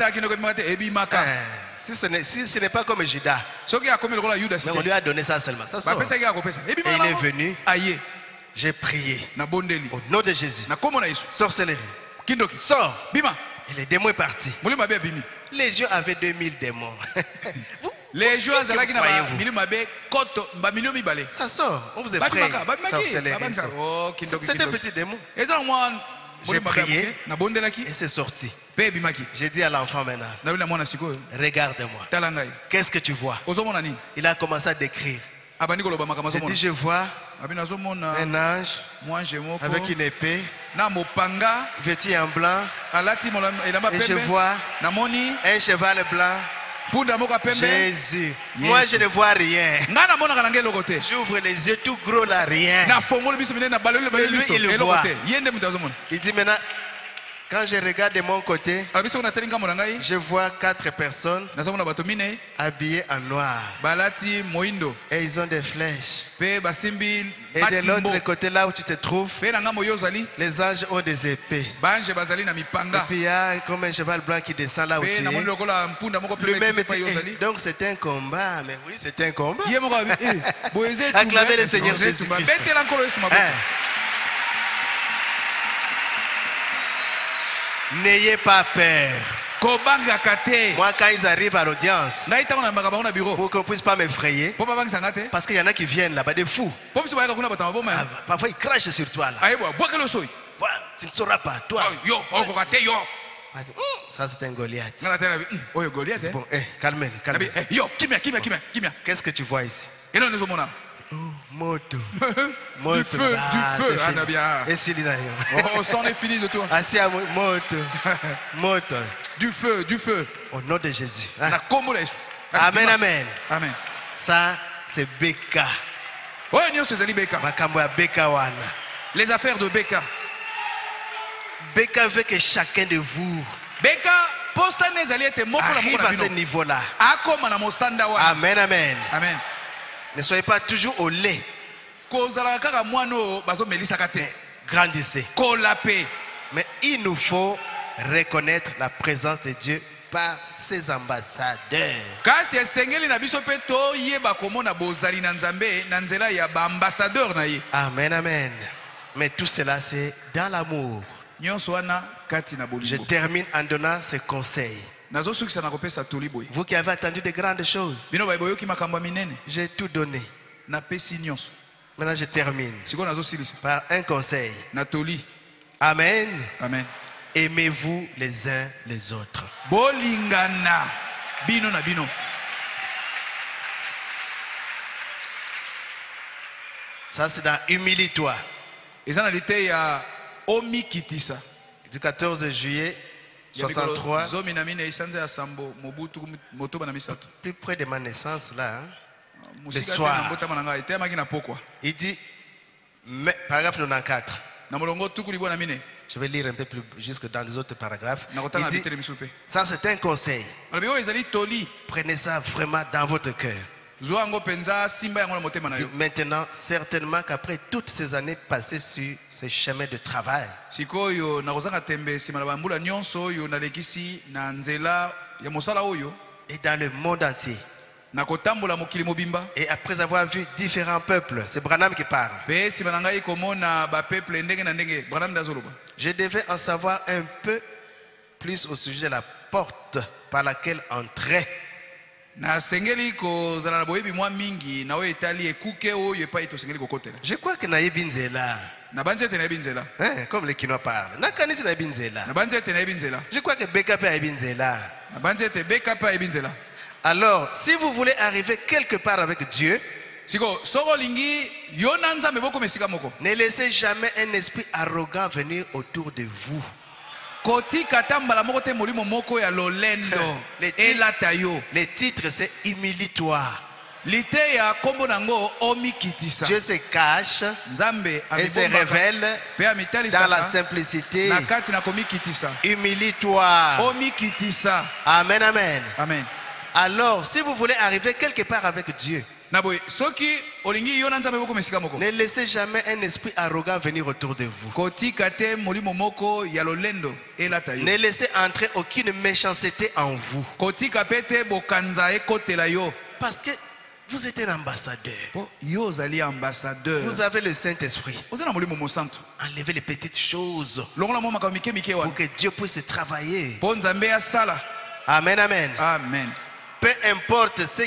[SPEAKER 3] Si ce n'est pas comme Judas, mais on lui a donné ça seulement. Ça sort. Et il est venu. J'ai prié au nom de Jésus. Sorcellerie. Sors. Et le démon est parti. Les yeux avaient 2000 démons.
[SPEAKER 5] Les joueurs de la
[SPEAKER 3] ça sort. On vous effraie. Sorcellerie. C'est un petit démon. J'ai prié et c'est sorti. J'ai dit à l'enfant maintenant, regarde-moi. Qu'est-ce que tu vois? Il a commencé à décrire. J'ai dit, je vois un ange avec une épée, vêtu en blanc, et je vois un cheval blanc. Jésus, moi je ne vois rien. J'ouvre les yeux tout gros là, rien. Mais lui il voit. Il dit maintenant, quand je regarde de mon côté, je vois 4 personnes habillées en noir. Et ils ont des flèches. Et de l'autre côté, là où tu te trouves, les anges ont des épées. Et puis il y a comme un cheval blanc qui descend là où tu es. Lui-même dit, donc c'est un combat. Mais oui, c'est un combat. Acclamez le Seigneur Jésus-Christ. N'ayez pas peur. Moi, quand ils arrivent à l'audience, pour qu'on ne puisse pas m'effrayer, parce qu'il y en a qui viennent là-bas, des fous. Parfois, ils crachent sur toi là. Voilà, tu ne sauras pas, toi. Ça, c'est un Goliath. Bon, calmez, calmez. Qu'est-ce que tu vois ici? Moto.
[SPEAKER 5] Du feu,
[SPEAKER 3] Et Céline.
[SPEAKER 5] Oh, c'en est fini de toi.
[SPEAKER 3] Assis à moto. Moto.
[SPEAKER 5] Du feu.
[SPEAKER 3] Au nom de Jésus. Amen, amen.
[SPEAKER 5] Amen.
[SPEAKER 3] Ça, c'est Beka.
[SPEAKER 5] Les affaires de Beka.
[SPEAKER 3] Beka veut que chacun de vous arrive à ce niveau-là. Amen, amen.
[SPEAKER 5] Amen.
[SPEAKER 3] Ne soyez pas toujours au lait. Grandissez. Mais il nous faut reconnaître la présence de Dieu par ses ambassadeurs.
[SPEAKER 5] Kasi esengeli na biso pe to yeba komona bozali na Nzambe na nzela ya ba ambassadeur na ye.
[SPEAKER 3] Amen, amen. Mais tout cela, c'est dans l'amour.
[SPEAKER 5] Nyonso wana kati na bolingo.
[SPEAKER 3] Je termine en donnant ces conseils.
[SPEAKER 5] Nazo sukisa na kopesa toli boy.
[SPEAKER 3] Vous qui avez attendu de grandes choses,
[SPEAKER 5] Bino ba boyoki makambo minene.
[SPEAKER 3] j'ai tout donné.
[SPEAKER 5] Na pesi nyonso.
[SPEAKER 3] Maintenant, je termine
[SPEAKER 5] Siko nazo silisa.
[SPEAKER 3] par un conseil.
[SPEAKER 5] Na toli.
[SPEAKER 3] Amen.
[SPEAKER 5] Amen.
[SPEAKER 3] Aimez-vous les uns les autres.
[SPEAKER 5] Bolingana bino na bino.
[SPEAKER 3] Ça, c'est dans Humilie-toi.
[SPEAKER 5] Eza na lite ya omikitisa.
[SPEAKER 3] Du 14 juillet 63,
[SPEAKER 5] Zomi na mine isanze ya sambo mobutu motoba na misato.
[SPEAKER 3] plus près de ma naissance, là, hein,
[SPEAKER 5] Musika te
[SPEAKER 3] soir.
[SPEAKER 5] na mbota mananga ite maki na pokwa.
[SPEAKER 3] il dit, paragraphe 94.
[SPEAKER 5] Na molongo tuku libwa na mine.
[SPEAKER 3] Je vais lire un peu plus jusque dans les autres paragraphes.
[SPEAKER 5] Na kotanga
[SPEAKER 3] Il dit,
[SPEAKER 5] bitele misupe.
[SPEAKER 3] ça, c'est un conseil.
[SPEAKER 5] Alobio ezali toli.
[SPEAKER 3] Prenez ça vraiment dans votre cœur.
[SPEAKER 5] Zoango penza simba yango na motema na yo.
[SPEAKER 3] Maintenant, certainement qu'après toutes ces années passées sur ce chemin de travail,
[SPEAKER 5] Sikoyo na kozanga tembe sima na bambula nyonso oyo na lekisi na nzela ya mosala oyo
[SPEAKER 3] et dans le monde entier,
[SPEAKER 5] na kotambola mokili mobimba
[SPEAKER 3] et après avoir vu différents peuples, c'est Branham qui parle,
[SPEAKER 5] pe sima na ngai komona ba peuple ndenge na ndenge Branham ndazoloba.
[SPEAKER 3] je devais en savoir un peu plus au sujet de la porte par laquelle entrer.
[SPEAKER 5] Na sengeli kozala na boyebi mwa mingi na oyo etali ekuke oyo epai tosengeli kokotela.
[SPEAKER 3] Je crois que nayebi nzela,
[SPEAKER 5] Na banzi ete nayebi nzela.
[SPEAKER 3] comme les Kinois parlent. Nakanisi nayebi nzela.
[SPEAKER 5] Na banzi ete nayebi nzela.
[SPEAKER 3] Je crois que BKP ayebi nzela.
[SPEAKER 5] Na banzi ete beka pa yebi nzela.
[SPEAKER 3] Alors, si vous voulez arriver quelque part avec Dieu,
[SPEAKER 5] Siko soko lingi yo na Nzambe boko mesika moko.
[SPEAKER 3] ne laissez jamais un esprit arrogant venir autour de vous.
[SPEAKER 5] Koti katambala moko te molimo moko ya lolendo elata yo.
[SPEAKER 3] Le titre, c'est Humilie-toi.
[SPEAKER 5] Lite ya kombo nango omikitisa.
[SPEAKER 3] Dieu se cache
[SPEAKER 5] Nzambe
[SPEAKER 3] et se révèle
[SPEAKER 5] pe amitali
[SPEAKER 3] dans la
[SPEAKER 5] saka
[SPEAKER 3] simplicité.
[SPEAKER 5] na kati na komikitisa.
[SPEAKER 3] Humilie-toi.
[SPEAKER 5] Omikitisa.
[SPEAKER 3] Amen, amen.
[SPEAKER 5] Amen.
[SPEAKER 3] Alors, si vous voulez arriver quelque part avec Dieu,
[SPEAKER 5] Na boy soki olingi yo na Nzambe boko mesika moko.
[SPEAKER 3] ne laissez jamais un esprit arrogant venir autour de vous.
[SPEAKER 5] Koti kate molimo moko ya lolendo elata yo.
[SPEAKER 3] Ne laissez entrer aucune méchanceté en vous.
[SPEAKER 5] Koti kapete bokanza ekotela yo.
[SPEAKER 3] Parce que vous êtes un ambassadeur.
[SPEAKER 5] Po yo zali ambassadeur.
[SPEAKER 3] Vous avez le Saint-Esprit.
[SPEAKER 5] Oza na molimo mosantu.
[SPEAKER 3] Enlevez les petites choses
[SPEAKER 5] Longola mo makambo mike mike
[SPEAKER 3] pour
[SPEAKER 5] wana.
[SPEAKER 3] que Dieu puisse travailler.
[SPEAKER 5] Po Nzambe asala.
[SPEAKER 3] Amen, amen.
[SPEAKER 5] Amen.
[SPEAKER 3] Peu importe ce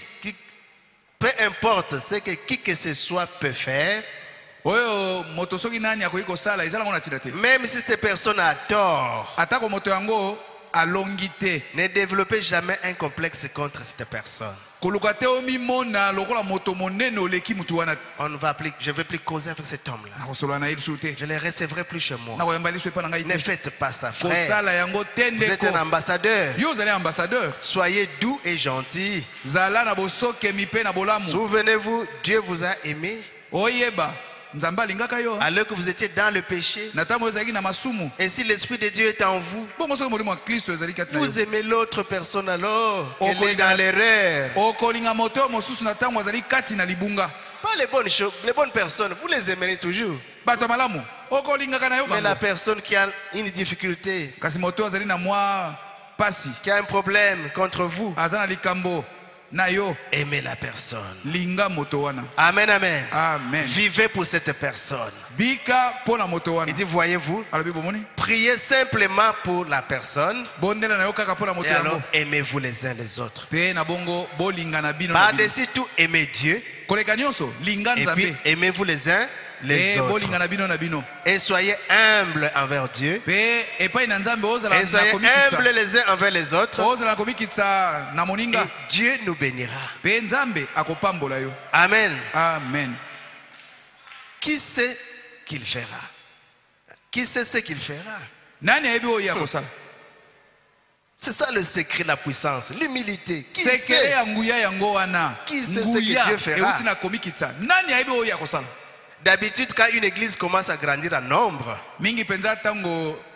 [SPEAKER 3] qui que ce soit peut faire,
[SPEAKER 5] Oyo moto soki nani akoki kosala ezala ngona tina te.
[SPEAKER 3] même si cette personne a tort,
[SPEAKER 5] Atako moto yango alongi te.
[SPEAKER 3] ne développez jamais un complexe contre cette personne.
[SPEAKER 5] Koluka te omimona lokola moto monene oleki mutu wana.
[SPEAKER 3] Je ne vais plus causer avec cet homme-là.
[SPEAKER 5] Nakosola na yesu te.
[SPEAKER 3] Je ne le recevrai plus chez moi.
[SPEAKER 5] Nakoyamba liso epa na ngai
[SPEAKER 3] Ne
[SPEAKER 5] te.
[SPEAKER 3] faites pas ça, frère.
[SPEAKER 5] Kosala yango
[SPEAKER 3] Vous êtes
[SPEAKER 5] tendeko.
[SPEAKER 3] un ambassadeur.
[SPEAKER 5] Yo zali ambassadeur.
[SPEAKER 3] Soyez doux et gentil.
[SPEAKER 5] Zala na bosoke mipe na bolamu.
[SPEAKER 3] Souvenez-vous, Dieu vous a aimé
[SPEAKER 5] Oyeba. Nzambe alingaka yo.
[SPEAKER 3] alors que vous étiez dans le péché.
[SPEAKER 5] Na tambo ezali na masumu.
[SPEAKER 3] Et si l'Esprit de Dieu est en vous,
[SPEAKER 5] Bongo soki molimo wa Kristo ezali kati na yo.
[SPEAKER 3] vous aimez l'autre personne alors.
[SPEAKER 5] Oh,
[SPEAKER 3] Elle est dans l'erreur.
[SPEAKER 5] Okolinga moto mosusu na tango azali kati na libunga.
[SPEAKER 3] Pas les bonnes choses, les bonnes personnes, vous les aimerez toujours.
[SPEAKER 5] Bato malamu. Okolingaka na yo
[SPEAKER 3] Mais la
[SPEAKER 5] bango.
[SPEAKER 3] personne qui a une difficulté,
[SPEAKER 5] Kasi moto azali na mwa pasi.
[SPEAKER 3] qui a un problème contre vous,
[SPEAKER 5] Azana likambo na yo.
[SPEAKER 3] aimez la personne.
[SPEAKER 5] Linga moto wana.
[SPEAKER 3] Amen, amen.
[SPEAKER 5] Amen.
[SPEAKER 3] Vivez pour cette personne.
[SPEAKER 5] Bika pona moto wana.
[SPEAKER 3] Il dit, voyez-vous,
[SPEAKER 5] Alobi bomoni.
[SPEAKER 3] priez simplement pour la personne
[SPEAKER 5] Bondela na yo kaka pona moto
[SPEAKER 3] et alors
[SPEAKER 5] yango.
[SPEAKER 3] aimez-vous les uns les autres.
[SPEAKER 5] Pe na bongo bolinga na bino na bino.
[SPEAKER 3] Par-dessus tout, aimez Dieu
[SPEAKER 5] Koleka nyonso linga
[SPEAKER 3] et puis
[SPEAKER 5] Nzambe.
[SPEAKER 3] aimez-vous les uns les
[SPEAKER 5] Pe
[SPEAKER 3] autres.
[SPEAKER 5] bolinga na bino na bino.
[SPEAKER 3] Et soyez humbles envers Dieu.
[SPEAKER 5] Pe epai na Nzambe ozala
[SPEAKER 3] Et
[SPEAKER 5] na
[SPEAKER 3] soyez
[SPEAKER 5] komikitsa.
[SPEAKER 3] humbles les uns envers les autres.
[SPEAKER 5] Ozala na komikitsa na
[SPEAKER 3] Et
[SPEAKER 5] moninga.
[SPEAKER 3] Dieu nous bénira.
[SPEAKER 5] Pe Nzambe akopambola yo.
[SPEAKER 3] Amen.
[SPEAKER 5] Amen.
[SPEAKER 3] Qui sait qu'il fera? Qui sait ce qu'il fera?
[SPEAKER 5] Nani ayebi oyo akosala?
[SPEAKER 3] C'est ça le secret de la puissance, l'humilité. Qui
[SPEAKER 5] Sekele
[SPEAKER 3] sait?
[SPEAKER 5] ya nguya yango wana.
[SPEAKER 3] Qui sait ce que
[SPEAKER 5] Nguya
[SPEAKER 3] Dieu fera?
[SPEAKER 5] euti na komikitsa. Nani ayebi oyo akosala?
[SPEAKER 3] D'habitude, quand une église commence à grandir en nombre,
[SPEAKER 5] Mingi penza tango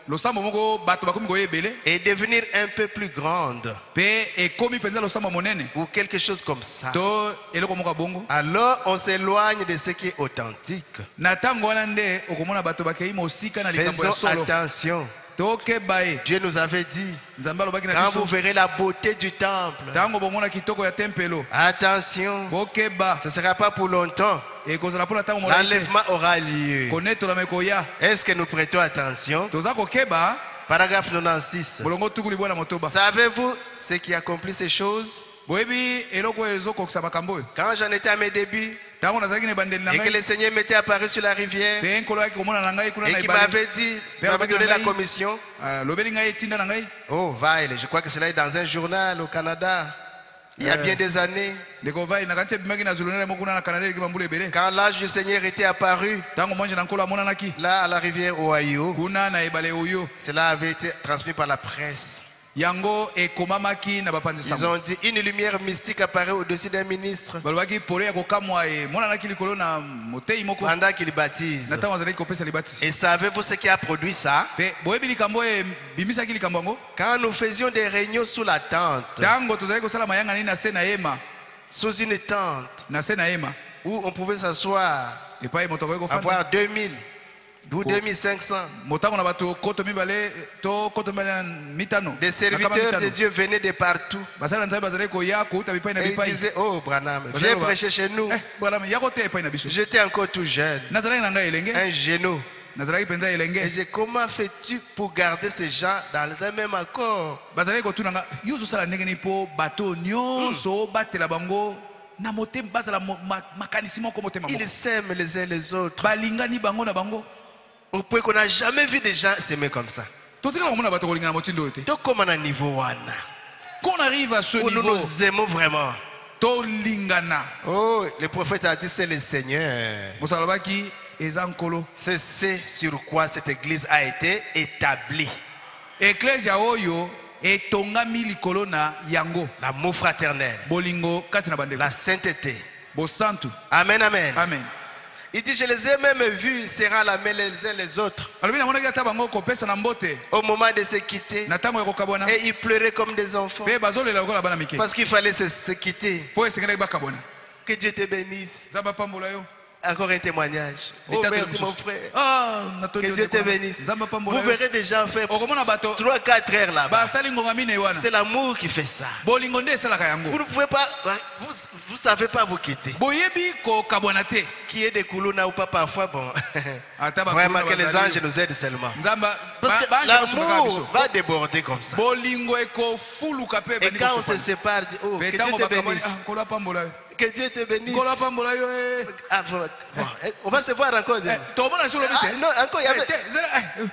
[SPEAKER 5] losambo moko bato bakomi koye ebele
[SPEAKER 3] et devenir un peu plus grande
[SPEAKER 5] pe ekomi penza losambo monene
[SPEAKER 3] ou quelque chose comme ça.
[SPEAKER 5] to eloko moko bongo
[SPEAKER 3] Alors on s'éloigne de ce qui est authentique.
[SPEAKER 5] na tango wana nde okomona bato bakei mosika na likambo ya
[SPEAKER 3] Faisons
[SPEAKER 5] solo
[SPEAKER 3] attention.
[SPEAKER 5] tokeba ye
[SPEAKER 3] Dieu nous avait dit,
[SPEAKER 5] nzambe alobaki na
[SPEAKER 3] quand vous
[SPEAKER 5] biso
[SPEAKER 3] verrez la beauté du temple,
[SPEAKER 5] tango bomona kitoko ya tempelo
[SPEAKER 3] attention,
[SPEAKER 5] bokeba
[SPEAKER 3] ce ne sera pas pour longtemps.
[SPEAKER 5] ekozala mpona ntango molai te
[SPEAKER 3] L'enlèvement aura lieu.
[SPEAKER 5] konetolama ekoya
[SPEAKER 3] Est-ce que nous prêtons attention?
[SPEAKER 5] toza kokeba
[SPEAKER 3] Paragraphe 96.
[SPEAKER 5] bolongo tuku libwa na motoba
[SPEAKER 3] Savez-vous ce qui accomplit ces choses?
[SPEAKER 5] boyebi eloko oyo ezokokisa makambo oyo
[SPEAKER 3] Quand j'en étais à mes débuts
[SPEAKER 5] ntango nazalaki na ebandeli na
[SPEAKER 3] et que
[SPEAKER 5] ngai
[SPEAKER 3] le Seigneur m'était apparu sur la rivière
[SPEAKER 5] mpe nkolo yaki komona na ngai kuna
[SPEAKER 3] et
[SPEAKER 5] na
[SPEAKER 3] qui
[SPEAKER 5] ebale
[SPEAKER 3] m'avait dit, m'avait donné la commission.
[SPEAKER 5] lobeli ngai etinda na ngai
[SPEAKER 3] Oh, Vail, je crois que cela est dans un journal au Canada. Il y a bien des années.
[SPEAKER 5] ndeko vai nakanisi ebimaki na zulonele moko kuna na kanada eleki bambula ebele
[SPEAKER 3] Quand l'ange du Seigneur était apparu
[SPEAKER 5] ntango mwanje na nkolo amonanaki
[SPEAKER 3] là à la rivière Ohio,
[SPEAKER 5] kuna na ebale oyo
[SPEAKER 3] cela avait été transmis par la presse.
[SPEAKER 5] yango ekomamaki na bapanzi
[SPEAKER 3] Ils
[SPEAKER 5] sango
[SPEAKER 3] ont dit une lumière mystique apparaît au-dessus d'un ministre
[SPEAKER 5] balobaki pole ya kokamwa emonanaki likolo na motei moko
[SPEAKER 3] pendant qu'il baptise.
[SPEAKER 5] na ntango azalaki kopesa libatisi
[SPEAKER 3] Et savez-vous ce qui a produit ça?
[SPEAKER 5] mpe boyebi likambo ebimisaki likambo yango
[SPEAKER 3] Quand nous faisions des réunions sous la tente,
[SPEAKER 5] ntango tozalaki kosala mayangani na se na yema
[SPEAKER 3] sous une tente
[SPEAKER 5] na se na yema
[SPEAKER 3] où on pouvait s'asseoir,
[SPEAKER 5] epai moto akoki kofanda
[SPEAKER 3] avoir 2000 ou 2500.
[SPEAKER 5] motango na bato koto mibale to koto mibale na mitano
[SPEAKER 3] Des serviteurs de Dieu venaient de partout.
[SPEAKER 5] basali na nzambe bazalaki koya kouta bipai na
[SPEAKER 3] Et ils
[SPEAKER 5] bipai
[SPEAKER 3] disaient, oh Branham, viens prêcher chez nous.
[SPEAKER 5] bwana yako te epai na biso
[SPEAKER 3] J'étais encore tout jeune,
[SPEAKER 5] nazalaki na ngai elenge
[SPEAKER 3] un genou.
[SPEAKER 5] nazalaki mpenza
[SPEAKER 3] Et
[SPEAKER 5] elenge
[SPEAKER 3] j'ai dit, comment fais-tu pour garder ces gens dans un même accord?
[SPEAKER 5] bazalaki kotuna nga yo ozosala ndenge nini mpo bato nyonso batela bango na motema bazala makanisi moko motema moko
[SPEAKER 3] Ils s'aiment les uns les autres.
[SPEAKER 5] balingani bango na bango
[SPEAKER 3] Au point qu'on n'a jamais vu des gens s'aimer comme ça.
[SPEAKER 5] totikala komona bato kolingana motindo oyo te
[SPEAKER 3] Donc comme on a un niveau wana,
[SPEAKER 5] qu'on arrive à ce
[SPEAKER 3] où nous
[SPEAKER 5] niveau
[SPEAKER 3] nous aimons vraiment.
[SPEAKER 5] tolingana
[SPEAKER 3] Oh, le prophète a dit, c'est le Seigneur.
[SPEAKER 5] moto alobaki eza nkolo
[SPEAKER 3] C'est ce sur quoi cette église a été établie.
[SPEAKER 5] eklesia oyo etongami likolo na yango
[SPEAKER 3] L'amour fraternel,
[SPEAKER 5] bolingo kati na bandeko
[SPEAKER 3] la sainteté.
[SPEAKER 5] bosantu
[SPEAKER 3] Amen, amen.
[SPEAKER 5] amen
[SPEAKER 3] Il dit, je les ai même vus serrant la main les uns les autres
[SPEAKER 5] alobi namonaki ata bango kopesa na mbote
[SPEAKER 3] au moment de se quitter.
[SPEAKER 5] na ntango ya kokabwana
[SPEAKER 3] Et ils pleuraient comme des enfants.
[SPEAKER 5] mpe bazolela lokola bana mike
[SPEAKER 3] Parce qu'il fallait se quitter.
[SPEAKER 5] mpo esengelaki bakabwana
[SPEAKER 3] Que Dieu te bénisse.
[SPEAKER 5] nzambe apambola yo
[SPEAKER 3] Encore un témoignage. Oh,
[SPEAKER 5] Litata
[SPEAKER 3] merci
[SPEAKER 5] mosusu.
[SPEAKER 3] mon frère.
[SPEAKER 5] Ah, natondi
[SPEAKER 3] Que
[SPEAKER 5] yo
[SPEAKER 3] Dieu te
[SPEAKER 5] ndeko na-
[SPEAKER 3] bénisse.
[SPEAKER 5] nzambe apambola
[SPEAKER 3] Vous
[SPEAKER 5] yo
[SPEAKER 3] verrez des gens faire
[SPEAKER 5] okomona bato
[SPEAKER 3] 3-4 heures là-bas.
[SPEAKER 5] basali ngonga mine wana
[SPEAKER 3] C'est l'amour qui fait ça.
[SPEAKER 5] bolingo nde esalaka yango
[SPEAKER 3] Vous ne pouvez pas, vous savez pas vous quitter.
[SPEAKER 5] boyebi kokabwana te
[SPEAKER 3] Qui est des Koulouna ou pas parfois, bon.
[SPEAKER 5] ata
[SPEAKER 3] Vraiment que les
[SPEAKER 5] bazali-
[SPEAKER 3] anges nous aident seulement.
[SPEAKER 5] nzamba
[SPEAKER 3] Parce que
[SPEAKER 5] baange basungaka
[SPEAKER 3] l'amour
[SPEAKER 5] biso
[SPEAKER 3] va déborder comme ça.
[SPEAKER 5] bolingo ekofuluka mpe
[SPEAKER 3] Et
[SPEAKER 5] ebandi
[SPEAKER 3] quand on se
[SPEAKER 5] kosopana.
[SPEAKER 3] sépare, dit, oh,
[SPEAKER 5] Mpe
[SPEAKER 3] que Dieu
[SPEAKER 5] ntango
[SPEAKER 3] te
[SPEAKER 5] bakabwani
[SPEAKER 3] bénisse.
[SPEAKER 5] nkolo apambola yo
[SPEAKER 3] Que Dieu te bénisse.
[SPEAKER 5] nkolo apambola yo
[SPEAKER 3] Ah, bon, on va se voir encore.
[SPEAKER 5] tomona liso lobi
[SPEAKER 3] Ah,
[SPEAKER 5] te
[SPEAKER 3] non, encore, il y avait
[SPEAKER 5] te, zela,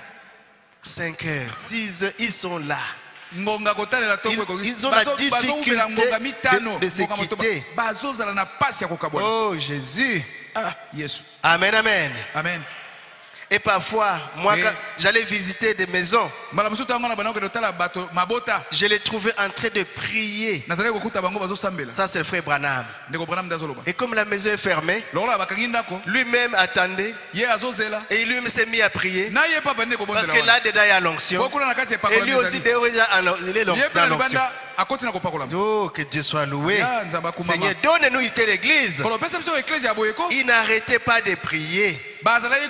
[SPEAKER 3] 5 heures, 6 heures, ils sont là.
[SPEAKER 5] ngonga kotalela ntongo ekokisi
[SPEAKER 3] Ils ont la
[SPEAKER 5] bazowubela ngonga
[SPEAKER 3] difficulté
[SPEAKER 5] mitano
[SPEAKER 3] de se
[SPEAKER 5] ngonga motoba
[SPEAKER 3] quitter.
[SPEAKER 5] bazozala na pasi ya kokabwana
[SPEAKER 3] Oh Jésus.
[SPEAKER 5] ah yesu
[SPEAKER 3] Amen, amen.
[SPEAKER 5] amen
[SPEAKER 3] Et parfois, moi,
[SPEAKER 5] Et-
[SPEAKER 3] quand j'allais visiter des maisons,
[SPEAKER 5] mbala mosusu ntango na banako totala bato mabota
[SPEAKER 3] je les trouvais en train de prier.
[SPEAKER 5] nazalaki kokuta bango bazosambela
[SPEAKER 3] Ça, c'est le frère Branham.
[SPEAKER 5] ndeko branam nde azoloba
[SPEAKER 3] Et comme la maison est fermée,
[SPEAKER 5] lokola bakangi ndako
[SPEAKER 3] lui-même attendait
[SPEAKER 5] ye azozela
[SPEAKER 3] et lui-même s'est mis à prier.
[SPEAKER 5] na ye papa nde
[SPEAKER 3] Parce
[SPEAKER 5] kobondela
[SPEAKER 3] que
[SPEAKER 5] wana
[SPEAKER 3] là-dedans, il y a l'onction.
[SPEAKER 5] po kuna na kati ya
[SPEAKER 3] Et
[SPEAKER 5] epakolami
[SPEAKER 3] lui aussi,
[SPEAKER 5] ezali
[SPEAKER 3] déjà, il est
[SPEAKER 5] ye mpe
[SPEAKER 3] dans
[SPEAKER 5] na
[SPEAKER 3] l'onction.
[SPEAKER 5] libanda akoti na kopakolama
[SPEAKER 3] Oh, que Dieu soit loué.
[SPEAKER 5] Ya, nzambe akumama.
[SPEAKER 3] Seigneur, donne-nous une telle église.
[SPEAKER 5] kolo opesa biso eklesia ya boyeko
[SPEAKER 3] Il n'arrêtait pas de prier.
[SPEAKER 5] bazalaki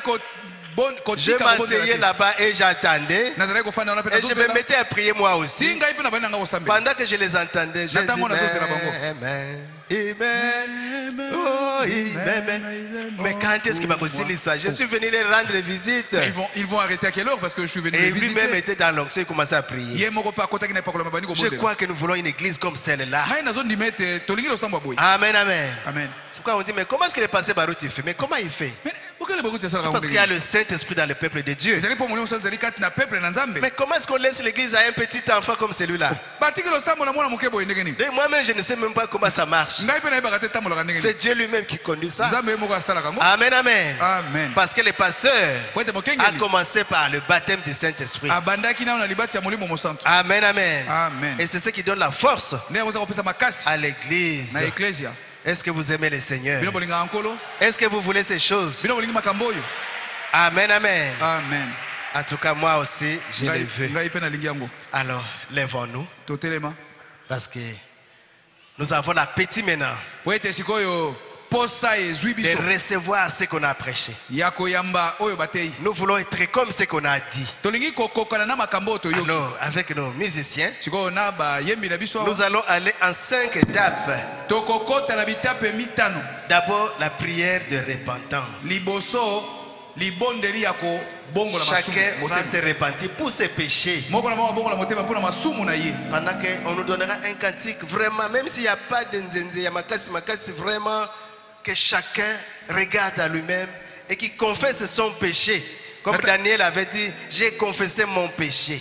[SPEAKER 3] Je m'asseyais là-bas et j'attendais.
[SPEAKER 5] nazalaki kofanda wana mpe
[SPEAKER 3] Et je me
[SPEAKER 5] nazozela
[SPEAKER 3] mettais à prier moi aussi.
[SPEAKER 5] si ngai mpe na bandi nanga kosambela
[SPEAKER 3] Pendant que je les entendais, je disais,
[SPEAKER 5] Natango nazozela bango.
[SPEAKER 3] Amen, Amen, oh, Amen. Mais quand est-ce qu'il va concilier ça? Je suis venu les rendre visite.
[SPEAKER 5] ils vont arrêter à quelle heure parce que je suis venu
[SPEAKER 3] Et
[SPEAKER 5] les
[SPEAKER 3] lui-même
[SPEAKER 5] visiter
[SPEAKER 3] était dans l'onction, il commençait à prier.
[SPEAKER 5] ye moko mpe akotaki na epakolama bandi
[SPEAKER 3] Je
[SPEAKER 5] kobondela
[SPEAKER 3] crois que nous voulons une église comme celle-là.
[SPEAKER 5] ngai nazondima ete tolingi losambo ya boye
[SPEAKER 3] Amen, amen.
[SPEAKER 5] amen
[SPEAKER 3] C'est pourquoi on dit, mais comment est-ce que le pasteur Baruch il fait? Mais comment il fait?
[SPEAKER 5] Mais, okele bokuti asalaka
[SPEAKER 3] Parce qu'il y a le Saint-Esprit dans le peuple de Dieu.
[SPEAKER 5] ezali mpo molimo mosantu ezali kati na peuple na nzambe
[SPEAKER 3] Mais comment est-ce qu'on laisse l'église à un petit enfant comme celui-là?
[SPEAKER 5] batiki losambo na mwana moke boye ndenge nini
[SPEAKER 3] Et moi-même, je ne sais même pas comment ça marche.
[SPEAKER 5] ngai mpe nayebaka te etambolaka ndenge nini
[SPEAKER 3] C'est Dieu lui-même qui conduit ça.
[SPEAKER 5] nzambe ye moko asalaka yango
[SPEAKER 3] Amen, amen.
[SPEAKER 5] amen
[SPEAKER 3] Parce que le pasteur
[SPEAKER 5] po ete
[SPEAKER 3] a
[SPEAKER 5] mokengeli
[SPEAKER 3] commencé par le baptême du Saint-Esprit.
[SPEAKER 5] abandaki nano na libati ya molimo mosantu
[SPEAKER 3] Amen, amen.
[SPEAKER 5] amen
[SPEAKER 3] Et c'est ce qui donne la force
[SPEAKER 5] nde yango eza kopesa makasi
[SPEAKER 3] à l'église.
[SPEAKER 5] na eklesia
[SPEAKER 3] Est-ce que vous aimez le Seigneur?
[SPEAKER 5] bino bolingaka nkolo
[SPEAKER 3] Est-ce que vous voulez ces choses?
[SPEAKER 5] bino bolingi makambo oyo
[SPEAKER 3] Amen, amen.
[SPEAKER 5] amen
[SPEAKER 3] En tout cas, moi aussi, je le veux. Alors, lèvons-nous. Parce que nous avons l'appétit maintenant de recevoir ce qu'on a prêché. Nous voulons être comme ce qu'on a dit. Alors, avec nos musiciens, nous allons aller en 5 étapes. D'abord, la prière de repentance. Chacun va se repentir pour ses péchés. Pendant qu'on nous donnera un cantique, vraiment, même s'il n'y a pas de nzenze, vraiment, que chacun regarde à lui-même et qui confesse son péché. Comme Daniel avait dit, j'ai confessé mon péché.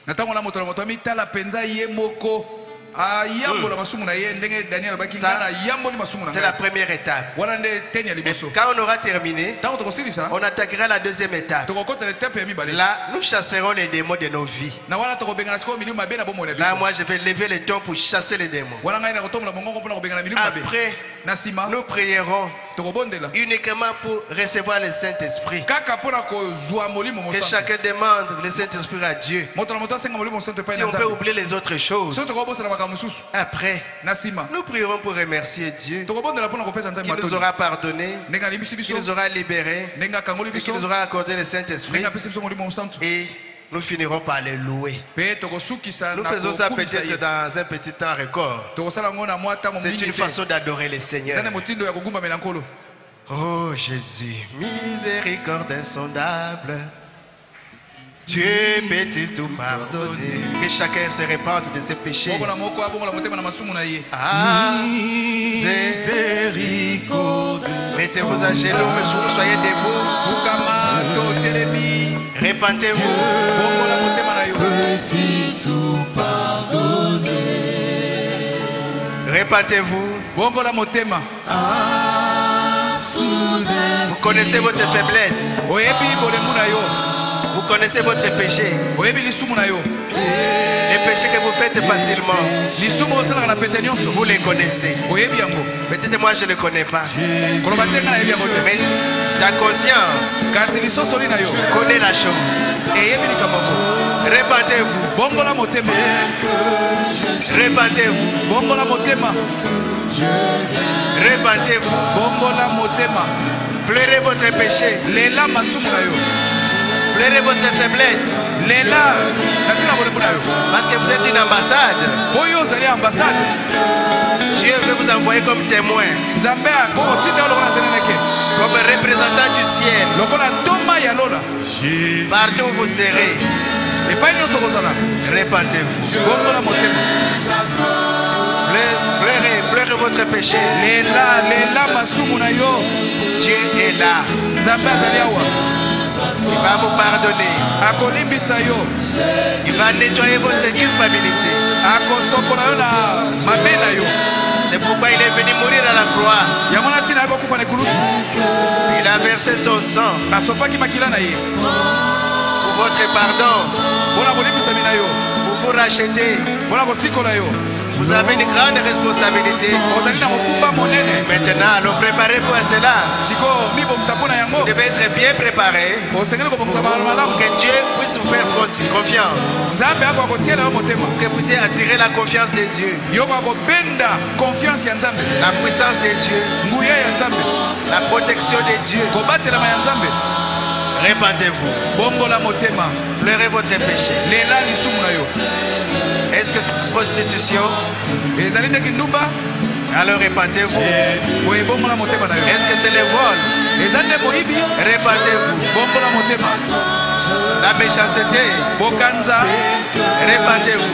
[SPEAKER 3] C'est la première étape. Quand on aura terminé, on attaquera la deuxième étape. Là, nous chasserons les démons de nos vies. Là, moi, je vais lever le ton pour chasser les démons. Après, nous prierons uniquement pour recevoir le Saint-Esprit. Que chacun demande le Saint-Esprit à Dieu. Si on peut oublier les autres choses. Après, nous prierons pour remercier Dieu qui nous aura pardonné, qui nous aura libérés, qui nous aura accordé le Saint-Esprit. Et nous finirons par les louer. Nous faisons ça peut-être dans un petit temps record. C'est une façon d'adorer le Seigneur. Oh Jésus, miséricorde insondable, Dieu peut-il tout pardonner? Que chacun se répande de ses péchés. Ah, miséricorde. Mettez-vous à genoux, soyez debout. Répentez-vous.
[SPEAKER 1] Peut-il tout pardonner?
[SPEAKER 3] Répentez-vous. Vous connaissez votre faiblesse. Vous connaissez votre péché. Les péchés que vous faites facilement, vous les connaissez. Peut-être moi je ne les connais pas. Mais ta conscience connaît la chose. Répentez-vous. Répentez-vous. Répentez-vous. Pleurez votre péché. Pleurez votre faiblesse. Parce que vous êtes une ambassade. Dieu veut vous envoyer comme témoin, comme représentant du ciel. Partout où vous serez, répentez-vous. Pleurez votre péché. Dieu est là. Il va vous pardonner. Il va nettoyer votre culpabilité. C'est pourquoi il est venu mourir à la croix. Il a versé son sang pour votre pardon, pour vous racheter. Vous avez une grande responsabilité. Maintenant, alors préparez-vous à cela. Vous devez être bien préparé pour que Dieu puisse vous faire confiance. Que vous puissiez attirer la confiance de Dieu. La puissance de Dieu. La protection de Dieu. Répentez-vous. Pleurez votre péché. Est-ce que c'est une prostitution? Alors répentez-vous. Est-ce que c'est le vol? Répentez-vous. La méchanceté? Répentez-vous.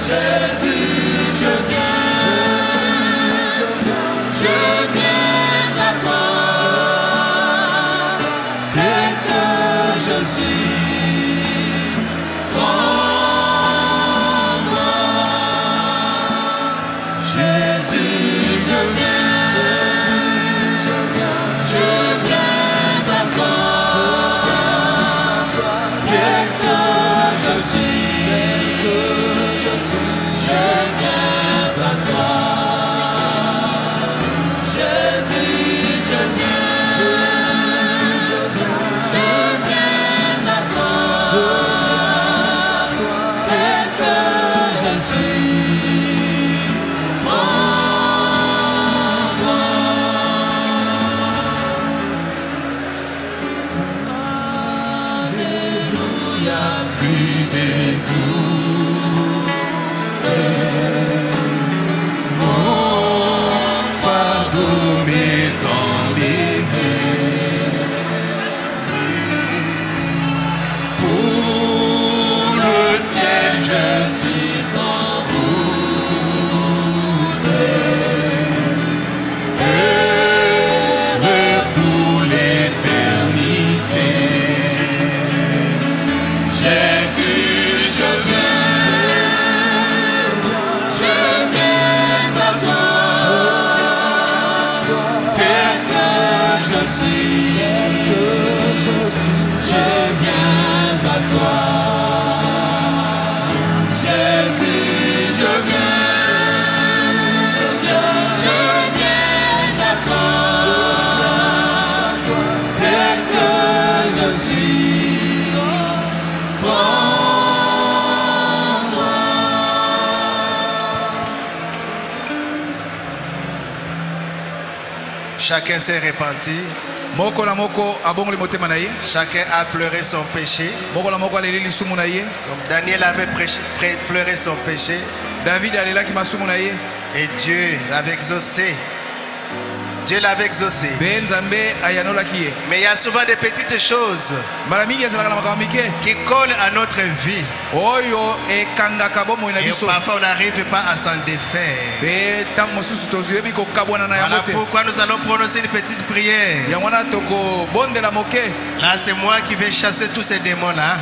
[SPEAKER 3] Chacun s'est repenti. Chacun a pleuré son péché. Comme Daniel avait pleuré son péché. Et Dieu l'avait exaucé. Dieu l'avait exaucé. Mais il y a souvent des petites choses qui collent à notre vie. Et parfois on n'arrive pas à s'en défaire. Voilà pourquoi nous allons prononcer une petite prière. Là c'est moi qui vais chasser tous ces démons là.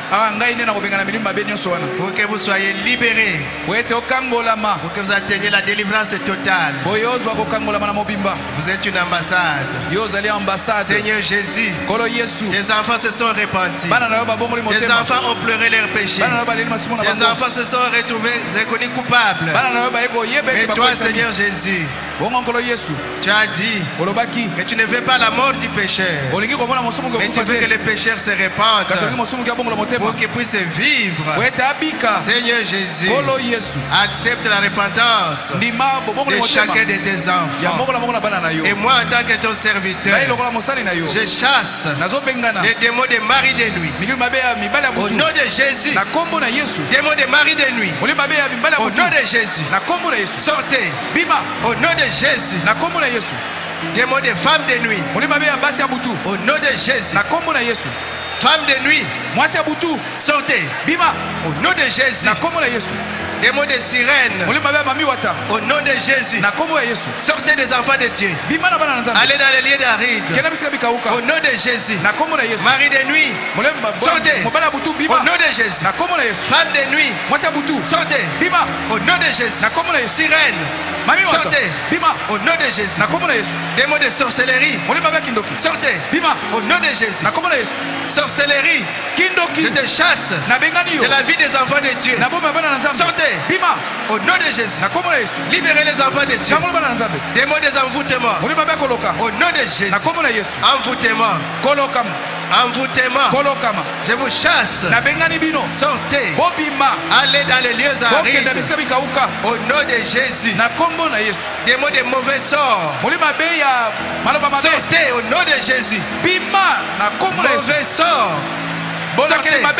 [SPEAKER 3] Pour que vous soyez libérés. Pour que vous atteigniez la délivrance totale. Vous êtes une ambassade. Seigneur Jésus, tes enfants se sont repentis. Tes enfants ont pleuré leurs péchés. Tes enfants se sont reconnus coupables. Mais toi, Seigneur Jésus, tu as dit que tu ne veux pas la mort du pécheur, mais tu veux que les pécheurs se répandent pour qu'ils puissent vivre. Seigneur Jésus, accepte la repentance de chacun de tes enfants. Et moi, en tant que ton serviteur, je chasse les démons des maris de nuit. Au nom de Jésus, démons des maris de nuit. Au nom de Jésus, sortez. Au nom de Jésus, démons des femmes de nuit. Au nom de Jésus, femmes de nuit, sortez. Au nom de Jésus, démons de sirènes. Au nom de Jésus, sortez des enfants de Dieu. Allez dans les lieux d'arides. Au nom de Jésus, mari de nuit, sortez. Au nom de Jésus, femme de nuit, sortez. Au nom de Jésus, sirène, sortez. Au nom de Jésus, démons de sorcellerie, sortez. Au nom de Jésus, sorcellerie, je te chasse de la vie des enfants de Dieu. Sortez. Au nom de Jésus, libérez les enfants de Dieu. Démons des envoûtements. Au nom de Jésus, envoûtement. Envoûtement. Je vous chasse. Sortez. Allez dans les lieux arides. Au nom de Jésus. Démons de mauvais sorts. Sortez au nom de Jésus. Mauvais sorts. Sortez.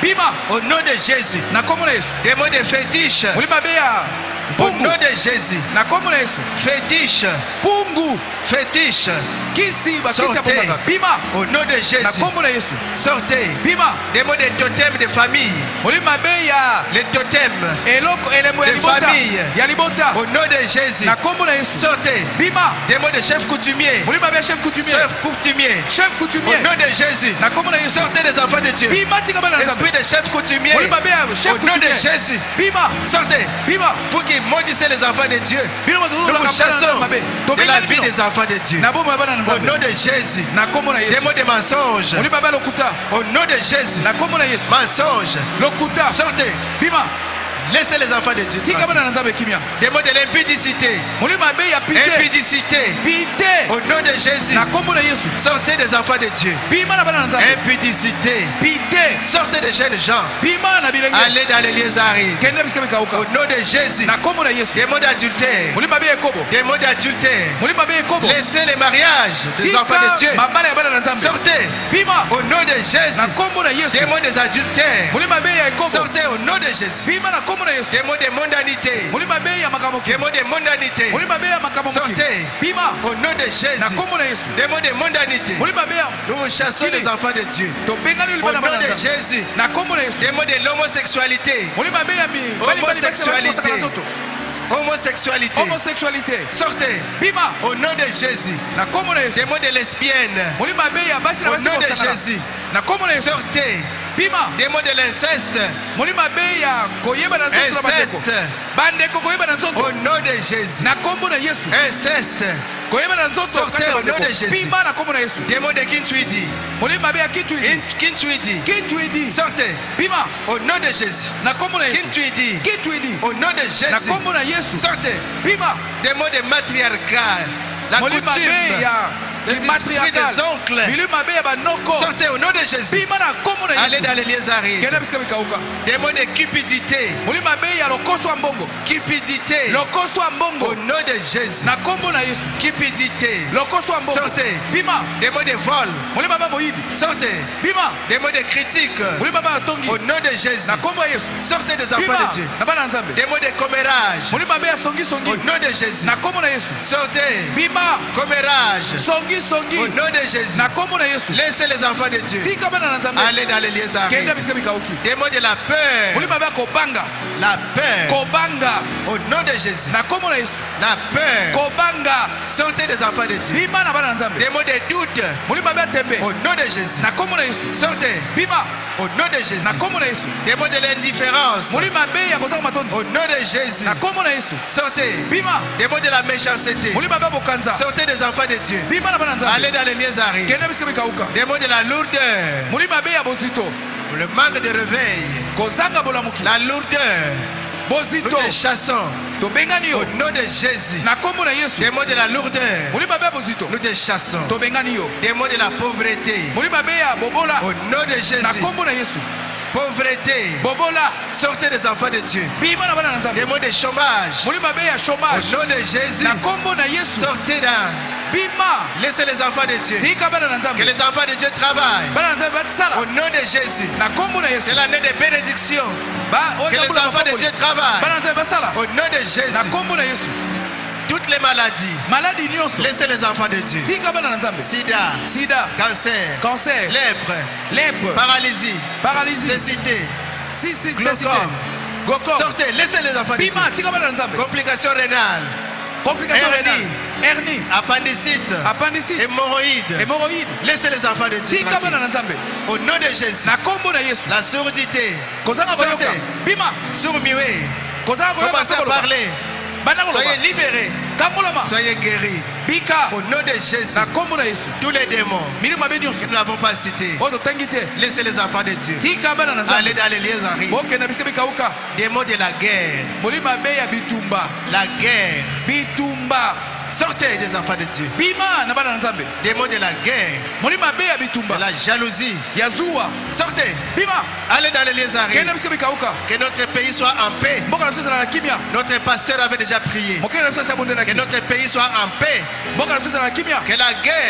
[SPEAKER 5] Bima.
[SPEAKER 3] Au nom de Jésus.
[SPEAKER 5] Na kombo na Yesu.
[SPEAKER 3] Démon de fétiche.
[SPEAKER 5] Muli mabeya.
[SPEAKER 3] Au nom de Jésus.
[SPEAKER 5] Na kombo na Yesu.
[SPEAKER 3] Fétiche.
[SPEAKER 5] Pungu.
[SPEAKER 3] Fétiche.
[SPEAKER 5] Kisi ba kisi
[SPEAKER 3] Sortez.
[SPEAKER 5] abomaka. Bima.
[SPEAKER 3] Au nom de Jésus.
[SPEAKER 5] Na kombo na Yesu.
[SPEAKER 3] Sortez.
[SPEAKER 5] Bima.
[SPEAKER 3] Démon de totem de famille.
[SPEAKER 5] Muli mabeya.
[SPEAKER 3] Les totems
[SPEAKER 5] Eloko elemo ya
[SPEAKER 3] de
[SPEAKER 5] libota.
[SPEAKER 3] famille.
[SPEAKER 5] Ya libota.
[SPEAKER 3] Au nom de Jésus.
[SPEAKER 5] Na kombo na Yesu.
[SPEAKER 3] Sortez.
[SPEAKER 5] Bima.
[SPEAKER 3] Démon de chef coutumier.
[SPEAKER 5] Muli mabeya chef coutumier.
[SPEAKER 3] Chef coutumier.
[SPEAKER 5] Chef
[SPEAKER 3] Au
[SPEAKER 5] coutumier.
[SPEAKER 3] nom de Jésus.
[SPEAKER 5] Na kombo na Yesu.
[SPEAKER 3] Sortez des enfants de Dieu.
[SPEAKER 5] Bima tika bana nzambe.
[SPEAKER 3] Esprit de chef coutumier.
[SPEAKER 5] Muli mabeya chef
[SPEAKER 3] Au nom de
[SPEAKER 5] coutumier.
[SPEAKER 3] Jésus.
[SPEAKER 5] Bima.
[SPEAKER 3] Sortez.
[SPEAKER 5] Bima.
[SPEAKER 3] Pour qu'ils maudissent les enfants de Dieu.
[SPEAKER 5] Bino
[SPEAKER 3] Nous vous chassons de la vie des enfants de Dieu.
[SPEAKER 5] Na boma bana
[SPEAKER 3] Au
[SPEAKER 5] nzambe.
[SPEAKER 3] nom de Jésus.
[SPEAKER 5] Na kombo na Yesu.
[SPEAKER 3] Démon de mensonges.
[SPEAKER 5] Muli mabeya lokuta.
[SPEAKER 3] Au nom de Jésus.
[SPEAKER 5] Na kombo na Yesu.
[SPEAKER 3] Mensonges.
[SPEAKER 5] Lokuta.
[SPEAKER 3] Sortez.
[SPEAKER 5] Bima.
[SPEAKER 3] Laissez les enfants de Dieu.
[SPEAKER 5] Tika bana nzambe kimia.
[SPEAKER 3] Démon de l'impudicité.
[SPEAKER 5] Muli mabeya pite.
[SPEAKER 3] Impudicité.
[SPEAKER 5] Pite.
[SPEAKER 3] Au nom de Jésus.
[SPEAKER 5] Na kombo na Yesu.
[SPEAKER 3] Sortez des enfants de Dieu.
[SPEAKER 5] Bima na bana nzambe.
[SPEAKER 3] Impudicité.
[SPEAKER 5] Pite.
[SPEAKER 3] Sortez des jeunes gens.
[SPEAKER 5] Bima na bilenge.
[SPEAKER 3] Allez dans les lieux arides.
[SPEAKER 5] Kende biska bikauka.
[SPEAKER 3] Au nom de Jésus.
[SPEAKER 5] Na kombo na Yesu.
[SPEAKER 3] Démon d'adultère.
[SPEAKER 5] Muli mabeya kobo.
[SPEAKER 3] Démon d'adultère.
[SPEAKER 5] Muli mabeya kobo.
[SPEAKER 3] Laissez les mariages des enfants de Dieu.
[SPEAKER 5] Mabala ya bana nzambe.
[SPEAKER 3] Sortez.
[SPEAKER 5] Bima.
[SPEAKER 3] Au nom de Jésus.
[SPEAKER 5] Na kombo na Yesu.
[SPEAKER 3] Démon des adultères.
[SPEAKER 5] Muli mabeya kobo.
[SPEAKER 3] Sortez au nom de Jésus.
[SPEAKER 5] Bima na kombo na Yesu.
[SPEAKER 3] Démon des mondanité.
[SPEAKER 5] Muli mabeya makamoki.
[SPEAKER 3] Démon des mondanité.
[SPEAKER 5] Muli mabeya makamoki.
[SPEAKER 3] Sortez.
[SPEAKER 5] Bima.
[SPEAKER 3] Au nom de
[SPEAKER 5] Na
[SPEAKER 3] Jésus.
[SPEAKER 5] kombo na Yesu.
[SPEAKER 3] Démon des mondanité.
[SPEAKER 5] Muli mabeya.
[SPEAKER 3] Nous vous chassons
[SPEAKER 5] Kili.
[SPEAKER 3] les enfants de Dieu.
[SPEAKER 5] To bengani
[SPEAKER 3] Au
[SPEAKER 5] ulibana
[SPEAKER 3] nom
[SPEAKER 5] bana
[SPEAKER 3] de
[SPEAKER 5] nzambe.
[SPEAKER 3] Jésus.
[SPEAKER 5] Na kombo na Yesu.
[SPEAKER 3] Démon de l'homosexualité.
[SPEAKER 5] Muli mabeya mi. Bali bali
[SPEAKER 3] Homosexualité.
[SPEAKER 5] bakisaka
[SPEAKER 3] Homosexualité.
[SPEAKER 5] Homosexualité.
[SPEAKER 3] Sortez.
[SPEAKER 5] Bima.
[SPEAKER 3] Au nom de Jésus.
[SPEAKER 5] Na kombo na Yesu.
[SPEAKER 3] Démon de lesbienne.
[SPEAKER 5] Muli mabeya basi na
[SPEAKER 3] Au
[SPEAKER 5] basi
[SPEAKER 3] nom de
[SPEAKER 5] kosakana.
[SPEAKER 3] Jésus.
[SPEAKER 5] Na kombo na Yesu.
[SPEAKER 3] Sortez.
[SPEAKER 5] Bima.
[SPEAKER 3] Démon de l'inceste.
[SPEAKER 5] Muli mabeya koyeba na nzoto na bandeko.
[SPEAKER 3] Inceste.
[SPEAKER 5] Bandeko koyeba na nzoto.
[SPEAKER 3] Au nom de Jésus.
[SPEAKER 5] Na kombo na Yesu.
[SPEAKER 3] Inceste.
[SPEAKER 5] Koyeba na nzoto
[SPEAKER 3] Sortez
[SPEAKER 5] kati ya
[SPEAKER 3] au nom
[SPEAKER 5] bandeko.
[SPEAKER 3] de Jésus.
[SPEAKER 5] Bima na kombo na Yesu.
[SPEAKER 3] Démon de Kintuidi.
[SPEAKER 5] Muli mabeya kitwidi.
[SPEAKER 3] Kintuidi.
[SPEAKER 5] Kitwidi.
[SPEAKER 3] Sortez.
[SPEAKER 5] Bima.
[SPEAKER 3] Au nom de Jésus.
[SPEAKER 5] Na kombo na Yesu.
[SPEAKER 3] Kintuidi.
[SPEAKER 5] Kitwidi.
[SPEAKER 3] Au nom de
[SPEAKER 5] Na
[SPEAKER 3] Jésus.
[SPEAKER 5] kombo na Yesu.
[SPEAKER 3] Sortez.
[SPEAKER 5] Bima.
[SPEAKER 3] Démon de matriarcat. La
[SPEAKER 5] Moli
[SPEAKER 3] coutume.
[SPEAKER 5] mabeya.
[SPEAKER 3] Les esprits des oncles.
[SPEAKER 5] Bili mabeya banoko.
[SPEAKER 3] Sortez au nom de Jésus.
[SPEAKER 5] Bima na kombo na
[SPEAKER 3] Allez
[SPEAKER 5] Yesu.
[SPEAKER 3] dans les lieux arides.
[SPEAKER 5] Kenda bisika bikauka.
[SPEAKER 3] Démon de cupidité.
[SPEAKER 5] Moli mabeya lokoso wa mbongo.
[SPEAKER 3] Cupidité.
[SPEAKER 5] Lokoso wa
[SPEAKER 3] Au
[SPEAKER 5] mbongo.
[SPEAKER 3] nom de Jésus.
[SPEAKER 5] Na kombo na Yesu.
[SPEAKER 3] Cupidité.
[SPEAKER 5] Lokoso wa mbongo.
[SPEAKER 3] Sortez.
[SPEAKER 5] Bima.
[SPEAKER 3] Démon de vol.
[SPEAKER 5] Moli mabeya moyibi.
[SPEAKER 3] Sortez.
[SPEAKER 5] Bima.
[SPEAKER 3] Démon de critique.
[SPEAKER 5] Moli mabeya tongi.
[SPEAKER 3] Au nom de Jésus.
[SPEAKER 5] Na kombo ya Yesu.
[SPEAKER 3] Sortez des enfants
[SPEAKER 5] Bima.
[SPEAKER 3] de Dieu.
[SPEAKER 5] Na bana nzambe.
[SPEAKER 3] Démon de commérage.
[SPEAKER 5] Moli mabeya songi songi.
[SPEAKER 3] Au nom de Jésus.
[SPEAKER 5] Na kombo na Yesu.
[SPEAKER 3] Sortez.
[SPEAKER 5] Bima.
[SPEAKER 3] Commérage.
[SPEAKER 5] Songi songi.
[SPEAKER 3] Au nom de Jésus.
[SPEAKER 5] Na kombo na Yesu.
[SPEAKER 3] Laissez les enfants de Dieu.
[SPEAKER 5] Tika bana nzambe.
[SPEAKER 3] Allez dans les lieux
[SPEAKER 5] Kenda
[SPEAKER 3] arides.
[SPEAKER 5] bisika bikauki.
[SPEAKER 3] Démon de la peur.
[SPEAKER 5] Moli mabeya kobanga.
[SPEAKER 3] La peur.
[SPEAKER 5] Kobanga.
[SPEAKER 3] Au nom de Jésus.
[SPEAKER 5] Na kombo na Yesu.
[SPEAKER 3] La peur.
[SPEAKER 5] Kobanga.
[SPEAKER 3] Sortez des enfants de Dieu.
[SPEAKER 5] Bima na bana nzambe.
[SPEAKER 3] Démon de doute.
[SPEAKER 5] Moli mabeya tembe.
[SPEAKER 3] Au nom de Jésus.
[SPEAKER 5] Na kombo na Yesu.
[SPEAKER 3] Sortez.
[SPEAKER 5] Bima.
[SPEAKER 3] Au nom de Jésus.
[SPEAKER 5] Na kombo na Yesu.
[SPEAKER 3] Démon de l'indifférence.
[SPEAKER 5] Moli mabeya kozaka matondo.
[SPEAKER 3] Au nom de Jésus.
[SPEAKER 5] Na kombo na Yesu.
[SPEAKER 3] Sortez.
[SPEAKER 5] Bima.
[SPEAKER 3] Démon de la méchanceté.
[SPEAKER 5] Moli mabeya bokanza.
[SPEAKER 3] Sortez des enfants de Dieu.
[SPEAKER 5] Bima na bana nzambe.
[SPEAKER 3] Allez dans les lieux arides.
[SPEAKER 5] Kenda bisika bikauka.
[SPEAKER 3] Démon de la lourdeur.
[SPEAKER 5] Moli mabeya bozito.
[SPEAKER 3] Le manque de réveil.
[SPEAKER 5] Kozanga bolamuki.
[SPEAKER 3] La lourdeur. Nous
[SPEAKER 5] Bozito.
[SPEAKER 3] te chassons.
[SPEAKER 5] Tobengani yo.
[SPEAKER 3] Au nom de Jésus.
[SPEAKER 5] Na kombo na Yesu.
[SPEAKER 3] Démon de la lourdeur.
[SPEAKER 5] Moli mabeya bozito.
[SPEAKER 3] Nous te chassons.
[SPEAKER 5] Tobengani yo.
[SPEAKER 3] Démon de la pauvreté.
[SPEAKER 5] Moli mabeya bobola.
[SPEAKER 3] Au nom de
[SPEAKER 5] Na
[SPEAKER 3] Jésus.
[SPEAKER 5] kombo na Yesu.
[SPEAKER 3] Pauvreté.
[SPEAKER 5] Bobola.
[SPEAKER 3] Sortez des enfants de Dieu.
[SPEAKER 5] Bima na bana nzambe.
[SPEAKER 3] Démon de chômage.
[SPEAKER 5] Moli mabeya
[SPEAKER 3] Au
[SPEAKER 5] chômage.
[SPEAKER 3] nom de Jésus.
[SPEAKER 5] Na kombo na Yesu.
[SPEAKER 3] Sortez dans.
[SPEAKER 5] Bima.
[SPEAKER 3] Laissez les enfants de Dieu.
[SPEAKER 5] Tika bana na
[SPEAKER 3] Que
[SPEAKER 5] nzambe.
[SPEAKER 3] les enfants de Dieu travaillent.
[SPEAKER 5] Bana nzambe batsala.
[SPEAKER 3] Au nom de Jésus.
[SPEAKER 5] Na kombo na Yesu.
[SPEAKER 3] C'est l'année de bénédiction.
[SPEAKER 5] Ba
[SPEAKER 3] Que les enfants de Dieu travaillent.
[SPEAKER 5] Bana nzambe basala.
[SPEAKER 3] Au nom de
[SPEAKER 5] Na
[SPEAKER 3] Jésus.
[SPEAKER 5] kombo na Yesu.
[SPEAKER 3] Toutes les maladies.
[SPEAKER 5] Maladi nyonso.
[SPEAKER 3] Laissez les enfants de Dieu.
[SPEAKER 5] Tika bana nzambe.
[SPEAKER 3] Sida.
[SPEAKER 5] Sida.
[SPEAKER 3] Cancer.
[SPEAKER 5] Cancer.
[SPEAKER 3] Lèpre.
[SPEAKER 5] Lèpre.
[SPEAKER 3] Paralysie.
[SPEAKER 5] Paralysie.
[SPEAKER 3] Cécité.
[SPEAKER 5] Cécité.
[SPEAKER 3] Glaucome.
[SPEAKER 5] Glaucome.
[SPEAKER 3] Sortez. Laissez les enfants de Dieu.
[SPEAKER 5] Bima. Tika bana nzambe.
[SPEAKER 3] Complications rénales.
[SPEAKER 5] Complication
[SPEAKER 3] Hernie.
[SPEAKER 5] rénale. Hernie.
[SPEAKER 3] Appendicite.
[SPEAKER 5] Appendicite.
[SPEAKER 3] Hémorroïdes.
[SPEAKER 5] Hémorroïde.
[SPEAKER 3] Laissez les enfants de Dieu.
[SPEAKER 5] Tika bana
[SPEAKER 3] tranquilles.
[SPEAKER 5] nzambe.
[SPEAKER 3] Au nom de Jésus.
[SPEAKER 5] Na kombo na Yesu.
[SPEAKER 3] La surdité.
[SPEAKER 5] Kozanga boyoka.
[SPEAKER 3] Sortez.
[SPEAKER 5] Bima.
[SPEAKER 3] Sourd-muet.
[SPEAKER 5] Kozanga boyoka.
[SPEAKER 3] Commencez à parler.
[SPEAKER 5] Bana
[SPEAKER 3] Soyez
[SPEAKER 5] koloba.
[SPEAKER 3] libérés.
[SPEAKER 5] Kambolama.
[SPEAKER 3] Soyez guéris.
[SPEAKER 5] Bika.
[SPEAKER 3] Au nom de Jésus.
[SPEAKER 5] Na kombo na Yesu.
[SPEAKER 3] Tous les démons
[SPEAKER 5] Milimo mabe nyonso.
[SPEAKER 3] que nous n'avons pas cités.
[SPEAKER 5] Oto tangi te.
[SPEAKER 3] Laissez les enfants de Dieu.
[SPEAKER 5] Tika bana na nzambe.
[SPEAKER 3] Allez dans les lieux en rive.
[SPEAKER 5] Boke na bisika bikauka.
[SPEAKER 3] Démons de la guerre.
[SPEAKER 5] Molimo mabe ya bitumba.
[SPEAKER 3] La guerre.
[SPEAKER 5] Bitumba.
[SPEAKER 3] Sortez des enfants de Dieu.
[SPEAKER 5] Bima na bana na nzambe.
[SPEAKER 3] Démons de la guerre.
[SPEAKER 5] Molimo mabe ya
[SPEAKER 3] De
[SPEAKER 5] bitumba.
[SPEAKER 3] la jalousie.
[SPEAKER 5] Ya zuwa.
[SPEAKER 3] Sortez.
[SPEAKER 5] Bima.
[SPEAKER 3] Allez dans les lieux en rive.
[SPEAKER 5] Kenda bisika bikauka.
[SPEAKER 3] Que notre pays soit en paix.
[SPEAKER 5] Mboka na biso na kimia.
[SPEAKER 3] Notre pasteur avait déjà prié.
[SPEAKER 5] Mokele na biso sa bonde na
[SPEAKER 3] Que
[SPEAKER 5] kimia.
[SPEAKER 3] notre pays soit en paix.
[SPEAKER 5] Mboka na biso na kimia.
[SPEAKER 3] Que la guerre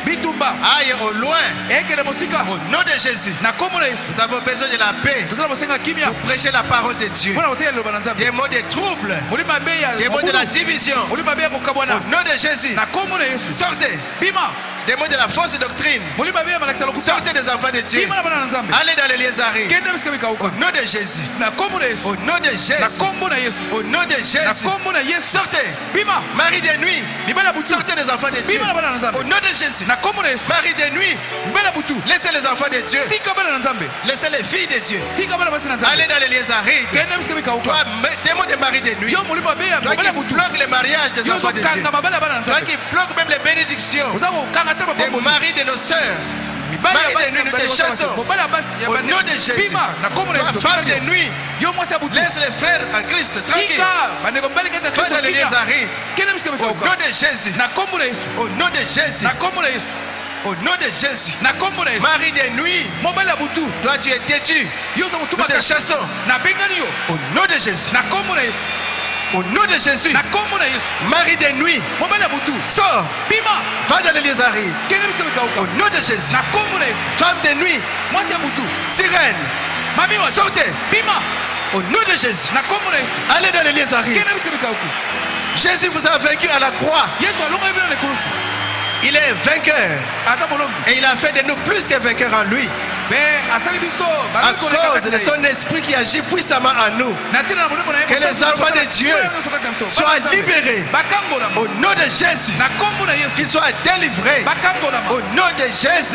[SPEAKER 5] bitumba
[SPEAKER 3] aille au loin.
[SPEAKER 5] ekele mosika
[SPEAKER 3] Au nom de Jésus.
[SPEAKER 5] na kombo na Yesu.
[SPEAKER 3] Nous avons besoin de la paix.
[SPEAKER 5] Tozala bosenga kimia
[SPEAKER 3] Pour prêcher la parole de Dieu.
[SPEAKER 5] mpona koteya liloba na Nzambe.
[SPEAKER 3] Des mots de trouble.
[SPEAKER 5] Molimo mabe ya
[SPEAKER 3] Des mots de la
[SPEAKER 5] mobulu.
[SPEAKER 3] division.
[SPEAKER 5] Molimo mabe ya kokabwana
[SPEAKER 3] Au nom de Jésus.
[SPEAKER 5] na kombo na Yesu.
[SPEAKER 3] Sortez.
[SPEAKER 5] Bima
[SPEAKER 3] Des mots de la fausse doctrine.
[SPEAKER 5] molimo mabe ya malakisa lokuta.
[SPEAKER 3] Sortez des enfants de Dieu.
[SPEAKER 5] Bima na bana na Nzambe.
[SPEAKER 3] Allez dans les lieux arides.
[SPEAKER 5] Kende bisika
[SPEAKER 3] Au
[SPEAKER 5] bikauka
[SPEAKER 3] nom de Jésus.
[SPEAKER 5] na kombo na Yesu.
[SPEAKER 3] Au nom de
[SPEAKER 5] Na
[SPEAKER 3] Jésus.
[SPEAKER 5] kombo na Yesu.
[SPEAKER 3] Au nom de
[SPEAKER 5] Na
[SPEAKER 3] Jésus.
[SPEAKER 5] kombo na Yesu.
[SPEAKER 3] Sortez.
[SPEAKER 5] Bima
[SPEAKER 3] Mari de nuit.
[SPEAKER 5] bibela butu.
[SPEAKER 3] Sortez des enfants de Dieu.
[SPEAKER 5] Bima na bana na Nzambe.
[SPEAKER 3] Au nom de Jésus.
[SPEAKER 5] Na kombo na Yesu.
[SPEAKER 3] Mari de nuit.
[SPEAKER 5] Bibela butu.
[SPEAKER 3] Laissez les enfants de Dieu.
[SPEAKER 5] Tika bana na Nzambe.
[SPEAKER 3] Laissez les filles de Dieu.
[SPEAKER 5] Tika bana basi na
[SPEAKER 3] Allez
[SPEAKER 5] Nzambe.
[SPEAKER 3] dans les lieux arides.
[SPEAKER 5] Kende bisika bikauka.
[SPEAKER 3] Toi, démon de mari de nuit.
[SPEAKER 5] Yo molimo mabe ya
[SPEAKER 3] Toi qui
[SPEAKER 5] mobela butu.
[SPEAKER 3] bloque le mariage des
[SPEAKER 5] Yo
[SPEAKER 3] enfants de Dieu.
[SPEAKER 5] zokanga mabala bana na
[SPEAKER 3] Toi
[SPEAKER 5] Nzambe.
[SPEAKER 3] qui bloque même les bénédictions
[SPEAKER 5] Oza kokanga te
[SPEAKER 3] des
[SPEAKER 5] mabombo.
[SPEAKER 3] maris de nos sœurs.
[SPEAKER 5] Mibali ya
[SPEAKER 3] Mari
[SPEAKER 5] basi
[SPEAKER 3] de nuit,
[SPEAKER 5] na
[SPEAKER 3] nous te chassons.
[SPEAKER 5] mobala basi ya
[SPEAKER 3] Au
[SPEAKER 5] bande.
[SPEAKER 3] nom de Jésus.
[SPEAKER 5] Bima na kombo na
[SPEAKER 3] Toi,
[SPEAKER 5] Yesu.
[SPEAKER 3] femme de nuit,
[SPEAKER 5] Yo mwasi ya butu.
[SPEAKER 3] laisse les frères en Christ tranquille.
[SPEAKER 5] Tika bandeko mbali kete
[SPEAKER 3] Va
[SPEAKER 5] Kristo
[SPEAKER 3] dans les lieux
[SPEAKER 5] kimia.
[SPEAKER 3] arides.
[SPEAKER 5] Kende bisika
[SPEAKER 3] Au
[SPEAKER 5] bikauka.
[SPEAKER 3] nom de Jésus.
[SPEAKER 5] Na kombo na Yesu.
[SPEAKER 3] Au nom de Jésus.
[SPEAKER 5] Na kombo na Yesu.
[SPEAKER 3] Au nom de Jésus.
[SPEAKER 5] Na kombo na Yesu.
[SPEAKER 3] Mari de nuit,
[SPEAKER 5] Mobala butu.
[SPEAKER 3] toi tu es têtu.
[SPEAKER 5] Yo za
[SPEAKER 3] Nous
[SPEAKER 5] mutuma
[SPEAKER 3] te chassons.
[SPEAKER 5] na bengani yo.
[SPEAKER 3] Au nom de Jésus.
[SPEAKER 5] Na kombo na Yesu.
[SPEAKER 3] Au nom de Jésus.
[SPEAKER 5] Na kombo na Yesu.
[SPEAKER 3] Mari de nuit,
[SPEAKER 5] Mobala butu.
[SPEAKER 3] sors.
[SPEAKER 5] Bima.
[SPEAKER 3] Va dans les lieux arides.
[SPEAKER 5] Kende bisika bikauka.
[SPEAKER 3] Au nom de Jésus.
[SPEAKER 5] Na kombo na Yesu.
[SPEAKER 3] Femme de nuit,
[SPEAKER 5] Mwasi ya butu.
[SPEAKER 3] sirène,
[SPEAKER 5] Mami wa.
[SPEAKER 3] sortez.
[SPEAKER 5] Bima.
[SPEAKER 3] Au nom de Jésus.
[SPEAKER 5] Na kombo na Yesu.
[SPEAKER 3] Allez dans les lieux arides.
[SPEAKER 5] Kende bisika bikauka.
[SPEAKER 3] Jésus vous a vaincu à la croix.
[SPEAKER 5] Yesu alonga bino na kulusu.
[SPEAKER 3] Il est vainqueur.
[SPEAKER 5] Aza molongi.
[SPEAKER 3] Et il a fait de nous plus que vainqueurs en lui.
[SPEAKER 5] Mais asali biso.
[SPEAKER 3] À cause de son esprit qui agit puissamment en nous. Que les enfants de Dieu soient libérés. Au nom de Jésus. Qu'ils soient délivrés. Au nom de Jésus.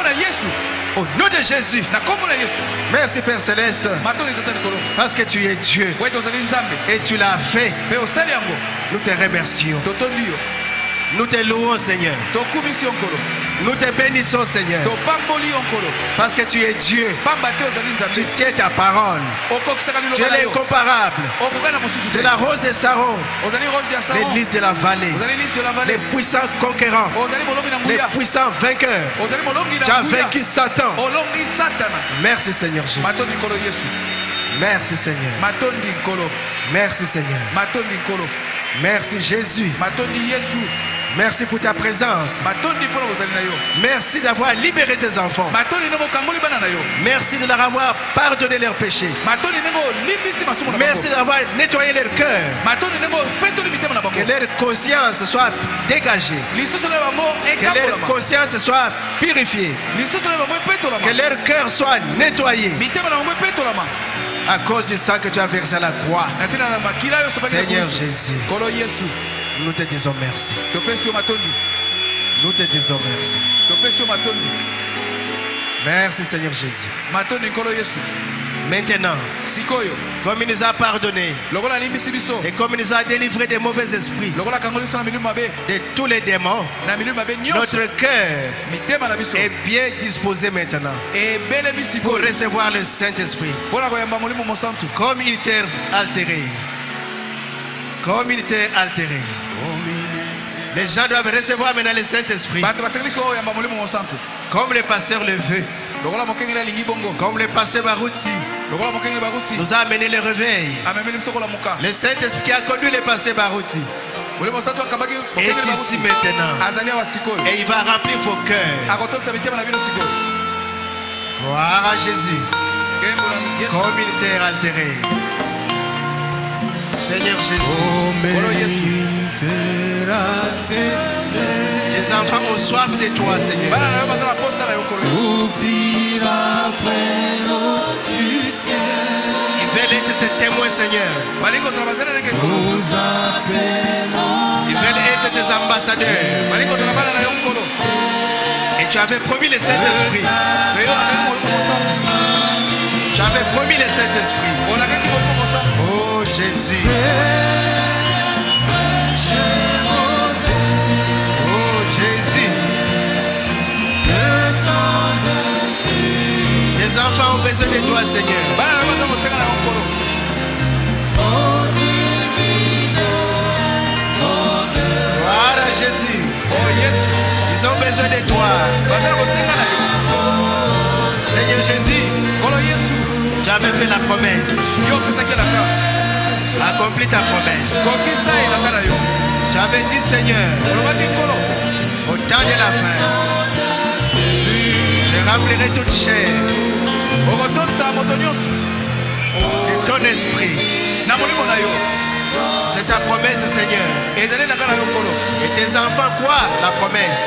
[SPEAKER 3] Au nom de Jésus. Merci Père Céleste. Parce que tu es Dieu. Et tu l'as fait. Nous te remercions. Nous te louons Seigneur. Nous te bénissons Seigneur. Parce que tu es Dieu. Tu tiens ta parole. Tu es l'incomparable. Tu es la rose de Saron. Les lys de la vallée. Les puissants conquérants. Les puissants vainqueurs. Tu as vaincu Satan. Merci Seigneur Jésus. Merci Seigneur. Merci Seigneur. Merci Jésus. Merci pour ta présence. Merci d'avoir libéré tes enfants. Merci de leur avoir pardonné leurs péchés. Merci d'avoir nettoyé leur cœur. Que leur conscience soit dégagée. Que leur conscience soit purifiée. Que leur cœur soit nettoyé. À cause du sang que tu as versé à la croix. Seigneur Jésus. Nous te disons merci. Nous te disons merci. Merci Seigneur Jésus. Maintenant, comme il nous a pardonné et comme il nous a délivré des mauvais esprits, de tous les démons, notre cœur est bien disposé maintenant pour recevoir le Saint-Esprit. Comme il t'est altéré. Comme il était altéré. Les gens doivent recevoir maintenant le Saint-Esprit. Comme le pasteur le veut. Comme le pasteur Barouti nous a amené le réveil. Le Saint-Esprit qui a conduit le pasteur Barouti est ici maintenant. Et il va remplir vos cœurs. Gloire à Jésus. Comme il était altéré. Seigneur Jésus. Les enfants ont soif de toi, Seigneur. Ils veulent être tes témoins, Seigneur. Ils veulent être tes ambassadeurs. Et tu avais promis le Saint-Esprit. Tu avais promis le Saint-Esprit. Oh Jésus. Jésus. Les enfants ont besoin de toi, Seigneur. Voilà Jésus. Ils ont besoin de toi. Seigneur Jésus, tu avais fait la promesse. Accomplis ta promesse. Tu avais dit, Seigneur, au temps de la fin, remplirai toute chair de ton esprit. C'est ta promesse, Seigneur. Et tes enfants, quoi? La promesse.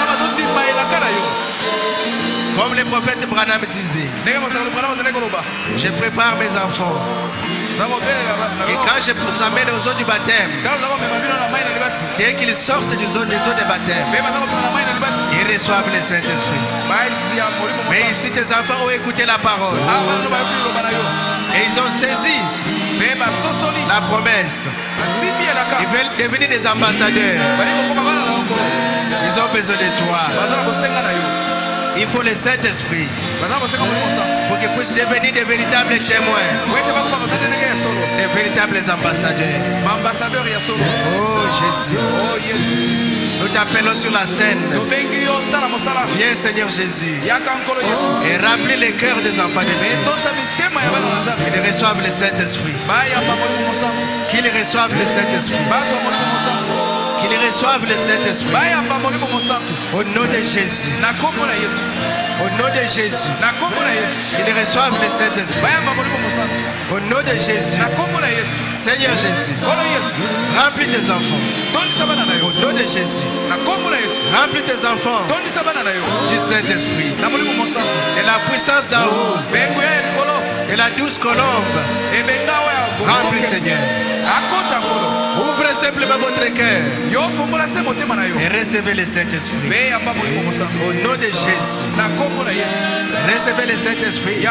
[SPEAKER 3] Comme le prophète Branham disait, je prépare mes enfants. Et quand je vous amène aux eaux du baptême, dès qu'ils sortent des eaux de baptême, ils reçoivent le Saint-Esprit. Mais ici, tes enfants ont écouté la parole. Et ils ont saisi la promesse. Ils veulent devenir des ambassadeurs. Ils ont besoin de toi. Il faut le Saint-Esprit pour qu'ils puissent devenir de véritables témoins, de véritables ambassadeurs. Oh Jésus, nous t'appelons sur la scène. Viens Seigneur Jésus et remplis les cœurs des enfants de Dieu. Qu'ils reçoivent le Saint-Esprit. Qu'ils reçoivent le Saint-Esprit. Qu'ils reçoivent le Saint-Esprit. Au nom de Jésus. Au nom de Jésus. Qu'ils reçoivent le Saint-Esprit. Au nom de Jésus. Seigneur Jésus. Remplis tes enfants. Au nom de Jésus. Remplis tes enfants du Saint-Esprit. De la puissance d'en haut. De la douce colombe. Remplis Seigneur. Ouvrez simplement votre cœur et recevez le Saint-Esprit. Au nom de Jésus. Recevez le Saint-Esprit.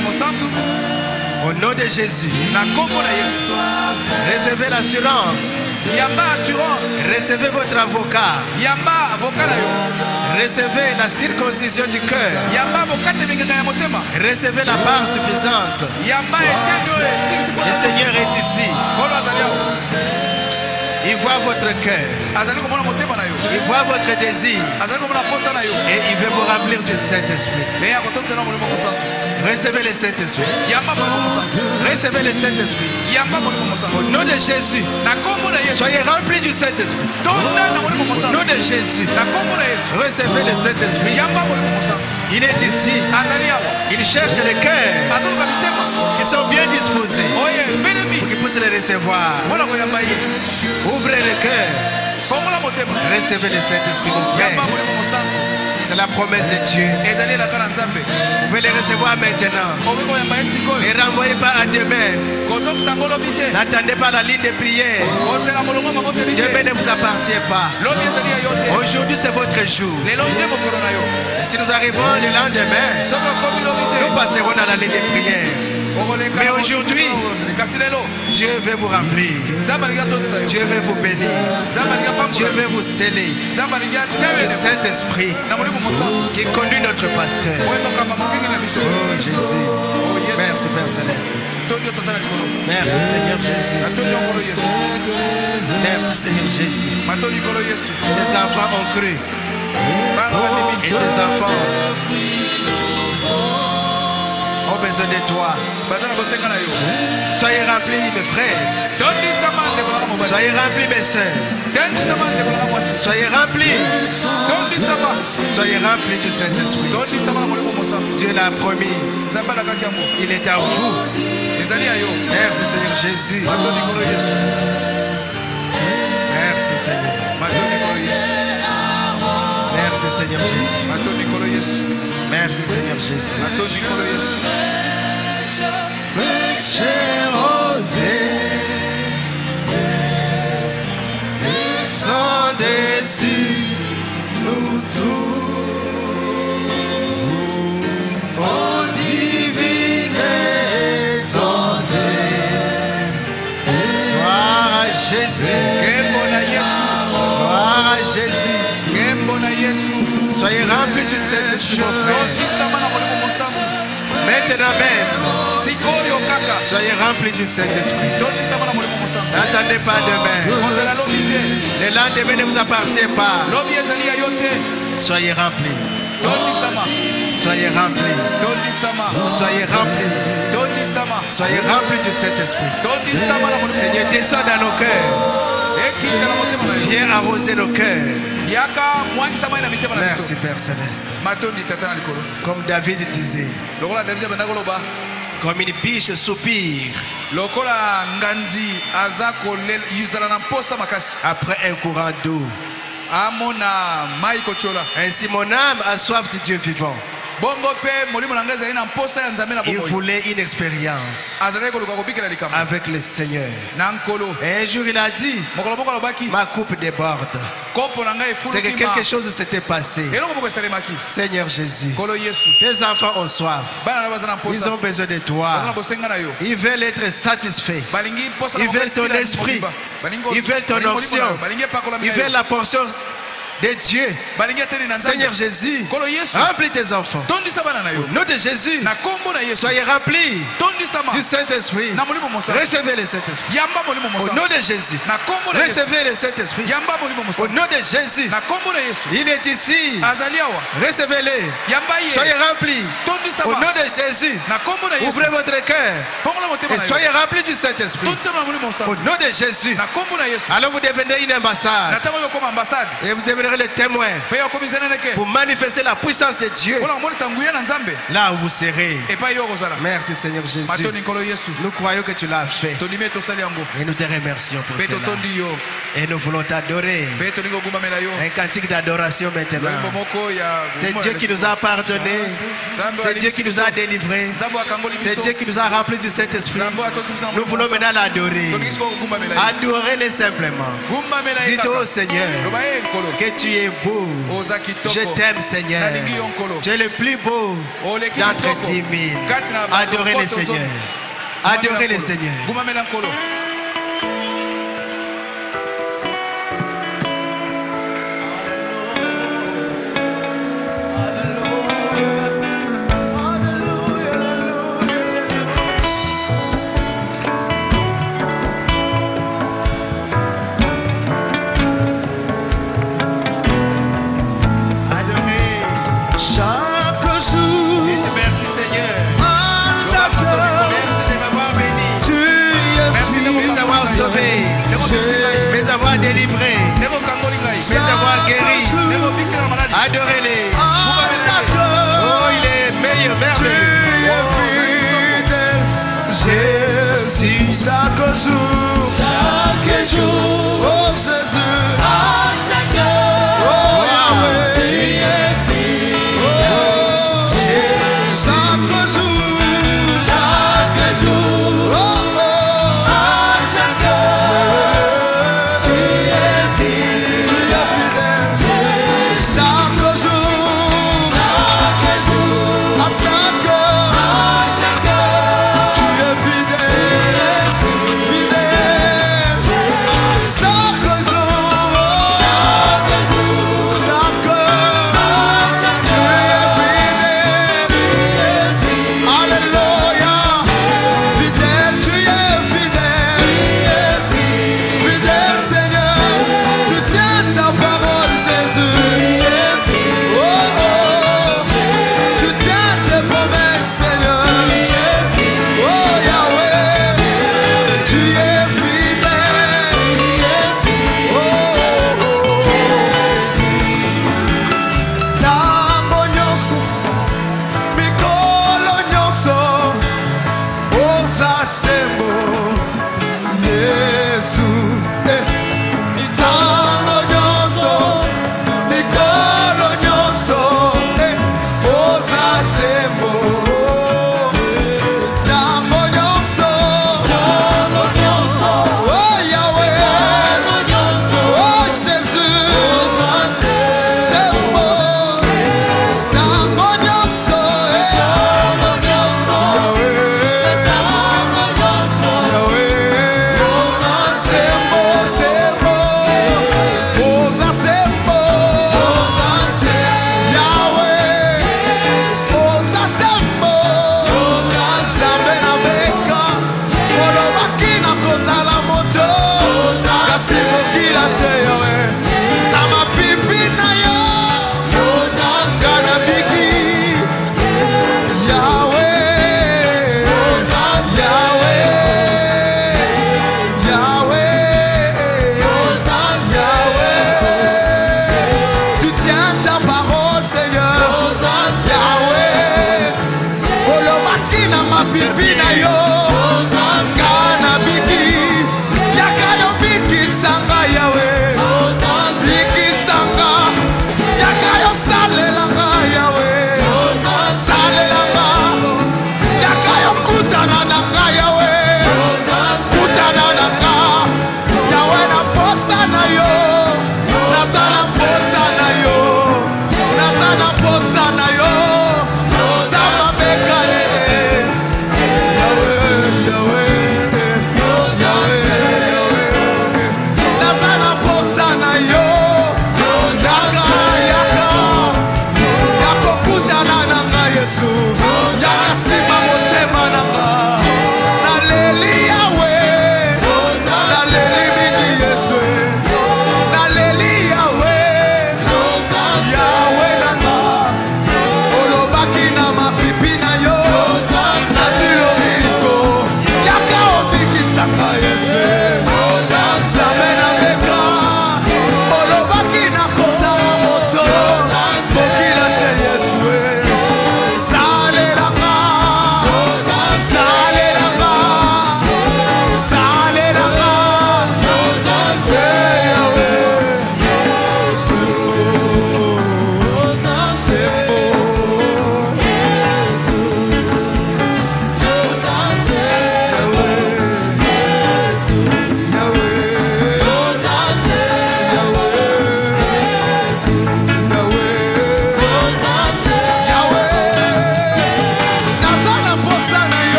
[SPEAKER 3] Au nom de Jésus. Recevez l'assurance. Recevez votre avocat. Recevez la circoncision du cœur. Recevez la part suffisante. Le Seigneur est ici. Il voit votre cœur. Il voit votre désir. Et il veut vous remplir du Saint-Esprit. Recevez le Saint-Esprit. Recevez le Saint-Esprit. Au nom de Jésus. Soyez remplis du Saint-Esprit. Au nom de Jésus. Recevez le Saint-Esprit. Il est ici. Il cherche les cœurs qui sont bien disposés pour qu'ils puissent les recevoir. Ouvrez le cœur. Recevez le Saint-Esprit, mon frère. C'est la promesse de Dieu. Vous pouvez les recevoir maintenant. Et renvoyez pas à demain. N'attendez pas la ligne de prière. Demain ne vous appartient pas. Aujourd'hui c'est votre jour. Et si nous arrivons le lendemain, nous passerons dans la ligne de prière. Mais aujourd'hui, Dieu veut vous remplir. Dieu veut vous bénir. Dieu veut vous sceller. Le Saint-Esprit qui conduit notre pasteur. Oh Jésus. Merci Père Céleste. Merci Seigneur Jésus. Merci Seigneur Jésus. Les enfants ont cru. Et les enfants ont besoin de toi. Soyez remplis mes frères. Soyez remplis mes soeurs. Soyez remplis. Soyez remplis du Saint-Esprit. Dieu l'a promis. Il est à vous. Merci Seigneur Jésus. Merci Seigneur. Merci Seigneur Jésus. Merci Seigneur Jésus. Fraîcheur osé, sans dessus nous tous, ô divine gloire à Jésus, gloire à Jésus. Soyez remplis du Saint-Esprit, mon frère. Maintenant même, soyez remplis du Saint-Esprit. N'attendez pas demain. Le lendemain ne vous appartient pas. Soyez remplis. Soyez remplis. Soyez remplis. Soyez remplis du Saint-Esprit. Seigneur, descends dans nos cœurs. Viens arroser nos cœurs. Merci Père Céleste. Comme David disait, comme une biche soupire après un courant d'eau, ainsi mon âme a soif de Dieu vivant. Il voulait une expérience avec le Seigneur. Et un jour il a dit, ma coupe déborde. C'est que quelque chose s'était passé. Seigneur Jésus, tes enfants ont soif. Ils ont besoin de toi. Ils veulent être satisfaits. Ils veulent ton esprit. Ils veulent ton onction. Ils veulent la portion de Dieu. Seigneur Jésus, remplis tes enfants. Au nom de Jésus, soyez remplis du Saint-Esprit. Recevez le Saint-Esprit. Au nom de Jésus, recevez le Saint-Esprit. Au nom de Jésus, il est ici. Recevez-le. Soyez remplis. Au nom de Jésus, ouvrez votre cœur et soyez remplis du Saint-Esprit. Au nom de Jésus, alors vous devenez une ambassade. Et vous devenez le témoin pour manifester la puissance de Dieu là où vous serez. Merci Seigneur Jésus. Nous croyons que tu l'as fait et nous te remercions pour cela. Et nous voulons t'adorer. Un cantique d'adoration maintenant. C'est Dieu qui nous a pardonné. C'est Dieu qui nous a délivrés. C'est Dieu qui nous a remplis du Saint-Esprit. Nous voulons maintenant l'adorer. Adorez-le simplement. Dites au Seigneur que tu es beau. Je t'aime Seigneur. Tu es le plus beau d'entre 10 000. Adorez le Seigneur. Adorez le Seigneur. Mais avoir délivré, mais avoir guéri, adorez-les. Oh, il est meilleur, merveilleux. Jésus, chaque jour, oh Jésus, chaque tu es chaque jour,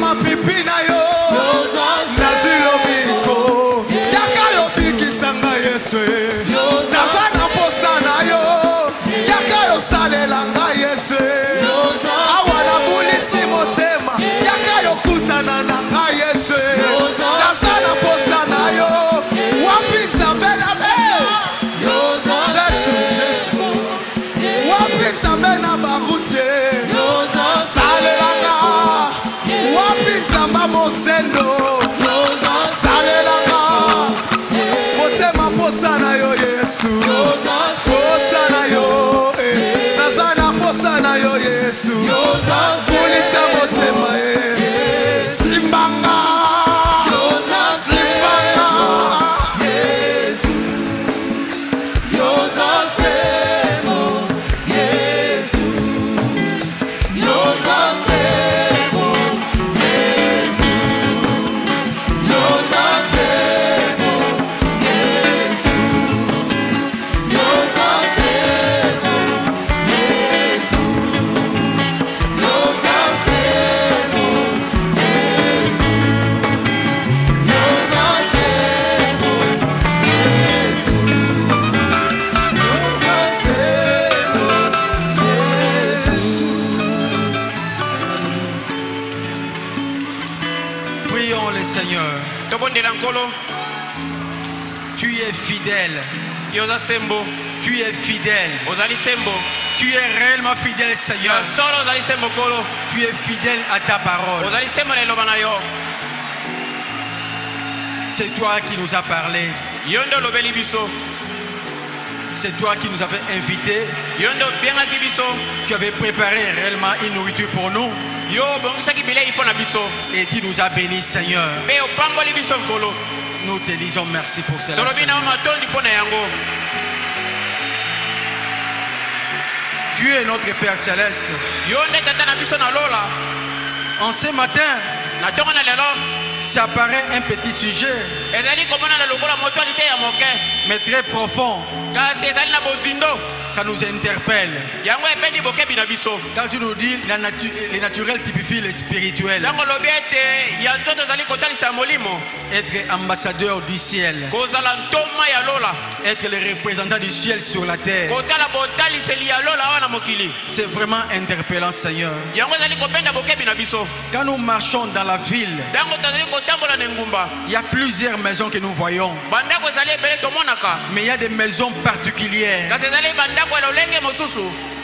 [SPEAKER 4] mapipi na yo nazwi lobiko yaka yo bikisanga yesu naza na posa na yo yaka yo salelanga yesu awa nabulisi motema yaka yo kutana na nga yesu naza na posa na yo wapi nzambe na Jésus wapi nzambe na barutie salelanga wapi nzamba mosendo salelanga motema posa na yo yesu posa na yo naza na posa na yo yesu fulisa motema simbanga simbanga yesu yoza semo yesu yoza semo yesu yoza semo yesu yoza semo yesu yoza semo yesu yoza semo yesu yoza semo
[SPEAKER 3] Prions le Seigneur. Tu es fidèle.
[SPEAKER 2] yoza sembo
[SPEAKER 3] Tu es fidèle.
[SPEAKER 2] ozali sembo
[SPEAKER 3] Tu es réellement fidèle, Seigneur.
[SPEAKER 2] solo ozali sembo kolo
[SPEAKER 3] Tu es fidèle à ta parole.
[SPEAKER 2] ozali sembo na eloba na yo
[SPEAKER 3] C'est toi qui nous as parlé.
[SPEAKER 2] yo nde olobeli biso
[SPEAKER 3] C'est toi qui nous avais invités.
[SPEAKER 2] yo nde obengaki biso
[SPEAKER 3] Tu avais préparé réellement une nourriture pour nous.
[SPEAKER 2] yo obongisaki bilei mpo na biso
[SPEAKER 3] Et tu nous as bénis, Seigneur.
[SPEAKER 2] mpe opamboli biso nkolo
[SPEAKER 3] Nous te disons merci pour cela.
[SPEAKER 2] tolobi na yo
[SPEAKER 3] Seigneur.
[SPEAKER 2] matondi mpo na yango
[SPEAKER 3] Dieu est notre Père Céleste.
[SPEAKER 2] yo nde tata na biso na lola
[SPEAKER 3] En ce matin,
[SPEAKER 2] na ntongo na lelo
[SPEAKER 3] ça paraît un petit sujet,
[SPEAKER 2] ezali komonana lokola motuali te ya moke
[SPEAKER 3] mais très profond.
[SPEAKER 2] kasi ezali na bozindo
[SPEAKER 3] Ça nous interpelle.
[SPEAKER 2] yango ependi bokebi na biso
[SPEAKER 3] Quand tu nous dis les naturels typifient les spirituels.
[SPEAKER 2] ntango olobi ete ya nzoto ezali kotalisa molimo
[SPEAKER 3] Être ambassadeur du ciel.
[SPEAKER 2] kozala ntoma ya lola
[SPEAKER 3] Être le représentant du ciel sur la terre.
[SPEAKER 2] kotala botaliseli ya lola awa na mokili
[SPEAKER 3] C'est vraiment interpellant, Seigneur.
[SPEAKER 2] yango ezali kopenda bokebi na biso
[SPEAKER 3] Quand nous marchons dans la ville,
[SPEAKER 2] ntango tozali kotambola na engumba
[SPEAKER 3] il y a plusieurs maisons que nous voyons.
[SPEAKER 2] bandako ezali ebele tomonaka
[SPEAKER 3] Mais il y a des maisons particulières,
[SPEAKER 2] kasi ezali bandako ya lolenge mosusu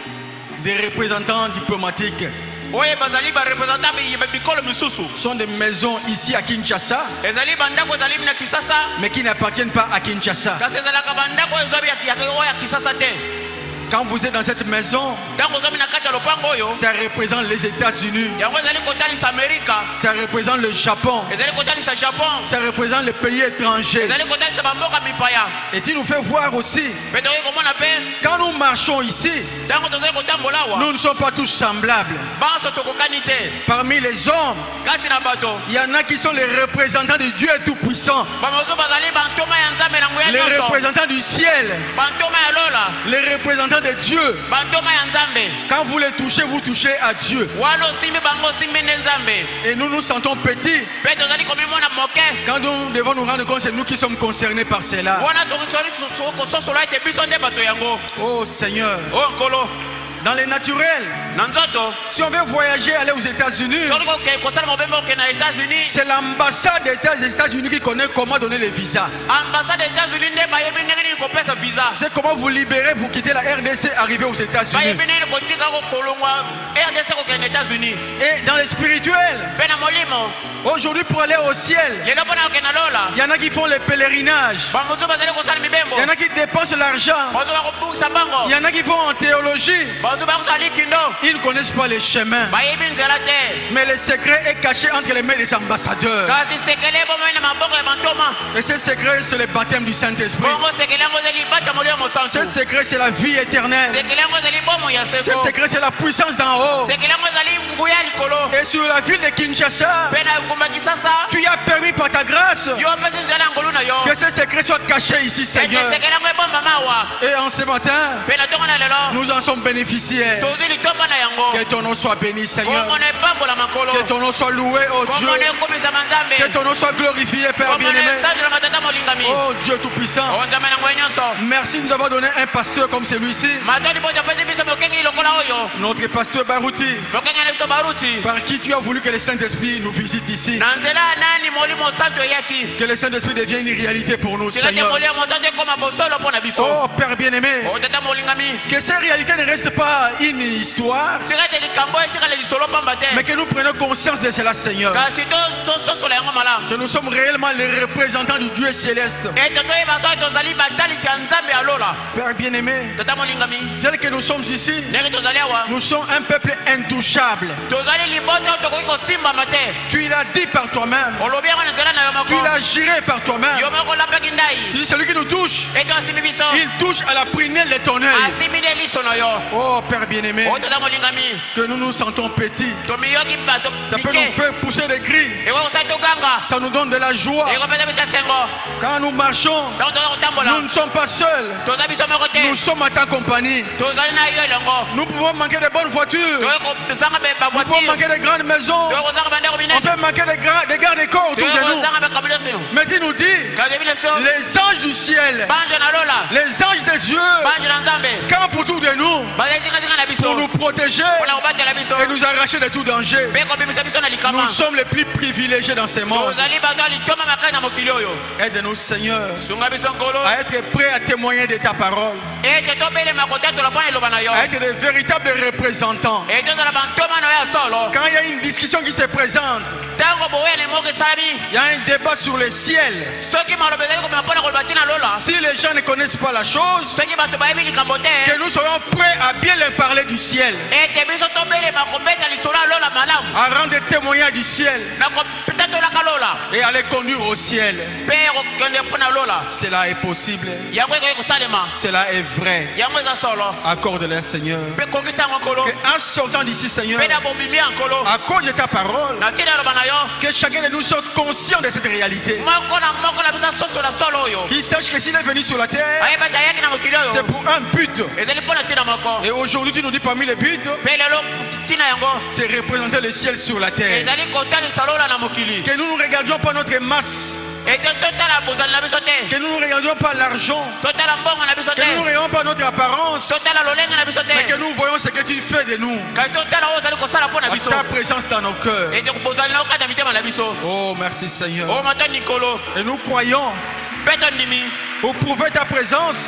[SPEAKER 3] des représentants diplomatiques.
[SPEAKER 2] oyo bazali barepresentant bikolo misusu
[SPEAKER 3] Sont des maisons ici à Kinshasa,
[SPEAKER 2] ezali bandako ezali na kisasa
[SPEAKER 3] mais qui n'appartiennent pas à Kinshasa.
[SPEAKER 2] kasi ezalaka bandako oyo ezwabi oyo ya kisasa te
[SPEAKER 3] Quand vous êtes dans cette maison,
[SPEAKER 2] ntango ozwabi na kati ya lopango oyo
[SPEAKER 3] ça représente les États-Unis,
[SPEAKER 2] yango ezali kotalisa amerika
[SPEAKER 3] ça représente le Japon,
[SPEAKER 2] ezali kotalisa japon
[SPEAKER 3] ça représente les pays étrangers.
[SPEAKER 2] ezali kotalisa bamboka mipaya
[SPEAKER 3] Et tu nous fais voir aussi,
[SPEAKER 2] mpe tokoki komona mpe
[SPEAKER 3] quand nous marchons ici,
[SPEAKER 2] ntango tozali kotambola awa
[SPEAKER 3] nous ne sommes pas tous semblables.
[SPEAKER 2] banso tokokani te
[SPEAKER 3] Parmi les hommes,
[SPEAKER 2] kati na bato
[SPEAKER 3] il y en a qui sont les représentants de Dieu Tout-Puissant,
[SPEAKER 2] bamosusu bazali bantoma ya nzambe na nguya
[SPEAKER 3] les
[SPEAKER 2] nyonso
[SPEAKER 3] représentants du ciel,
[SPEAKER 2] bantoma ya lola
[SPEAKER 3] les représentants de Dieu.
[SPEAKER 2] bantoma ya nzambe
[SPEAKER 3] Quand vous les touchez, vous touchez à Dieu.
[SPEAKER 2] wana osimbi bango osimbi nde nzambe
[SPEAKER 3] Et nous nous sentons petits.
[SPEAKER 2] mpe tozali komimona moke
[SPEAKER 3] Quand nous devons nous rendre compte, c'est nous qui sommes concernés par cela.
[SPEAKER 2] wana tozali kososola ete biso nde bato yango
[SPEAKER 3] Oh Seigneur,
[SPEAKER 2] oyo nkolo
[SPEAKER 3] dans les naturels,
[SPEAKER 2] na nzoto
[SPEAKER 3] si on veut voyager, aller aux États-Unis,
[SPEAKER 2] soki kosala mobembe oke na états-unis
[SPEAKER 3] c'est l'ambassade des États-Unis qui connaît comment donner les visas.
[SPEAKER 2] ambassade ya états-unis nde bayebi ndenge nini kopesa visa
[SPEAKER 3] C'est comment vous libérer pour quitter la RDC, arriver aux États-Unis.
[SPEAKER 2] bayebi ndenge nini kotika kolongwa rdc kokende états-unis
[SPEAKER 3] Et dans les spirituels,
[SPEAKER 2] mpe na molimo
[SPEAKER 3] aujourd'hui pour aller au ciel,
[SPEAKER 2] lelo mpona kokenda lola
[SPEAKER 3] il y en a qui font les pèlerinages.
[SPEAKER 2] bamosusu bazali kosala mibembo
[SPEAKER 3] Il y en a qui dépensent l'argent.
[SPEAKER 2] bamosusu bakobungisa mbango
[SPEAKER 3] Il y en a qui vont en théologie.
[SPEAKER 2] bamosusu bakosala likindo
[SPEAKER 3] Ils ne connaissent pas les chemins.
[SPEAKER 2] bayebi nzela te
[SPEAKER 3] Mais le secret est caché entre les mains des ambassadeurs.
[SPEAKER 2] kasi sekele bomoi na maboko ya bantoma
[SPEAKER 3] Et ce secret, c'est le baptême du Saint-Esprit.
[SPEAKER 2] bongo sekele yango ezali libata molio ya mosantu
[SPEAKER 3] Ce secret, c'est la vie éternelle.
[SPEAKER 2] sekele yango ezali bomoi ya
[SPEAKER 3] Ce
[SPEAKER 2] seko
[SPEAKER 3] secret, c'est la puissance d'en haut.
[SPEAKER 2] sekele yango ezali nguya ya likolo
[SPEAKER 3] Et sur la ville de Kinshasa,
[SPEAKER 2] mpe na ngumba kisasa
[SPEAKER 3] tu as permis par ta grâce
[SPEAKER 2] yo opesi nzela ya ngolu na yo
[SPEAKER 3] que ce
[SPEAKER 4] secrets soient cachés ici, Seigneur. Et en ce matin, nous en sommes bénéficiaires. Que ton nom soit béni, Seigneur. Que ton nom soit loué, oh Dieu. Que ton nom soit glorifié, Père bien-aimé. Oh Dieu tout-puissant. Merci de nous avoir donné un pasteur comme celui-ci. Notre pasteur Barouti, par qui tu as voulu que le Saint-Esprit nous visite ici. Que le Saint-Esprit devienne une réalité pour nous, Seigneur. Oh Père bien-aimé, que cette réalité ne reste pas une histoire, mais que nous prenions conscience de cela, Seigneur. Que nous sommes réellement les représentants du Dieu céleste. Père bien-aimé, tel que nous sommes ici, nous sommes un peuple intouchable. Tu l'as dit par toi-même. Tu l'as juré par toi-même. Tu dis celui qui nous touche, il touche à la prunelle de ton œil. Oh Père bien-aimé, que nous nous sentons petits. Ça peut nous faire pousser des cris. Ça nous donne de la joie. Quand nous marchons, nous ne sommes pas seuls. Nous sommes à ta compagnie. Nous pouvons manquer de bonnes voitures. Nous pouvons manquer de grandes maisons. On peut manquer de gardes-corps autour de nous. Mais tu nous dis, les anges du ciel, les anges de Dieu, campent autour de nous pour nous protéger et nous arracher de tout danger. Nous sommes les plus privilégiés dans ce monde. Aide-nous, Seigneur, à être prêts à témoigner de ta parole, à être des véritables représentants. Quand il y a une discussion qui se présente, il y a un débat sur le ciel. Si les gens ne connaissent pas la chose, que nous soyons prêts à bien leur parler du ciel, à rendre témoignage du ciel et à les conduire au ciel. Cela est possible. Cela est vrai. Accorde-le, Seigneur. En sortant d'ici, Seigneur, à cause de ta parole, que chacun de nous soit conscient de cette réalité. Qu'il sache que s'il est venu sur la terre, c'est pour un but. Et aujourd'hui, tu nous dis parmi les buts, c'est représenter le ciel sur la terre. Que nous ne regardions pas notre masse. Que nous ne regardions pas l'argent. Que nous ne regardions pas notre apparence. Mais que nous voyons ce que tu fais de nous. Ta présence dans nos cœurs. Oh merci Seigneur. Et nous croyons, pour prouver ta présence,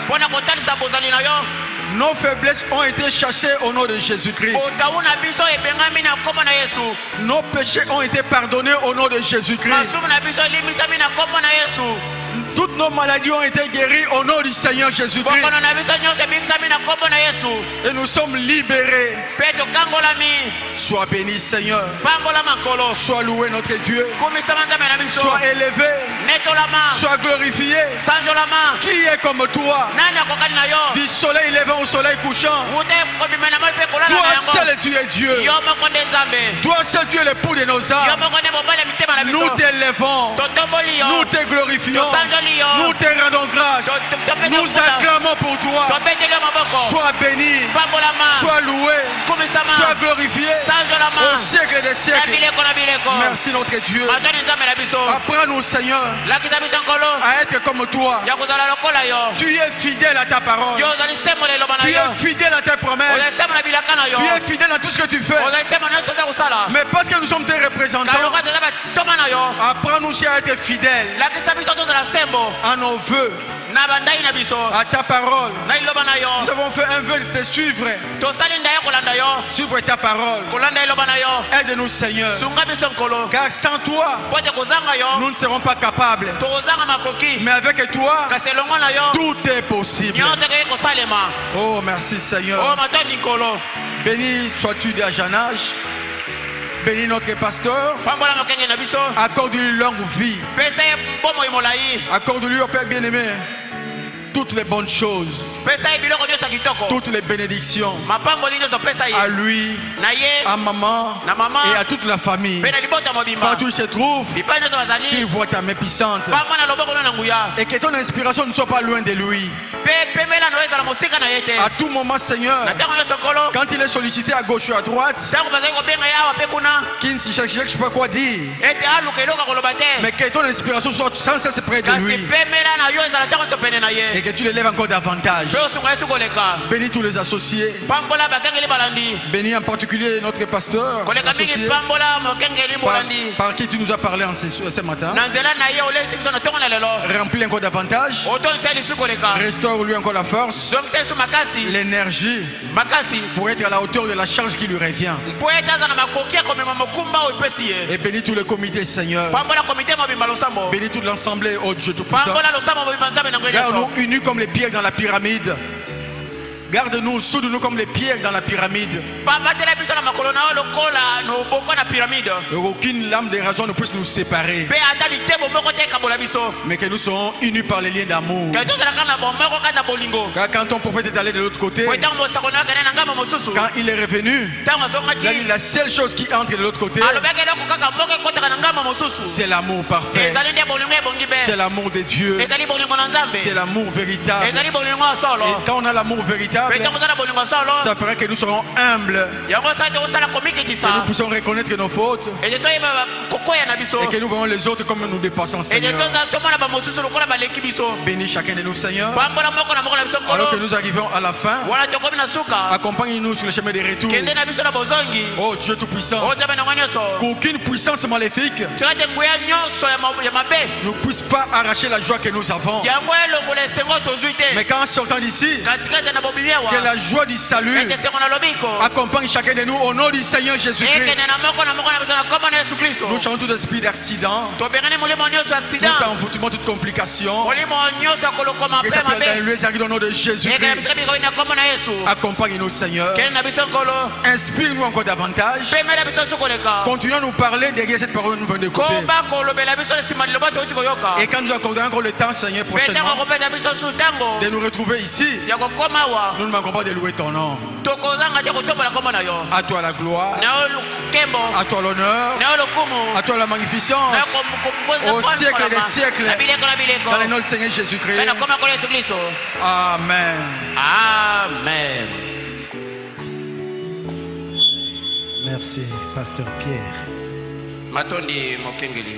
[SPEAKER 4] nos faiblesses ont été chassées au nom de Jésus-Christ. Nos péchés ont été pardonnés au nom de Jésus-Christ. Toutes nos maladies ont été guéries au nom du Seigneur Jésus-Christ. Et nous sommes libérés. Sois béni Seigneur. Sois loué notre Dieu. Sois élevé. Sois glorifié. Qui est comme toi? Du soleil levant au soleil couchant. Toi seul tu es Dieu. Toi seul tu es l'époux de nos âmes. Nous t'élevons. Nous te glorifions. Nous te rendons grâce. Nous acclamons pour toi. Sois béni. Sois loué. Sois glorifié au siècle des siècles. Merci notre Dieu. Apprends-nous Seigneur à être comme toi. Tu es fidèle à ta parole. Tu es fidèle à tes promesses. Tu es fidèle à tout ce que tu fais. Mais parce que nous sommes tes représentants, apprends-nous à être fidèles à nos vœux, à ta parole. Nous avons fait un vœu de te suivre. Suivre ta parole. Aide-nous Seigneur, car sans toi nous ne serons pas capables. Mais avec toi tout est possible. Oh merci Seigneur. Béni sois-tu d'Ajanage. Bénis notre pasteur. Accorde-lui longue vie. Accorde-lui au Père bien-aimé toutes les bonnes choses, toutes les bénédictions à lui, à maman et à toute la famille. Partout où il se trouve, qu'il voit ta main puissante et que ton inspiration ne soit pas loin de lui. À tout moment, Seigneur, quand il est sollicité à gauche ou à droite, qu'il ne cherche pas quoi dire, mais que ton inspiration soit sans cesse près de lui et que tu l'élèves encore davantage. Bénis tous les associés, bénis en particulier notre pasteur associé, par qui tu nous as parlé ce matin. Remplis encore davantage, restaure-lui encore la force, l'énergie pour être à la hauteur de la charge qui lui revient. Et bénis tous les comités, Seigneur. Bénis toute l'assemblée, oh Dieu Tout-Puissant. Garde-nous unis comme les pierres dans la pyramide. Garde-nous, soude-nous comme les pierres dans la pyramide. Aucune lame de raison ne puisse nous séparer, mais que nous serons unis par les liens d'amour. Car quand ton prophète est allé de l'autre côté, quand il est revenu, la seule chose qui entre de l'autre côté, c'est l'amour parfait, c'est l'amour de Dieu, c'est l'amour véritable. Et quand on a l'amour véritable, ça fera que nous serons humbles, que nous puissions reconnaître nos fautes et que nous voyons les autres comme nous dépassons, Seigneur. Bénis chacun de nous, Seigneur. Alors que nous arrivons à la fin, accompagne-nous sur le chemin des retours. Oh Dieu Tout-Puissant, qu'aucune puissance maléfique ne puisse pas arracher la joie que nous avons. Mais quand sortant d'ici, que la joie du salut accompagne chacun de nous au nom du Seigneur Jésus-Christ. Nous chantons tout esprit d'accident, tout envoûtement, toute complication, que ça peut dans les arrive au nom de Jésus-Christ. Accompagne-nous, Seigneur. Inspire-nous encore davantage. Continuons à nous parler derrière cette parole que nous venons d'écouter. Et quand nous accordons encore le temps, Seigneur, prochainement, de nous retrouver ici, nous ne manquons pas de louer ton nom. À toi la gloire, à toi l'honneur, à toi la magnificence, au siècle des siècles, dans le nom du Seigneur Jésus-Christ. Amen.
[SPEAKER 7] Amen.
[SPEAKER 3] Merci, Pasteur Pierre.
[SPEAKER 7] Matondi Mokengeli.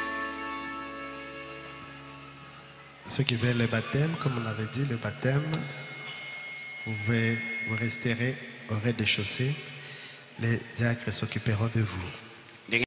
[SPEAKER 3] Ceux qui veulent le baptême, comme on avait dit, le baptême, vous resterez au rez-de-chaussée. Les diacres s'occuperont de vous.